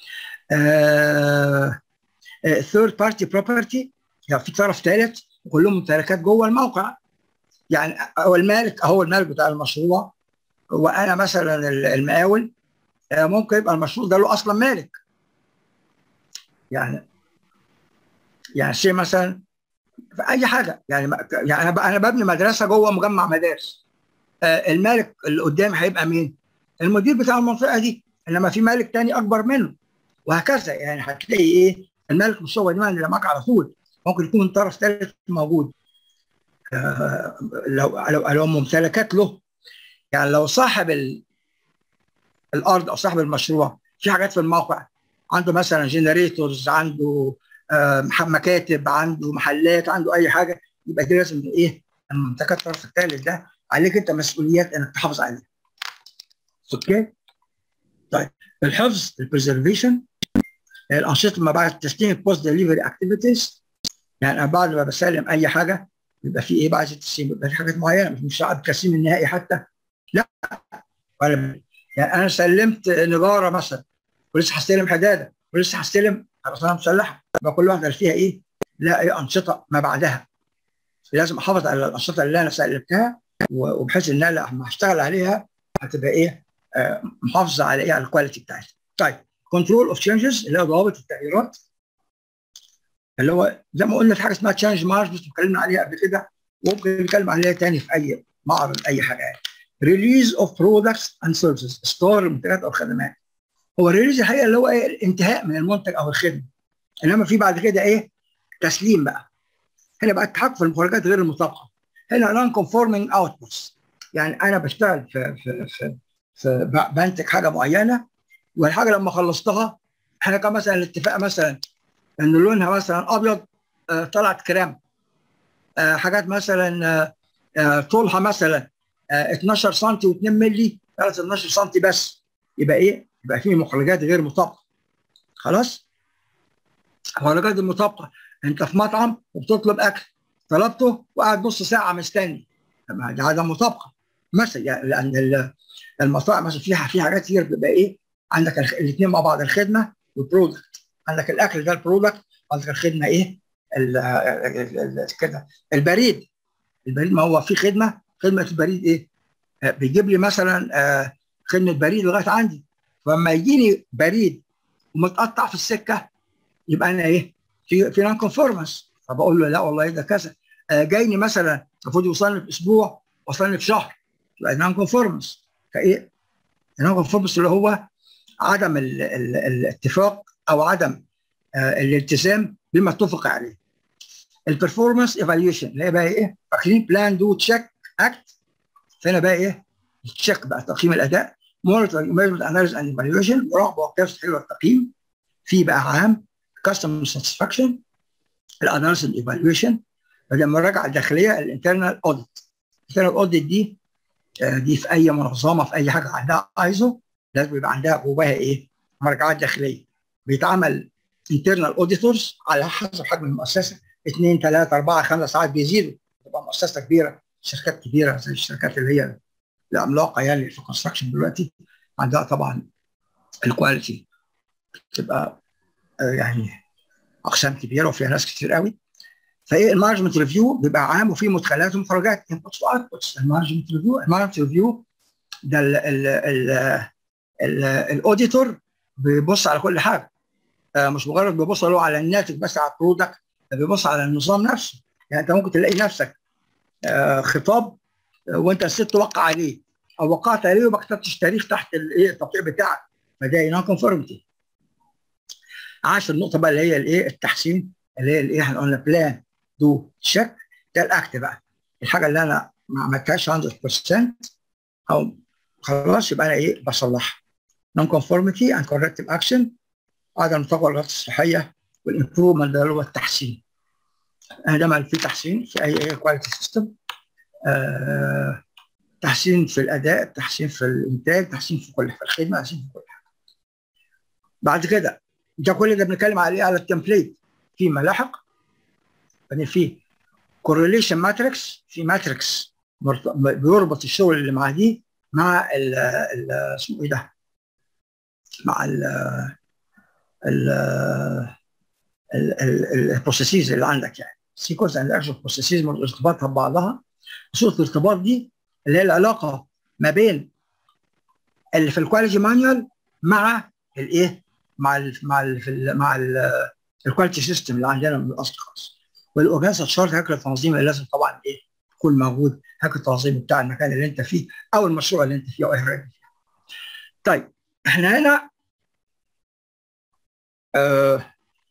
A: ثيرد بارتي بروبرتي، يعني في طرف ثالث وكلهم ممتلكات جوه الموقع. يعني هو المالك، هو المالك بتاع المشروع، وانا مثلا المقاول، آه ممكن يبقى المشروع ده له اصلا مالك. يعني يعني شيء مثلا في اي حاجه، يعني يعني انا انا ببني مدرسه جوه مجمع مدارس، آه المالك اللي قدامي هيبقى مين؟ المدير بتاع المنطقه دي، انما في مالك تاني اكبر منه، وهكذا. يعني هتلاقي ايه؟ المالك مش هو اللي معاك على طول، ممكن يكون من طرف ثالث موجود. آه لو لو لو ممتلكات له، يعني لو صاحب الارض او صاحب المشروع في حاجات في الموقع، عنده مثلا جنريتورز، عنده آه مكاتب، عنده محلات، عنده اي حاجه، يبقى دي لازم ايه؟ الممتلكات الطرف الثالث ده عليك انت مسؤوليات انك تحافظ عليها. اوكي؟ طيب الحفظ، البريزرفيشن، الانشطه ما بعد التسليم، البوست ديليفري اكتيفيتيز. يعني انا بعد ما بسلم اي حاجه بيبقى في ايه بعد التسليم؟ بيبقى في حاجات معينه، مش بعد التسليم النهائي حتى، لا. ولا يعني انا سلمت نجاره مثلا ولسه هستلم حداده ولسه هستلم خرسانه مسلحه، يبقى كل واحده فيها ايه؟ لا ايه انشطه ما بعدها. لازم احافظ على الانشطه اللي انا سلمتها، وبحيث ان انا لما هشتغل عليها هتبقى ايه؟ آه محافظه على ايه؟ على الكواليتي بتاعتها. طيب كنترول اوف تشينجز اللي هو ضوابط التغييرات، اللي هو زي ما قلنا في حاجه اسمها تشينج مارجز اتكلمنا عليها قبل كده، وممكن نتكلم عليها تاني في اي معرض اي حاجه يعني. ريليز اوف برودكتس اند سيرفيسز، اصدار المنتجات او الخدمات. هو الريليز الحقيقه اللي هو ايه؟ الانتهاء من المنتج او الخدمه، انما في بعد كده ايه؟ تسليم بقى. هنا بقى التحكم في المخرجات غير المطابقه. هنا نون كونفورمينج اوتبوتس، يعني انا بشتغل في في في, في بنتج حاجه معينه، والحاجه لما خلصتها احنا كان مثلا الاتفاق مثلا ان لونها مثلا ابيض، آه طلعت كريم، آه حاجات مثلا آه آه طولها مثلا آه اتناشر سم و2 مللي، طلعت اتناشر سم بس، يبقى ايه؟ يبقى في مخرجات غير مطابقه. خلاص؟ مخرجات المطابقه، انت في مطعم وبتطلب اكل، طلبته وقعد نص ساعه مستني، ده عدم مطابقه مثلا. يعني لان المطاعم مثلا فيها في حاجات كتير بتبقى ايه؟ عندك الاثنين مع بعض، الخدمه والبرودكت. عندك الاكل ده البرودكت، عندك الخدمه ايه؟ كده. البريد، البريد ما هو في خدمه، خدمه البريد ايه؟ آه بيجيب لي مثلا آه خدمه بريد لغايه عندي، فلما يجيني بريد ومتقطع في السكه يبقى انا ايه؟ في في نون كونفورمانس، فبقول له لا والله ده كذا. آه جايني مثلا المفروض يوصلني في اسبوع، وصلني في شهر، يبقى نون كونفورمانس. فايه؟ النون كونفورمانس اللي هو عدم ال ال الاتفاق او عدم آه الالتزام بما اتفق عليه. البرفورمانس ايفالويشن اللي هي بقى ايه؟ فاكرين بلان دو تشيك اكت؟ فهنا بقى ايه؟ التشيك بقى تقييم الاداء. مونيتورنج ميجرمنت اناليسيس اند ايفالويشن، مراقبه وقياس حلوه التقييم. في بقى عام كاستمر ساتسفاكشن، الاناليسيس ايفالويشن، المراجعه الداخليه، الانترنال اوديت. الانترنال اوديت دي دي في اي منظمه في اي حاجه عندها ايزو لازم يبقى عندها جواها ايه؟ مراجعات داخليه. بيتعمل انترنال اوديتورز على حسب حجم المؤسسه، اثنين ثلاثه اربعه خمسه ساعات بيزيدوا، تبقى مؤسسه كبيره، شركات كبيره زي الشركات اللي هي العملاقه يعني في الكونستراكشن دلوقتي عندها طبعا الكواليتي تبقى يعني اقسام كبيره وفيها ناس كتير قوي. فايه المانجمنت ريفيو بيبقى عام وفيه مدخلات ومخرجات، انبوتس واوتبوتس. المانجمنت ريفيو المانجمنت ريفيو ده الاوديتور بيبص على كل حاجه، آه مش مجرد بيبص له على الناتج بس على البرودكت، ده بيبص على النظام نفسه. يعني انت ممكن تلاقي نفسك آه خطاب آه وانت نسيت توقع عليه او وقعت عليه وما كتبتش تاريخ تحت الايه التوقيع بتاعك، فده نون كونفورمتي. عشر النقطه بقى اللي هي الايه التحسين، اللي هي الايه احنا قلنا بلان دو تشيك، ده الاكت بقى، الحاجه اللي انا ما عملتهاش مية بالمية او خلاص يبقى انا ايه بصلحها. نون كونفورميتي اند كوركتيف اكشن، عدم التطورات الصحيه والامبروفمنت ده اللي هو التحسين. عندما في تحسين في اي كواليتي سيستم، آه تحسين في الاداء، تحسين في الانتاج، تحسين في كل في الخدمه، تحسين في كل حاجه. بعد كده ده كل ده بنتكلم عليه على التمبليت. في ملاحق يعني في كورليشن ماتريكس، في ماتريكس بيربط الشغل اللي مع دي مع ال ال اسمه ايه ده؟ مع ال ال البروسيسز اللي عندك، يعني سيكونس اند اكشن بروسيسز ارتباطها ببعضها. صوره الارتباط دي اللي هي العلاقه ما بين اللي في الكواليتي مانيوال مع الايه؟ مع ال مع ال مع الكواليتي سيستم اللي عندنا من الاصل خالص. والاورجانيزيشن شارت هيكل التنظيم اللي لازم طبعا ايه؟ يكون موجود، هيكل التنظيم بتاع المكان اللي انت فيه او المشروع اللي انت فيه او اي. طيب احنا هنا آه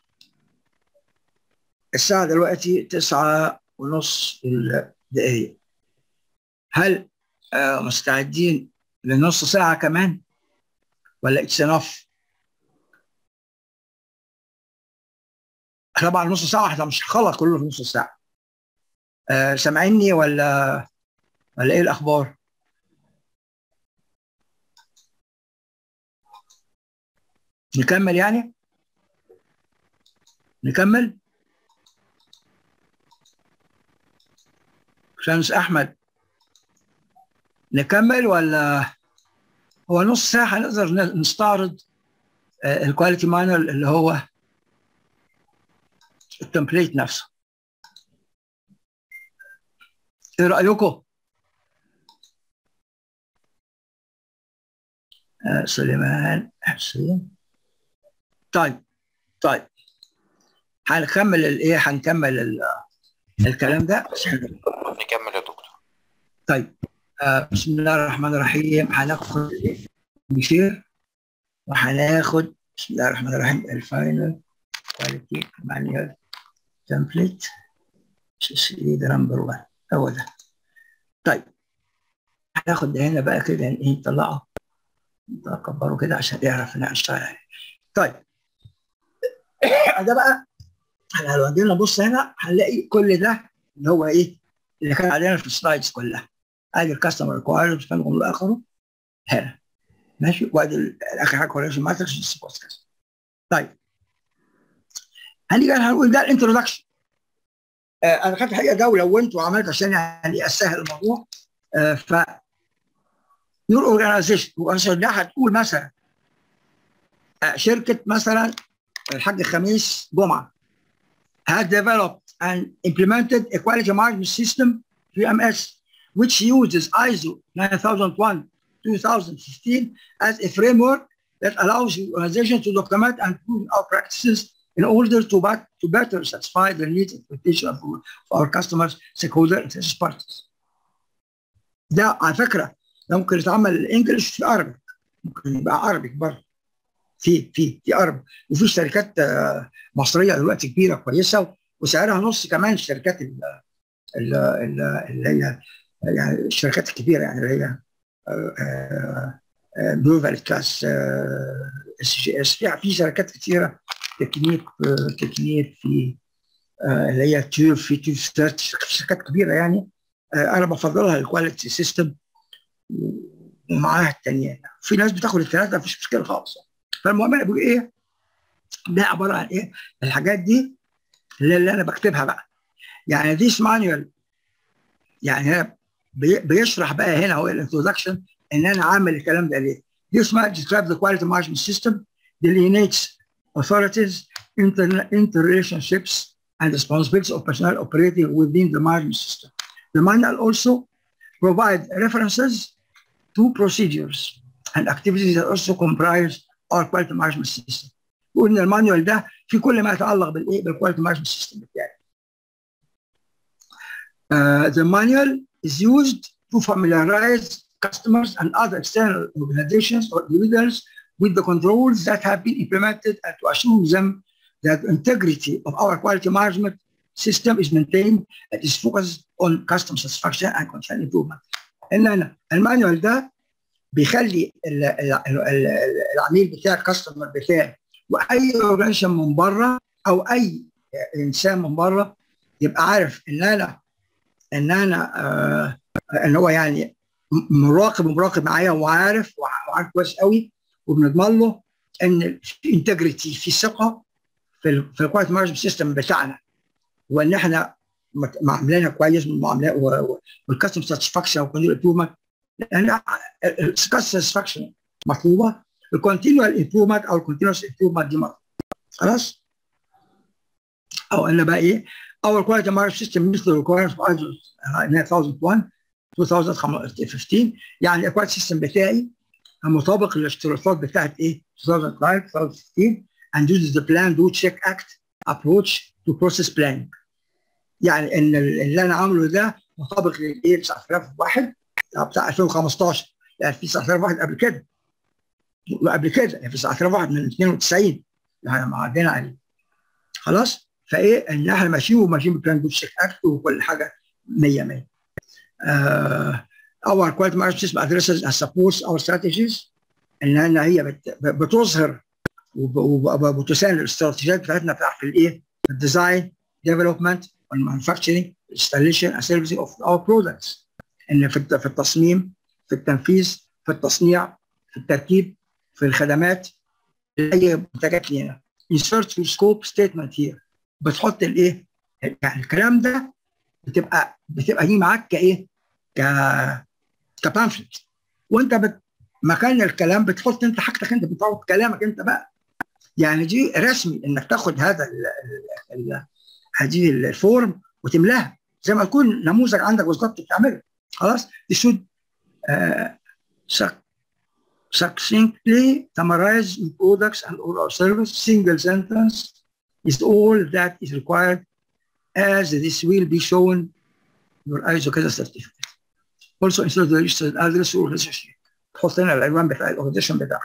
A: الساعة دلوقتي تسعة ونص دقايق. هل آه مستعدين لنص ساعة كمان ولا اتس انف؟ طبعا نص ساعة احنا مش هنخلص كله في نص ساعة. آه سامعيني ولا ولا ايه الأخبار؟ نكمل يعني؟ نكمل؟ شمس أحمد نكمل ولا هو نص ساعة هنقدر نستعرض آه الكواليتي مانوال اللي هو التمبليت نفسه؟ ايه رأيكم؟ آه سليمان حسين. طيب طيب هنكمل الايه؟ هنكمل الكلام ده.
B: نكمل يا دكتور.
A: طيب آه بسم الله الرحمن الرحيم. هناخد بشير وهناخد بسم الله الرحمن الرحيم الفاينل كواليتي مانيوال تمبليت سي ده نمبر واحد هو ده. طيب هناخد ده هنا بقى كده ايه نطلعه نكبره كده عشان يعرف نشتغل عليه. طيب ده بقى احنا لو جينا نبص هنا هنلاقي كل ده اللي هو ايه اللي كان علينا في السلايدز كلها. ادي الكاستمر ريكوايرمنتس كان من اخره هنا ماشي، وادي اخر حاجه كورليشن ماتريكس. طيب هنيجي هنقول ده الانترودكشن. آه انا خدت الحقيقه ده ولونت وعملت عشان يعني اسهل الموضوع. آه ف يور اورجانيزيشن ده هتقول مثلا آه شركه مثلا الحاج خميس جمعه has developed and implemented a quality management system Q M S which uses I S O nine thousand one twenty fifteen as a framework that allows the organization to document and prove our practices in order to, back, to better satisfy the needs and expectations of our customers, stakeholders, and interested parties. ده على فكره ده ممكن يتعمل انجلش في عربي، ممكن يبقى عربي برضه في في في عربي. وفي شركات مصريه دلوقتي كبيره كويسه وسعرها نص كمان الشركات اللي هي يعني الشركات الكبيره يعني اللي هي بلوفال كلاس اس جي اس. في شركات كثيره تكنيك تكنيك في اللي هي تيوب في تيوب شركات كبيره يعني. انا بفضلها الكواليتي سيستم ومعاها التانيين. في ناس بتاخد الثلاثه مفيش مشكله خالص. فالمهم انا بقول ايه؟ ده عباره عن ايه؟ الحاجات دي اللي, اللي انا بكتبها بقى. يعني ديس مانيوال يعني بي بيشرح بقى هنا هو الانترودكشن ان انا عامل الكلام ده ليه. This manual describes the quality management system, delineates authorities, inter interrelationships, and responsibilities of personnel operating within the management system. The manual also provides references to procedures and activities that also comprise our quality management system. وإن المانيوال ده في كل ما يتعلق بالايه؟ بالquality management system بتاعي. Uh, the manual is used to familiarize customers and other external organizations or individuals with the controls that have been implemented and to assure them that the integrity of our quality management system is maintained and is focused on customer satisfaction and continuous improvement. ان انا المانيوال ده بيخلي ال ال ال العميل بتاعي الكاستمر بتاعي واي اورجانيزيشن من بره او اي انسان من بره يبقى عارف ان انا ان انا آه ان هو يعني مراقب ومراقب معايا وعارف وعارف كويس قوي وبنضمن له ان في انتجريتي في ثقه في ال في الكواليتي مانجمنت سيستم بتاعنا وان احنا عاملينها كويس والكاستمر ساتسفاكشن وكونتينيو امبروفمنت. لان الكاستمر ساتسفاكشن مطلوبه، الكونتينيوال امبروفمنت او الكونتينيوس امبروفمنت دي مطلوبه. خلاص؟ او ان بقى ايه؟ Our quality management system meets the requirements of I S O nine thousand one twenty fifteen. يعني الكواليتي سيستم بتاعي مطابق للاشتراطات بتاعت ايه؟ two thousand nine twenty fifteen and uses the plan do check act approach to process planning. يعني ان اللي انا عامله ده مطابق للايه؟ تسعة آلاف وواحد بتاع ألفين وخمستاشر. يعني في تسعة آلاف وواحد قبل كده وقبل كده يعني في تسعة آلاف وواحد من اثنين وتسعين يعني ما عدينا عليه. خلاص؟ فايه ان احنا ماشيين وماشيين بالبلان دو تشيك اكت وكل حاجه مية مية. آه our quality management system addresses and supports our strategies ان هي بت بتظهر وبتساند الاستراتيجيات بتاعتنا في الايه؟ الديزاين ديفلوبمنت والمانيفاكتشرنج انستاليشن اند سيرفيسنج اوف اور برودكتس. ان في في التصميم في التنفيذ في التصنيع في التركيب في الخدمات اي منتجات لينا. insert your scope statement here. بتحط الايه؟ يعني الكلام ده بتبقى بتبقى دي معاك كايه؟ ك كبامفلت. وانت بت... مكان الكلام بتحط انت حاجتك، انت بتحط كلامك انت بقى. يعني دي رسمي انك تاخد هذا ال ال ال هذه الفورم وتملاها زي ما يكون نموذج عندك بالظبط بتعمله. خلاص؟ This should uh, succinctly summarize products and all our service. Single sentence is all that is required as this will be shown your I S O كذا certificate. Also insert the registered address or registration. تحط هنا العنوان بتاع الاورجانيزيشن بتاعك.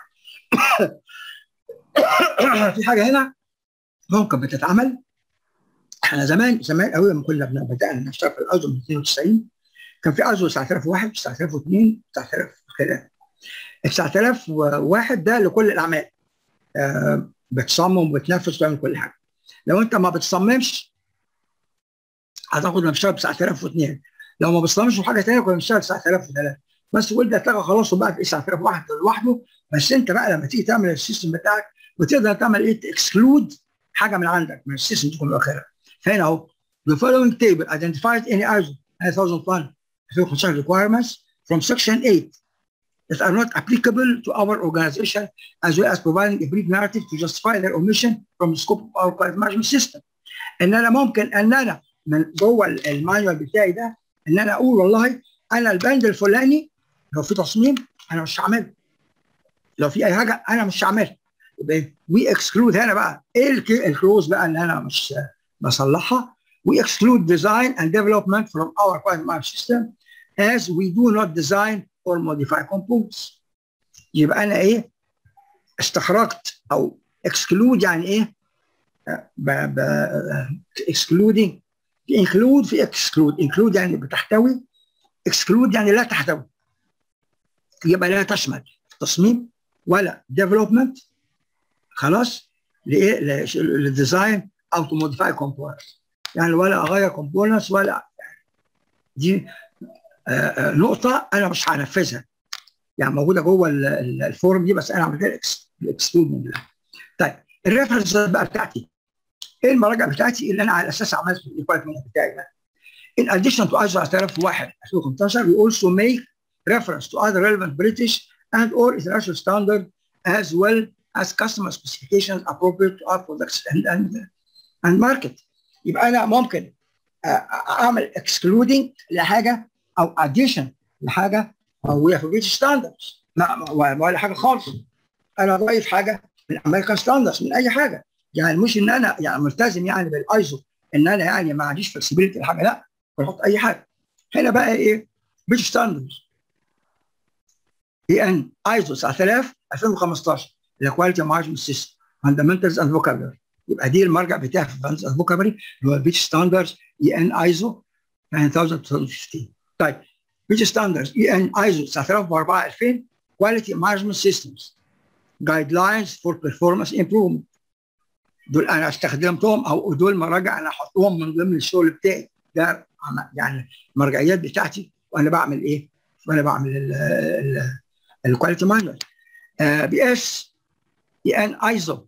A: في حاجه هنا ممكن بتتعمل. احنا زمان زمان قوي لما كنا بدانا نشتغل في الايزو من اثنين وتسعين كان في ايزو تسعة آلاف وواحد تسعة آلاف واثنين تسعة آلاف وثلاثة. تسعة آلاف وواحد ده لكل الاعمال. آه بتصمم وبتنفذ وتعمل كل حاجه. لو انت ما بتصممش هتاخد بنشتغل ب تسعة آلاف واثنين. لو ما بتصممش حاجه ثانيه كنا بنشتغل تسعة آلاف وثلاثة. بس وده اتلغى خلاص وبقى في تسعة آلاف وواحد لوحده. بس انت بقى لما تيجي تعمل السيستم بتاعك وتقدر تعمل ايه؟ اكسكلود حاجه من عندك من السيستم دي كله اخرها. فهنا اهو the following table identifies any I S O nine thousand one ألفين وخمستاشر requirements from section eight that are not applicable to our organization as well as providing a brief narrative to justify their omission from the scope of our quality management system. ان انا ممكن ان انا من جوه المانيوال بتاعي ده ان انا اقول والله انا البند الفلاني لو في تصميم انا مش هعمله. لو في اي حاجه انا مش هعملها. يبقى وي اكسكلود هنا بقى ايه الكلوز بقى اللي انا مش بصلحها. We exclude design and development from our quality management system as we do not design or modify components. يبقى انا ايه؟ استخرجت او exclude يعني ايه؟ ب ب excluding include في exclude include يعني بتحتوي exclude يعني لا تحتوي. يبقى لا تشمل تصميم ولا development. خلاص؟ لايه؟ للديزاين او to modify components. يعني ولا اغير components ولا دي آه آه نقطه انا مش هنفذها يعني موجوده جوه الفورم دي، بس انا عملت الاكسكلود من ده. طيب الريفرنس بقى بتاعتي ايه؟ المراجع بتاعتي اللي انا على اساسها عملت الديبارتمنت بتاعي ده. In addition to آيزو عشرة آلاف وواحد ألفين وخمستاشر, we also make reference to other relevant British and or international standards as well as customer specifications appropriate to our products and and, and market. يبقى انا ممكن اعمل excluding لحاجه او addition لحاجه موجوده في British standards، ولا حاجه خالص. انا ضايف حاجه من American standards من اي حاجه، يعني مش ان انا يعني ملتزم يعني بالايزو ان انا يعني ما عنديش فلكسبيليتي لحاجه، لا بحط اي حاجه. هنا بقى ايه؟ British standards اي ان ايزو تسعة آلاف ألفين وخمستاشر الكواليتي مانجمنت سيستم فاندمنتالز اند فوكابلري. يبقى دي المرجع بتاعي في فاندمنتالز اند فوكابلري اللي هو البيتش ستاندردز اي ان ايزو تسعة آلاف وخمستاشر. طيب بيتش ستاندردز اي ان ايزو تسعة آلاف وأربعة ألفين كواليتي مانجمنت سيستمز جايد لاينز فور بيرفورمانس امبروفمنت. دول انا استخدمتهم او دول مراجع انا احطهم من ضمن الشغل بتاعي ده، يعني المرجعيات بتاعتي وانا بعمل ايه؟ وانا بعمل الكواليتي مانجمنت. بي اس اي ان ايزو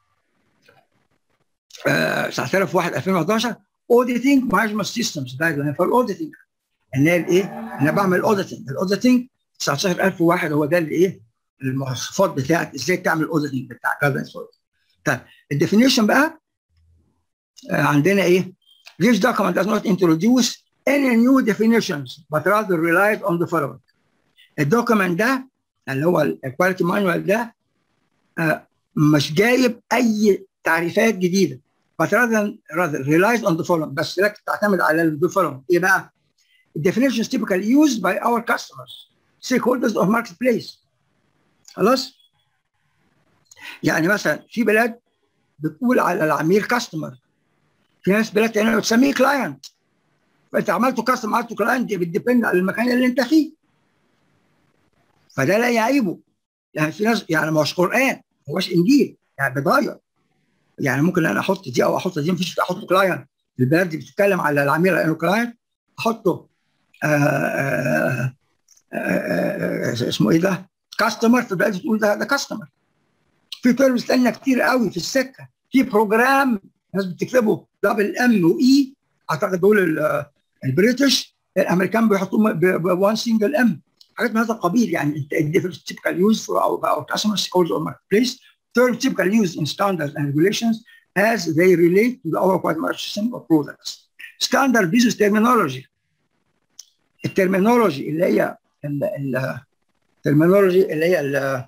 A: تسعة آلاف وواحد ألفين وحداشر اوديتنج مانجمنت سيستمز جايد لاين فور اوديتنج، ان هي الايه؟ انا بعمل اوديتنج. الاوديتنج تسعة عشر ألف وواحد هو ده اللي ايه؟ المواصفات بتاعت ازاي تعمل اوديتنج بتاع جايد لاين. طيب الديفينيشن بقى آه عندنا ايه؟ This document does not introduce any new definitions but rather relies on the following. الدوكيمنت ده اللي هو الكواليتي مانوال ده آه مش جايب اي تعريفات جديده but rather rather relies on the following، بس لك تعتمد على the following. ايه بقى؟ definitions typically used by our customers stakeholders of marketplace. خلاص؟ يعني مثلا في بلاد بتقول على العميل كاستمر، في ناس بلاد تانية بتسميه كلاينت. فانت عملته كاستمر عملته كلاينت بتديبند على المكان اللي انت فيه، فده لا يعيبه. يعني في ناس يعني ما هوش قران ما هوش انجيل، يعني بيتغير. يعني ممكن انا احط دي او احط دي، مفيش احط كلاينت. البلاد دي بتتكلم على العميل لانه كلاينت احطه آآ آآ آآ اسمه ايه ده؟ كاستمر. في البلاد تقول ده ده كاستمر. في تيرمز ثانيه كتير قوي في السكه. في بروجرام ناس بتكتبه دبل ام واي، اعتقد دول البريتش. الامريكان بيحطوه بوان سنجل ام، حاجات من هذا القبيل. يعني typical use for our, our customers stakeholders or marketplace. Terms typically used in standards and regulations as they relate to the our quality system of products. Standard business terminology. الترمينولوجي اللي هي الترمينولوجي اللي هي ال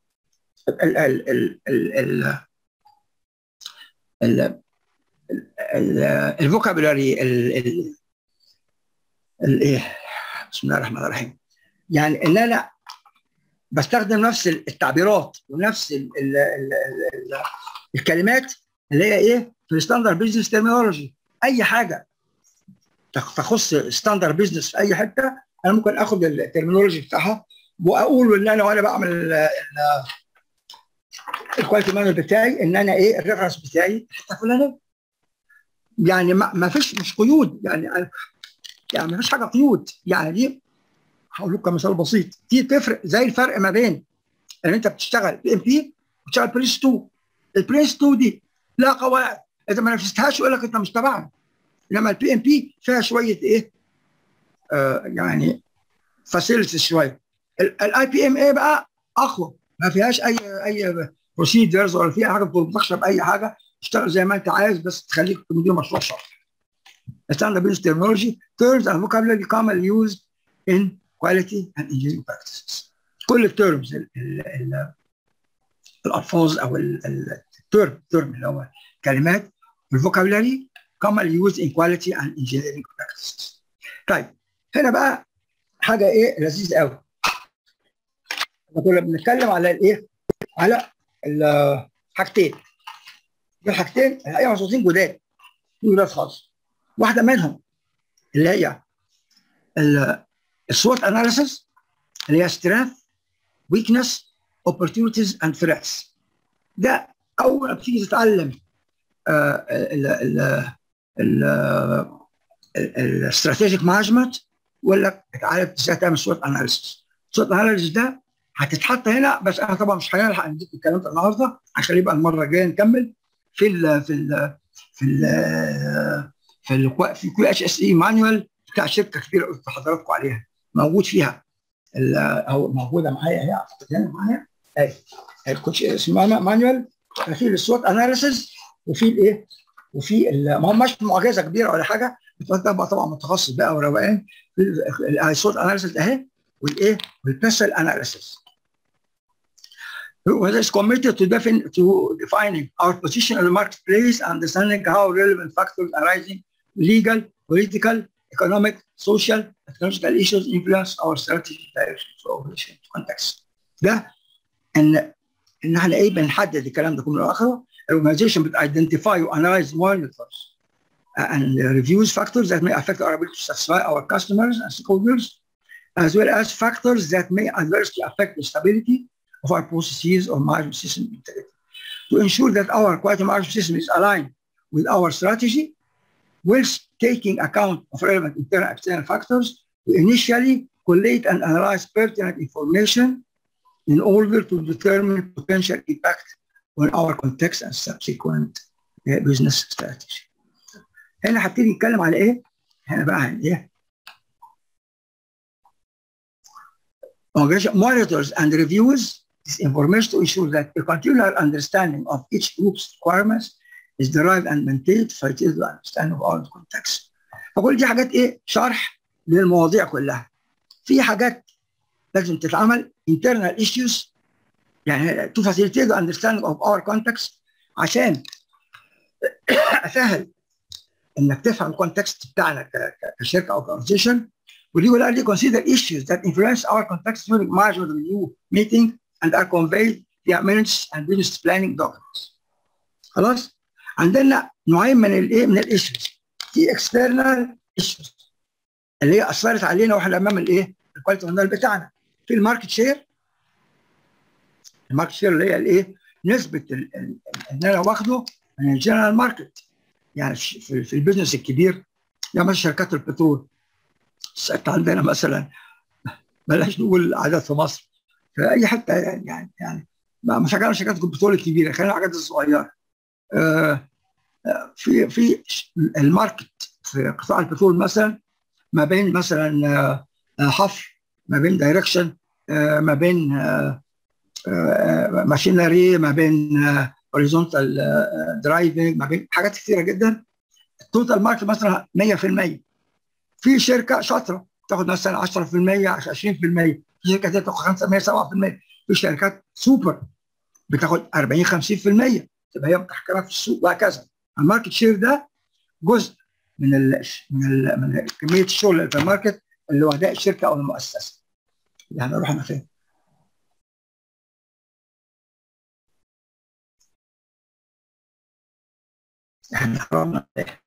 A: الفوكابولاري الايه بسم الله الرحمن الرحيم. يعني ان انا بستخدم نفس التعبيرات ونفس ال ال ال ال الكلمات اللي هي ايه في الستاندرد بزنس ترمينولوجي. اي حاجه تخص ستاندرد بزنس في اي حته انا ممكن اخد الترمينولوجي بتاعها واقول ان انا وانا بعمل الكواليتي مانجر بتاعي ان انا ايه الريفرنس بتاعي الحته الفلانيه. يعني ما فيش مش قيود، يعني يعني ما فيش حاجه قيود. يعني دي هقول لكم مثال بسيط. دي تفرق زي الفرق ما بين ان انت بتشتغل بي ام بي وتشتغل برنس اتنين. البرنس اتنين دي لا قواعد، اذا ما نفذتهاش يقول لك انت مش تبعنا. انما البي ام بي فيها شويه ايه آه يعني فاسيلتيز شويه. الاي بي ام اي بقى اقوى، ما فيهاش اي اي بروسيدرز ولا فيها حاجه بتخش باي حاجه، تشتغل زي ما انت عايز بس تخليك مدير مشروع شاطر. Standard business terminology, terms and vocabulary commonly used in quality and engineering practices. كل التيرمز الالفاظ او التيرم التيرم اللي هو كلمات الفوكابولاري commonly used in quality and engineering practices. طيب هنا بقى حاجه ايه لذيذه قوي. احنا كنا بنتكلم على الايه؟ على الحاجتين. دول حاجتين الحقيقه مصوصين جداد، جداد خالص. واحده منهم اللي هي السوت اناليسيس اللي هي سترينث ويكنس opportunities and threats. ده اول ما بتيجي تتعلم الاستراتيجيك مانجمنت يقول لك اتعلم ازاي تعمل سوت اناليسيس. السوت اناليسيس ده هتتحط هنا، بس انا طبعا مش هنلحق نديك الكلام ده النهارده عشان يبقى المره الجايه نكمل في ال في ال في ال في ال في كيو اتش اس اي مانوال بتاع شركه كبيره قلت لحضراتكم عليها، موجود فيها او موجوده معايا اهي، اعتقد هنا معايا اهي الكوتش اسمها مانوال، في السوت اناليسيس وفي الايه وفي ما هماش معجزه كبيره ولا حاجه، بتبقى طبعا متخصص بقى وروقان في السوت اناليسيس اهي والايه والبيسل اناليسيس. Who is committed to, defin to defining our position in the marketplace, understanding how relevant factors arising legal, political, economic, social, technological issues influence our strategy direction for operation context. ده ان ان احنا ايه بنحدد الكلام ده كله من اخره. Organization would identify or analyze monitors and reviews factors that may affect our ability to satisfy our customers and stakeholders, as well as factors that may adversely affect the stability of our processes or management system integrity. To ensure that our quality management system is aligned with our strategy, whilst taking account of relevant internal and external factors, we initially collate and analyze pertinent information in order to determine potential impact on our context and subsequent uh, business strategy. هنا هبتدي نتكلم على ايه؟ هنا بقى عن ايه؟ monitors and reviews this information to ensure that a continual understanding of each group's requirements is derived and maintained to facilitate the understanding of our context. فكل دي حاجات ايه؟ شرح للمواضيع كلها. في حاجات لازم تتعمل internal issues يعني to facilitate the understanding of our context عشان اسهل انك تفهم الكونتكست بتاعنا كشركه او كاورجنيشن. Regularly consider issues that influence our context during management review meeting and are conveyed via minutes and business planning documents. خلاص؟ عندنا نوعين من الايه؟ من الايشوز. في external issues اللي هي اثرت علينا واحنا امام الايه؟ الكواليتي كنترول بتاعنا. في الماركت شير. الماركت شير اللي هي الايه؟ نسبه اللي انا واخده من الجنرال ماركت. يعني في, في البيزنس الكبير يعني مثلا شركات البترول. عندنا مثلا بلاش نقول عدد في مصر في اي حته يعني يعني يعني مش هكلم شركات البترول الكبيره، خلينا الحاجات الصغيره. آه في في الماركت في قطاع البترول مثلا ما بين مثلا آه حفر، ما بين دايركشن، آه ما بين آه آه ماشينري، ما بين هوريزونتال درايفنج، ما بين حاجات كثيره جدا. التوتال ماركت مثلا مية في المية. في شركه شاطره تاخد مثلا عشرة في المية عشرين في المية، في شركات تاخد خمسة في المية سبعة في المية، في شركات سوبر بتاخد أربعين خمسين في المية، تبقى هي متحكمه في السوق وهكذا. الماركت شير ده جزء من ال من ال من كميه الشغل اللي في الماركت اللي هو اداء الشركه او المؤسسه. يعني رحنا فين؟ احنا قررنا ايه؟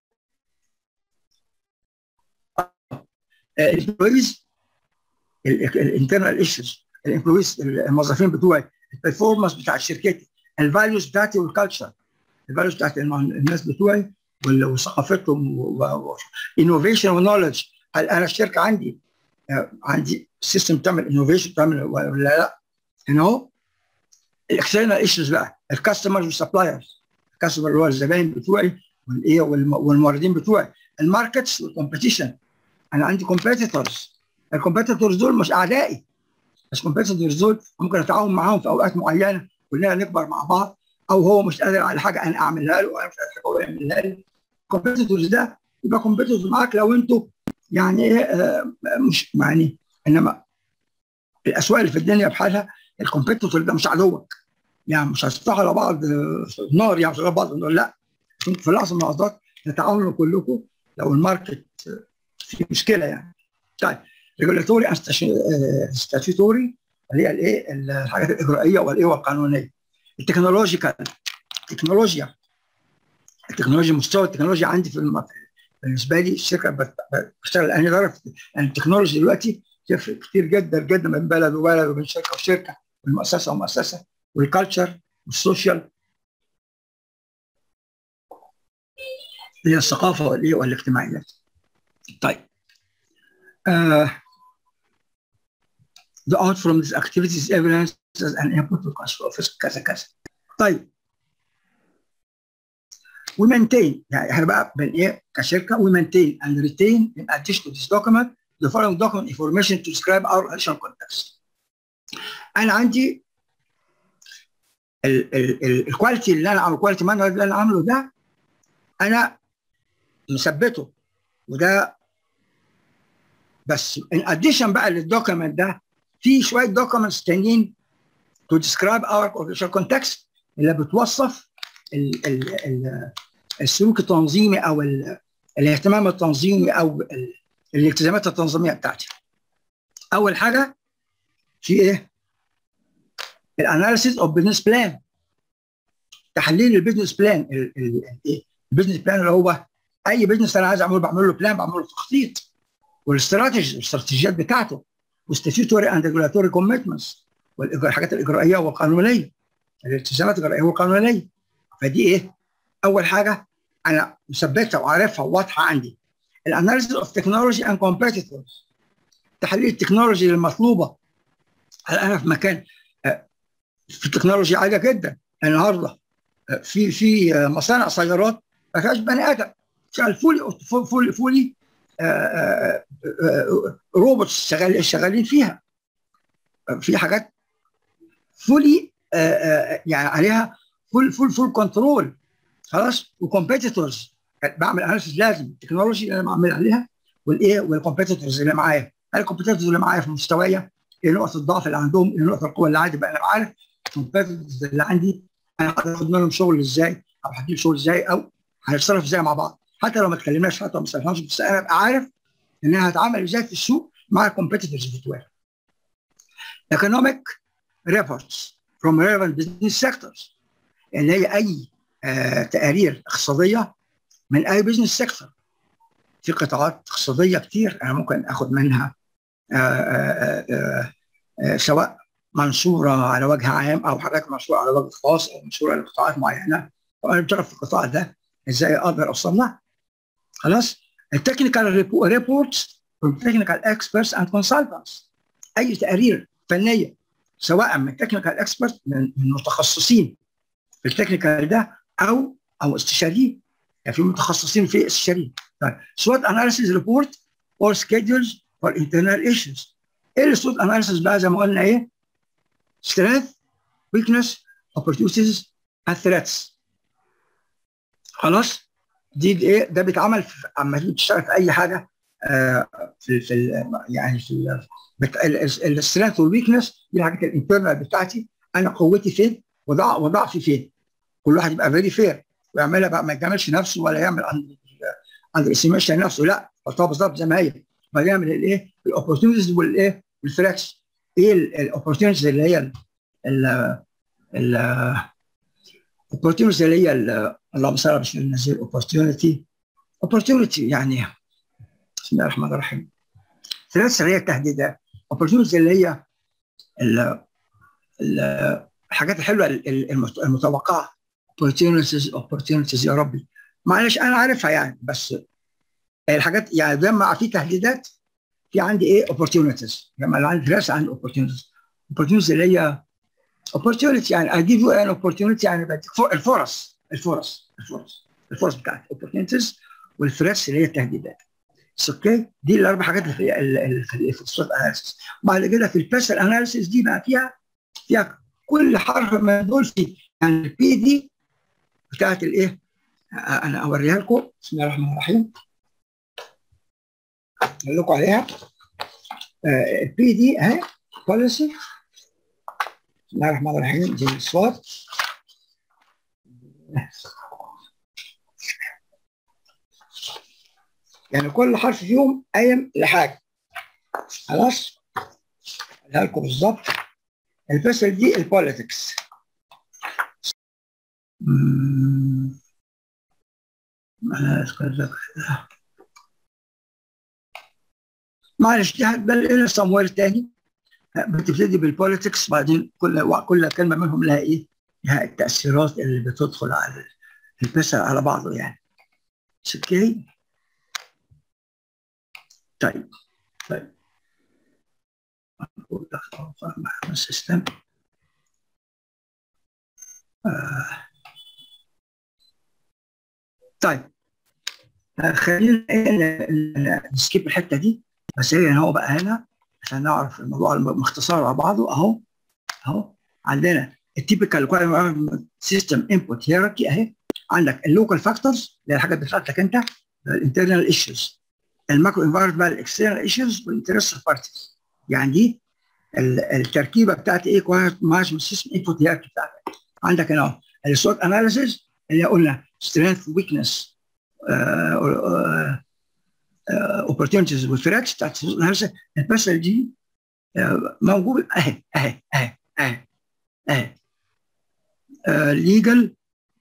A: الامبلويز الانترنال ايشوز، الامبلويز الموظفين بتوعي، البرفورمانس بتاع شركتي، الفاليوز بتاعتي والكالتشر، الفاليوز بتاعت الناس بتوعي وثقافتهم، انوفيشن ونولج. هل انا الشركه عندي عندي سيستم تعمل انوفيشن تعمل ولا لا؟ هنا اهو الاكسترنال ايشوز بقى، الكاستمرز والسبلايرز، الكاستمر اللي هو الزباين بتوعي والايه والموردين بتوعي، الماركتس والكومبيتيشن. انا عندي كومبيتيتورز، الكومبيتيتورز دول مش اعدائي، بس الكومبيتيتورز دول ممكن اتعاون معاهم في اوقات معينه كلنا نكبر مع بعض، او هو مش قادر على حاجه انا اعملها له وانا مش قادر هو يعملها لي. الكومبيتيتورز ده يبقى كومبيتيتورز معاك لو انتوا يعني ايه آه مش يعني، انما الاسواق اللي في الدنيا بحالها الكومبيتيتور ده مش عدوك، يعني مش هتفتحوا على بعض نار يعني على بعض نار، لا، انتوا في لحظه من اللحظات تتعاونوا كلكم لو الماركت في مشكله يعني. طيب ريجولاتوري ستاتيوتوري اللي هي الايه الحاجات الاجرائيه والايه والقانونيه. التكنولوجيكال، التكنولوجيا التكنولوجيا مستوى التكنولوجيا عندي في الم... بالنسبه لي الشركه بشتغل انا درجه يعني التكنولوجيا دلوقتي تفرق كتير جدا جدا من بلد وبلد وبين شركه وشركه ومن مؤسسه ومؤسسه، والكالتشر والسوشيال هي الثقافه والايه والاجتماعيات. طيب آه the out from these activities evidence as an input to cash flow كذا كذا. طيب we maintain يعني احنا بقى بن ايه كشركه we maintain and retain in addition to this document the following document information to describe our additional context. انا عندي الكواليتي اللي انا عامله الكواليتي مانوال اللي انا عامله ده انا مثبته وده بس in addition بقى للدوكيمنت ده في شويه دوكيومنتس تانيين to describe our official context اللي بتوصف ال ال ال السلوك التنظيمي او ال الاهتمام التنظيمي او ال الالتزامات التنظيميه بتاعتي. اول حاجه في ايه؟ الاناليسيس اوف بزنس بلان، تحليل البيزنس بلان. ايه البيزنس بلان اللي هو اي بيزنس انا عايز اعمله بعمل له بلان، بعمل له تخطيط، والاستراتيجي الاستراتيجيات بتاعته، والستاتيوتوري اند ريجولاتوري كوميتمنتس والحاجات الاجرائيه والقانونيه، الالتزامات الاجرائيه والقانونيه. فدي ايه؟ اول حاجه انا مثبتها وعارفها وواضحه عندي. الاناليسيس اوف تكنولوجي اند كومبيتيتورز، تحليل التكنولوجي المطلوبه. هل انا في مكان في تكنولوجيا عاليه جدا النهارده في في مصانع سيارات ما فيهاش بني ادم، شغال فولي فولي فولي روبوتس شغال شغالين فيها، في حاجات فولي يعني عليها فول فول فول كنترول خلاص. وكومبيتيتورز بعمل اناليسيس لازم التكنولوجي اللي انا بعمل عليها والايه والكومبيتيتورز اللي معايا، هل الكومبيتيتورز اللي معايا في مستوايا، ايه نقطه الضعف اللي عندهم، ايه نقطه القوه اللي عندي، بقى انا عارف الكومبيتيتورز اللي عندي انا هقدر اخد منهم شغل ازاي او هجيب شغل ازاي او هنتصرف ازاي مع بعض، حتى لو ما اتكلمناش حتى لو ما استفهمش، بس انا ابقى عارف ان انا هتعامل ازاي في السوق مع الكومبيتيتورز بتوعي. economic reports from relevant business sectors اللي هي اي آه تقارير اقتصاديه من اي بزنس سيكتور. في قطاعات اقتصاديه كتير انا ممكن اخد منها آآ آآ آآ آآ سواء منشوره على وجه عام او حاجات منشوره على وجه خاص او منشوره لقطاعات معينه، وانا بشتغل في القطاع ده ازاي اقدر اوصل لها. خلاص. التكنيكال ريبورتس from technical experts and consultants، اي تقارير فنيه سواء من تكنيكال اكسبرت من متخصصين في التكنيكال ده او او استشاريين، يعني في متخصصين في استشاريين. طيب SWOT analysis report or schedules for internal issues. ايه السوت اناليسيس بقى؟ زي ما قلنا ايه؟ strength weakness opportunities and threats. خلاص. دي ايه؟ ده بيتعمل اما تيجي تشتغل في اي حاجه آه في في يعني في السترينث والويكنس دي الحاجات الانترنال بتاعتي، انا قوتي فين وضع وضعفي فين. كل واحد يبقى فيري فير ويعملها بقى، ما يجاملش نفسه ولا يعمل عند اسيميشن نفسه، لا حطها بالظبط زي ما هي. بعدين يعمل الايه؟ الاوبورتيونيتيز والايه؟ والثريتس. ايه الاوبورتيونيتيز اللي هي ال ال الاوبورتيونيتيز اللي هي اللهم صل على سيدنا النبي. اوبورتيونيتي اوبورتيونيتي يعني بسم الله الرحمن الرحيم. ثلاث اللي هي التهديدات. اوبورتيونيتيز اللي هي ال ال الحاجات الحلوه المتوقعه. اوبورتيونيتيز اوبورتيونيتيز يا ربي معلش انا عارفها يعني، بس الحاجات يعني لما في تهديدات في عندي ايه؟ اوبورتيونيتيز. لما عندي دراسه عن اوبورتيونيتيز. اوبورتيونيتيز اللي هي opportunity يعني I give you an opportunity يعني بديك الفرص الفرص الفرص الفرص بتاعتي opportunities والثريتس اللي هي التهديدات. اوكي. دي الاربع حاجات اللي في في السوت اناليسيس. بعد كده في البيرسونال اناليسيس دي بقى فيها فيها كل حرف من دول فيه يعني البي دي بتاعت الايه؟ انا اوريها لكم. بسم الله الرحمن الرحيم. اقول لكم عليها. البي دي اهي بوليسي. بسم الله الرحمن الرحيم. دي الصوت. يعني كل حرف فيهم قايم لحاجه. خلاص. اقولها لكم بالظبط. البيرسونال دي البوليتكس. معلش ده لنا سموير تاني بتبتدي بالبوليتكس، بعدين كل كل كلمه منهم لها ايه؟ لها التاثيرات اللي بتدخل على البيرسونال على بعضه يعني. اوكي. طيب طيب سيستم. آه. طيب آه خلينا نسكيب الحته دي، بس هي هو بقى هنا عشان نعرف الموضوع باختصار على بعضه. اهو اهو عندنا التيبيكال سيستم انبوت هيراركي اهي. عندك اللوكال فاكتورز اللي هي الحاجات بتاعتك انت، الانترنال ايشوز، الماكرو انفايرمنت بقى الاكسترنال ايشوز والانترستد بارتيز. يعني دي التركيبه بتاعت ايه كواليتي مانجمنت سيستم انبوت هيراركي بتاعتك. عندك هنا السوت اناليسيز اللي قلنا سترينث ويكنس اوبورتيونيتيز وثريتس بتاعت السوت اناليسيز. البسل دي موجود اهي اهي اهي اهي اهي legal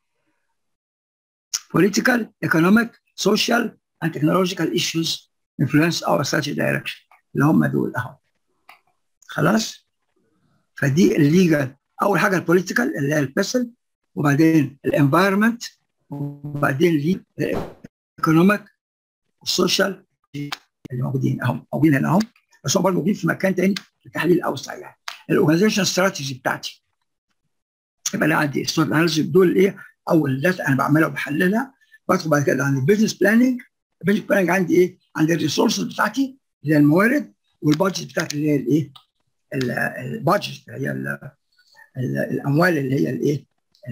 A: political economic social and technological issues influence our strategy direction اللي هم دول اهو. خلاص. فدي الليجل اول حاجه البوليتيكال اللي هي البسل، وبعدين الانفايرمنت، وبعدين الايكونوميك والسوشيال اللي موجودين اهم موجودين هنا اهم، بس هم برضه موجودين في مكان تاني للتحليل الاوسع. يعني الاورجنايزيشن استراتيجي بتاعتي يبقى انا عندي السوت اناليسيس دول ايه؟ اول داتا انا بعملها وبحللها. بدخل بعد كده عندي البيزنس بلاننج. البيزنس بلاننج عندي ايه؟ عندي الريسورسز بتاعتي اللي هي الموارد، والبادجت بتاعتي اللي هي الايه؟ البادجت اللي هي ال ال الاموال اللي هي الايه؟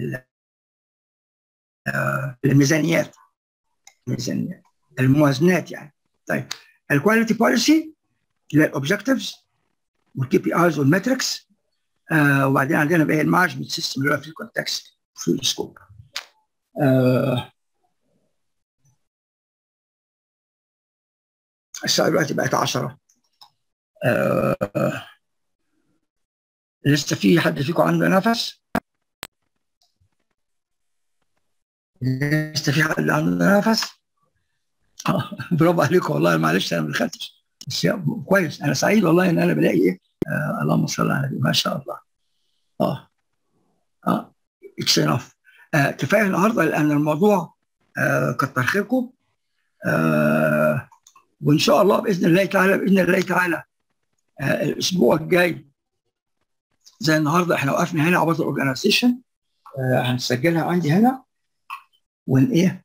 A: الميزانيات الميزانيات الموازنات يعني. طيب الكواليتي بوليسي اللي هي الاوبجكتيفز والكي بي ايز والمتركس. آه وبعدين عندنا بقى المانجمنت سيستم اللي هو في الكونتكست في السكوب. آه الساعة دلوقتي بقت عشرة. آه لسه في حد فيكم عنده نفس؟ لسه في حد عنده نفس؟ آه برافو عليكم والله. معلش انا ما دخلتش، بس كويس. انا سعيد والله ان انا بلاقي ايه. آه اللهم صل على النبي ما شاء الله. اه اه اتس انف. آه كفايه النهارده لان الموضوع آه كتر خيركم. آه وان شاء الله باذن الله تعالى باذن الله تعالى آه الاسبوع الجاي زي النهارده احنا وقفنا هنا عباره الاورجنايزيشن. آه هنسجلها عندي هنا ون ايه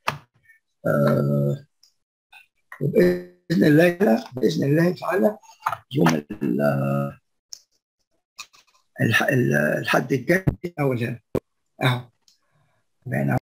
A: آه وباذن الله باذن الله تعالى يوم الحد الجاي او اهو